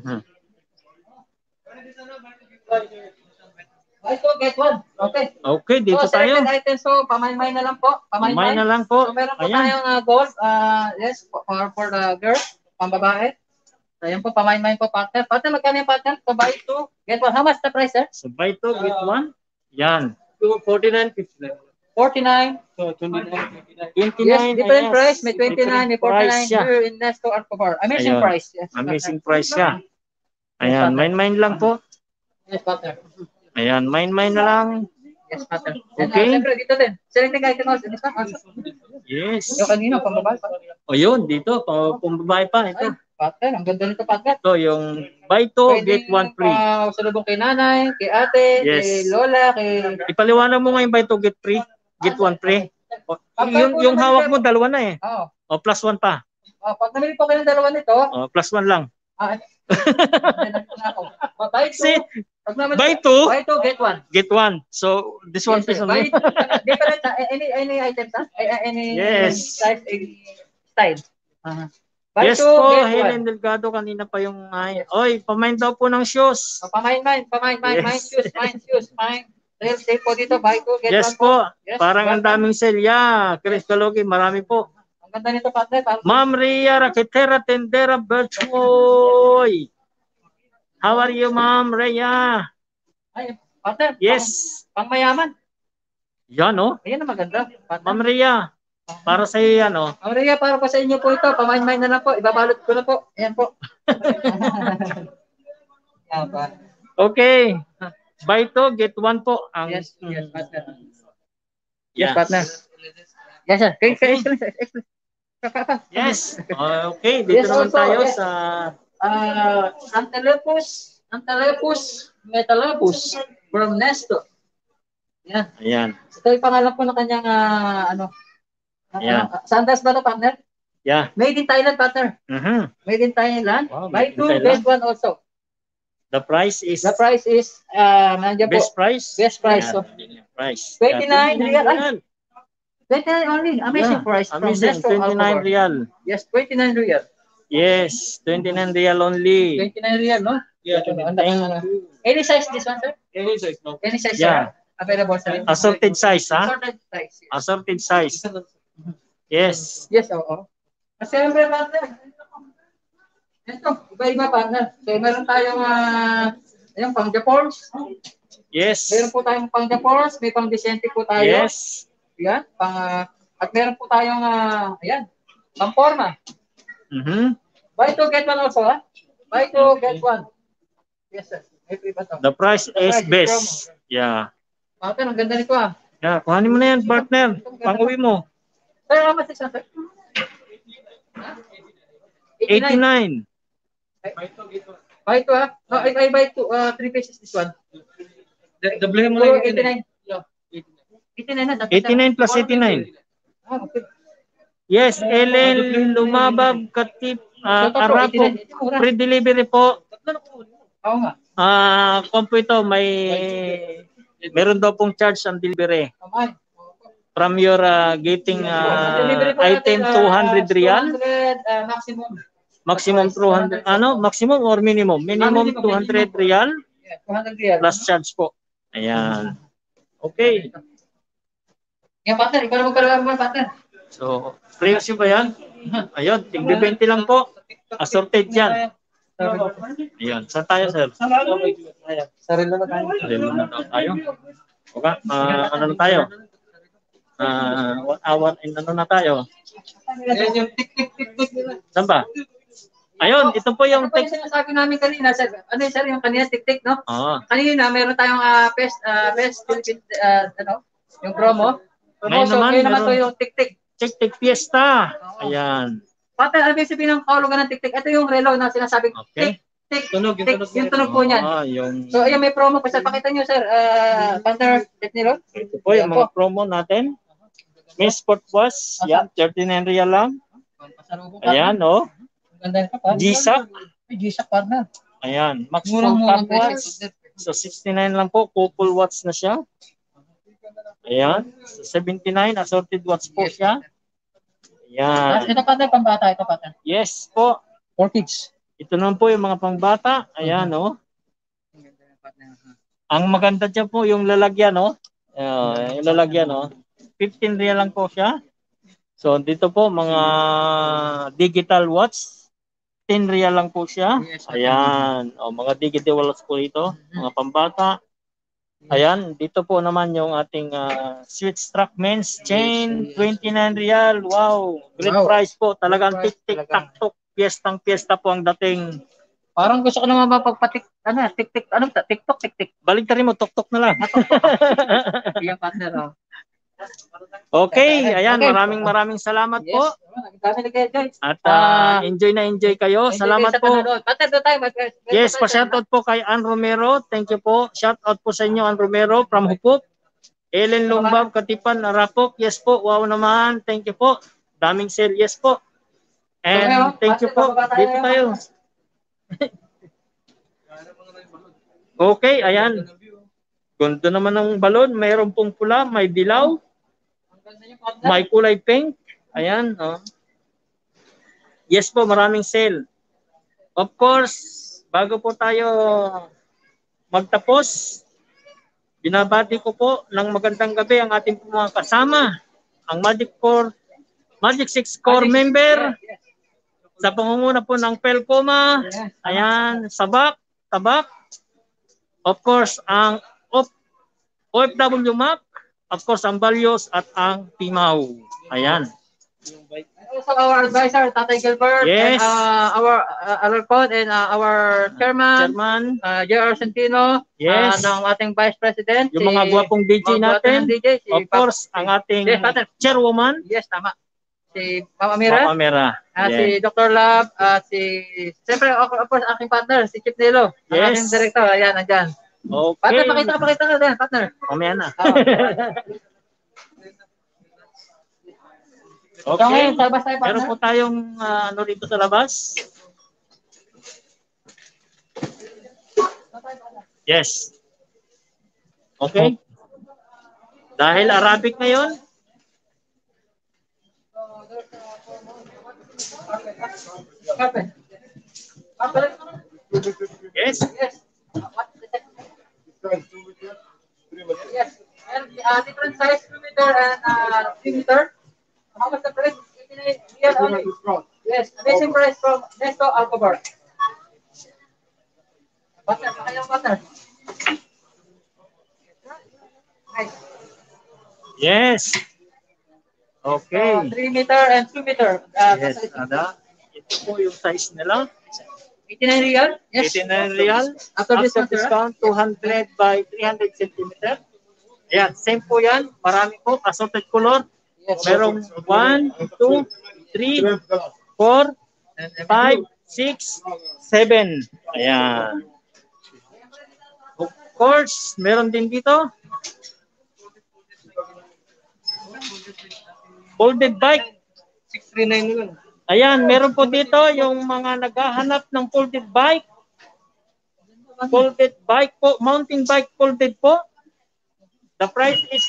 Speaker 2: Ito, get one. Okay.
Speaker 1: Okay, dito
Speaker 2: So,
Speaker 1: tayo.
Speaker 2: selected items, so pamay-may na lang po.
Speaker 1: Pamay na lang po.
Speaker 2: So, meron po
Speaker 1: Ayan.
Speaker 2: tayong gold. Yes, for the girl, pambabae. So, ayan po, pamay-may po, partner. Partner, magkano yung partner? So, buy two, get one. How much the price, sir?
Speaker 1: So buy two, get one. Yan.
Speaker 3: 49.59.
Speaker 2: 49.
Speaker 3: So, 29.
Speaker 1: 29.
Speaker 2: Yes, different
Speaker 1: yes.
Speaker 2: price. May 29, may 49
Speaker 1: Price siya.
Speaker 2: here in Nesto Arcobar. Amazing
Speaker 1: Ayun.
Speaker 2: price. Yes,
Speaker 1: Amazing price siya. Ayan, mine lang po.
Speaker 2: Yes, partner.
Speaker 1: Ayan, mine na lang.
Speaker 2: Yes, partner. And,
Speaker 1: Okay.
Speaker 2: siyempre, dito din. Selecting item also. This one also.
Speaker 1: Yes.
Speaker 2: Yung kanino, pambabae pa.
Speaker 1: O yun, dito, kung babae pa, ito.
Speaker 2: Partner, ang ganda nito, partner.
Speaker 1: Ito, yung buy two, get one free.
Speaker 2: Salubong kay nanay, kay ate,
Speaker 1: Yes.
Speaker 2: kay lola, kay...
Speaker 1: Ipaliwanag mo nga yung buy two, get free. Get one free. Yung hawak mo, dalawa na eh.
Speaker 2: Oo.
Speaker 1: O, plus one pa.
Speaker 2: Pag namili po kayo ng dalawa nito,
Speaker 1: O, plus one lang.
Speaker 2: buy two,
Speaker 1: See,
Speaker 2: pag namili,
Speaker 1: buy two,
Speaker 2: buy two, get one.
Speaker 1: get one. So, this one piece
Speaker 2: Buy
Speaker 1: only.
Speaker 2: two, different, any items, ha? Any
Speaker 1: Yes.
Speaker 2: size, style. Buy
Speaker 1: Yes
Speaker 2: two,
Speaker 1: po,
Speaker 2: get one.
Speaker 1: Helen Delgado, kanina pa yung oy, pamain daw po ng shoes.
Speaker 2: Pamain,
Speaker 1: Yes.
Speaker 2: shoes, mine. Real safe po dito, buy two, get
Speaker 1: Yes
Speaker 2: one
Speaker 1: po,
Speaker 2: Yes,
Speaker 1: parang ang
Speaker 2: welcome.
Speaker 1: daming sale. Yeah, Chris Kalogi, marami po.
Speaker 2: Ang ganda nito, partner.
Speaker 1: Ma'am Ria Rakitera Tendera Birchwoy. How are you, Ma'am Ria?
Speaker 2: Ay, partner.
Speaker 1: Yes.
Speaker 2: Pang mayaman.
Speaker 1: Yan, oh.
Speaker 2: Ayan ang maganda.
Speaker 1: Ma'am Ria, para sa iyo yan, oh.
Speaker 2: Maria, para po sa inyo po ito. Pamain-main na lang po. Ibabalot ko na po. Ayan po. Yan pa.
Speaker 1: Okay. Buy two, get one po.
Speaker 2: Yes, partner.
Speaker 1: Yes,
Speaker 2: partner. Yes, sir.
Speaker 1: Yes. Okay, dito
Speaker 2: Yes,
Speaker 1: naman
Speaker 2: also,
Speaker 1: tayo
Speaker 2: yes.
Speaker 1: sa
Speaker 2: Antelepus metalopus from Nesto. Yan.
Speaker 1: Ayan.
Speaker 2: Ito yung pangalan po ng kanyang
Speaker 1: Yan.
Speaker 2: Sandas ba ito, partner?
Speaker 1: Yeah.
Speaker 2: Made in Thailand, partner. Made in Thailand.
Speaker 1: Wow,
Speaker 2: Buy
Speaker 1: made in
Speaker 2: two,
Speaker 1: Thailand.
Speaker 2: get one also.
Speaker 1: The price is
Speaker 2: The price is, nandiyan po,
Speaker 1: best price.
Speaker 2: best price.
Speaker 1: Yeah,
Speaker 2: So,
Speaker 1: price.
Speaker 2: 29
Speaker 1: Yeah,
Speaker 2: real. 29 only. Amazing
Speaker 1: Yeah,
Speaker 2: price. From
Speaker 1: amazing.
Speaker 2: Nesto
Speaker 1: 29
Speaker 2: Alcobar.
Speaker 1: real.
Speaker 2: Yes, 29 real.
Speaker 1: Yes, 29 real only.
Speaker 2: 29 real, no?
Speaker 3: Yeah,
Speaker 2: Any size this one, sir?
Speaker 3: any size, no?
Speaker 2: Any size,
Speaker 1: Yeah.
Speaker 2: sir? Available, sir?
Speaker 1: Assorted size, ha?
Speaker 2: Assorted size. Yes.
Speaker 1: Assorted size. Yes.
Speaker 2: Yes, oo. Kasi siyempre, partner. Ito, iba-iba, partner. So, meron tayong, yung pang Japons.
Speaker 1: Yes.
Speaker 2: Meron po tayong pang Japons. May pang Vicente po tayo.
Speaker 1: Yes.
Speaker 2: Yan. At meron po tayong, ayan, pang forma. Buy two, get one also, ha? Buy two, get one. Yes, sir. May free pa to.
Speaker 1: The price is
Speaker 2: price is
Speaker 1: best. Yeah.
Speaker 2: Partner, ang ganda nito, ah.
Speaker 1: Yeah, kuhanin mo na yan, partner. Pang-uwi mo.
Speaker 2: Sir, how much is that, sir?
Speaker 1: 89.
Speaker 2: Buy two, ha? No, I buy two, 3 pieces this one.
Speaker 3: Doblehin mo
Speaker 2: So,
Speaker 3: lang
Speaker 2: 89. 89 na. dapat,
Speaker 1: 89 plus 89.
Speaker 2: Okay.
Speaker 1: Yes, Ellen Lumabab Katip Arapo. Free delivery po.
Speaker 2: Oo nga.
Speaker 1: Kung po ito, meron daw pong charge ang delivery.
Speaker 2: Kamay.
Speaker 1: From your getting
Speaker 2: Delivery po
Speaker 1: item
Speaker 2: natin,
Speaker 1: 200 real,
Speaker 2: 200 maximum.
Speaker 1: maximum 200, maximum or minimum? Minimum 200 real
Speaker 2: Yeah, 200 real.
Speaker 1: plus charge po. Ayan. Okay.
Speaker 2: Yan, partner. Ikaw na magpalawag mo, partner.
Speaker 1: So, presyo ba yan? Ayun, tigbi 20 lang po. Assorted yan. Ayan. Saan tayo, sir?
Speaker 3: Sarili na tayo.
Speaker 1: Ayun na tayo. Okay. Ano na tayo? 1 hour and ano na tayo?
Speaker 3: Ayan yung tik-tik-tik-tik nila.
Speaker 1: Saan ba? Ayun, ito po yung
Speaker 2: Ito po yung sinasabi namin kanina, sir. Ano yun, sir, yung kanina tik-tik, no?
Speaker 1: Oh,
Speaker 2: Kanina, meron tayong best Philippine, ano, yung promo.
Speaker 1: Ngayon
Speaker 2: So,
Speaker 1: naman,
Speaker 2: ngayon naman
Speaker 1: meron-
Speaker 2: to yung tik-tik.
Speaker 1: Tik-tik Fiesta.
Speaker 2: Oo.
Speaker 1: Ayan.
Speaker 2: Pati, ano yung sabihin ng kahulugan ng tik-tik? Ito yung relo na sinasabing
Speaker 1: Okay.
Speaker 2: tik-tik.
Speaker 3: Tunog, yung
Speaker 2: Tik,
Speaker 3: tunog.
Speaker 2: yung tunog po niyan.
Speaker 1: Yung,
Speaker 2: So, ayan, may promo po, sir. Pakita nyo, sir. Partner, Chef Nilo.
Speaker 1: ito po yung mga promo natin. May sport was, yan, 39 real lang. Ayan, oh.
Speaker 2: Ang ganda ka pa.
Speaker 1: G-Shock.
Speaker 2: G-Shock, partner.
Speaker 1: Ayan, Max Full
Speaker 2: Murang-murang
Speaker 1: Cup watch. So, 69 lang po. Couple watch na siya. Ayan. So, 79 assorted watch po siya. Ayan.
Speaker 2: Ito, partner, pambata. Ito, partner.
Speaker 1: Yes po.
Speaker 2: For kids.
Speaker 1: Ito naman po yung mga pangbata. Ayan, oh. Ang maganda dyan po yung lalagyan, no? Yung lalagyan, no? 15 real lang po siya. So, dito po, mga digital watch. 10 real lang po siya. Ayan. O, mga digital watch po ito. Mga pambata. Ayan. Dito po naman yung ating switch strap men's chain. 29 real. Wow. Great price po. Talagang tik-tik-tak-tok. Piestang-piesta po ang dating.
Speaker 2: Parang gusto ko naman mapagpatik, tik-tik, TikTok, tik-tik.
Speaker 1: Balik mo, tok-tok na lang.
Speaker 2: Yung partner, oh.
Speaker 1: Okay, ayan,
Speaker 2: Okay.
Speaker 1: maraming salamat po.
Speaker 2: Yes. Dami na kayo, guys.
Speaker 1: At enjoy na enjoy kayo.
Speaker 2: Enjoy
Speaker 1: Salamat
Speaker 2: kayo sa
Speaker 1: po.
Speaker 2: panonood. Partner, doon tayo.
Speaker 1: Yes, pa-shoutout po kay Ann Romero. Thank you po. Shoutout po sa inyo, Ann Romero from Hupok. Ellen Lumbab, Katipan, Rapok. Yes po, wow naman. Thank you po. Daming sale, yes po. And thank you po. Dito tayo. Okay, ayan. Ganda naman ng balon. Mayroon pong pula, may dilaw, may kulay pink. Ayan. Oh. Yes po, maraming sale. Of course, bago po tayo magtapos, binabati ko po ng magandang gabi ang ating mga kasama, ang Magic 6 Core member, sa pangunguna po ng Pelcoma, ayan, Tabak, of course, ang OFW Map, of course, ang Balyos at ang Timaw. Ayan.
Speaker 2: Also our advisor, Tatay Gilbert,
Speaker 1: Yes.
Speaker 2: and our Alarcon, and our chairman, J.R. Centino,
Speaker 1: Yes.
Speaker 2: ng ating vice president,
Speaker 1: Yung mga gwapong DJ natin,
Speaker 2: DJ, si
Speaker 1: of course, ang ating
Speaker 2: Yes, Pater.
Speaker 1: chairwoman,
Speaker 2: Yes, tama. Si Mama Mira,
Speaker 1: Mama Mera.
Speaker 2: si Dr. Lab, siyempre, of course, aking partner, si Chip Nilo, ang
Speaker 1: Yes.
Speaker 2: aking director, ayan, nandyan.
Speaker 1: Okay.
Speaker 2: Partner, pakita ka din, partner.
Speaker 1: Mamaya na.
Speaker 2: So ngayon, sa labas tayo,
Speaker 1: Meron
Speaker 2: partner.
Speaker 1: po tayong ano rito sa labas. Yes. Okay. Dahil Arabic ngayon, yes.
Speaker 2: Yes. Yes. And different size 2 meter and 3 meter. How much the price? 89 real only. Yes, amazing price from Nesto Alcobar. Butter, pakayang butter. Nice.
Speaker 1: Yes. Okay.
Speaker 2: 3 meter and 2 meter.
Speaker 1: Yes, ada. Ito po yung size nila.
Speaker 2: 89 real? Yes.
Speaker 1: 89 real.
Speaker 2: After
Speaker 1: After
Speaker 2: discount,
Speaker 1: discount, 200 by 300 centimeter. Ayan, same po yan. Marami po. Assorted color.
Speaker 2: yes.
Speaker 1: Merong 1, 2, 3, 4, 5, 6, 7. Ayan. Of course, meron din dito. Folded bike.
Speaker 3: 639 naman.
Speaker 1: Ayan, meron po dito yung mga naghahanap ng folded bike. Folded bike po, mountain bike folded po. The price is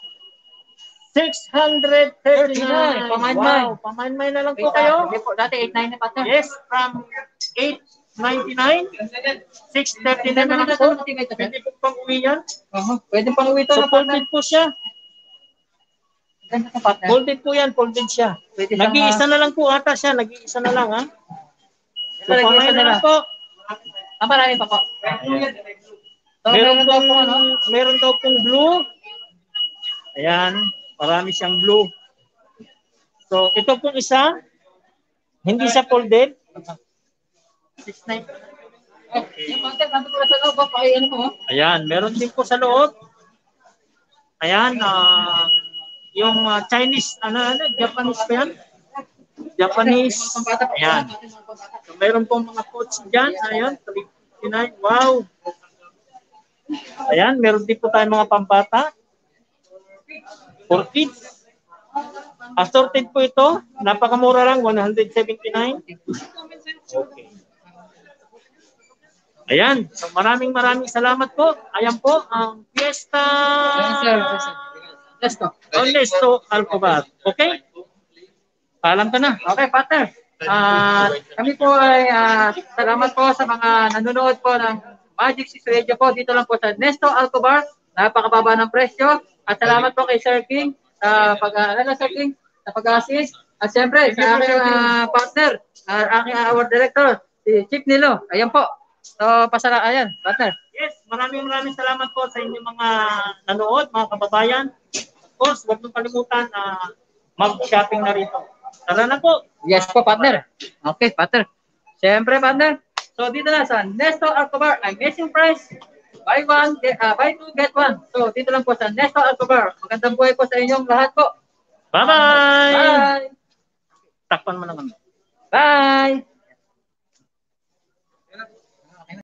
Speaker 1: 639.
Speaker 2: Pamain-main.
Speaker 1: Wow, pamain-main na lang po kayo.
Speaker 2: Hindi po, dati 89 na partner.
Speaker 1: Yes, from 899, 639 na lang po. Pwede po pang uwi yan.
Speaker 2: Pwede pang uwi ito
Speaker 1: So,
Speaker 2: na partner.
Speaker 1: folded po siya.
Speaker 2: Ganda sa partner.
Speaker 1: Folded po yan, folded siya.
Speaker 2: Pwede siyang,
Speaker 1: Nag-iisa na lang po ata siya, nag-iisa na lang ha. So,
Speaker 2: Nag-iisa
Speaker 1: pamain
Speaker 2: na
Speaker 1: na lang
Speaker 2: lang.
Speaker 1: po.
Speaker 2: Marami pa po. So,
Speaker 1: Meron
Speaker 2: daw po, ano?
Speaker 1: meron daw pong blue. Ayan, marami siyang blue. So, ito pong isa, hindi siya folded. 6'9".
Speaker 2: Yung Pater, nandito po sa loob. Ano mo?
Speaker 1: Ayan, meron din po sa loob. Ayan, yung Chinese, Japanese pa yan? Japanese. Ayan. So, meron pong mga coats dyan. Ayan, 359. Wow. Ayan, meron din po tayong mga pampata. For kids. Assorted po ito. Napakamura lang, 179. Okay. Ayan. So maraming salamat po. Ayan po ang Fiesta Ernesto Alcobar. Okay? Paalam ka na.
Speaker 2: Okay, Pater. Kami po ay salamat po sa mga nanonood po ng Magic 6 Radio po. Dito lang po sa Ernesto Alcobar. Napakababa ng presyo. At salamat po kay Sir King sa pag-assist. At siyempre, sa aking partner, aking award director, si Chief Nilo. Ayan po. So, ayan, partner.
Speaker 1: Yes, maraming salamat po sa inyong mga nanood, mga kababayan. Of course, huwag niyong kalimutan na mag-shopping na rito. Tara na po.
Speaker 2: Yes po, partner. Okay, partner. Siyempre, partner. So, dito na sa Nesto Alcobar, amazing price. Buy two, get one. So, dito lang po sa Nesto Alcobar. Magandang buhay po sa inyong lahat po.
Speaker 1: Bye-bye!
Speaker 2: Bye!
Speaker 1: Takpan mo naman.
Speaker 2: Bye!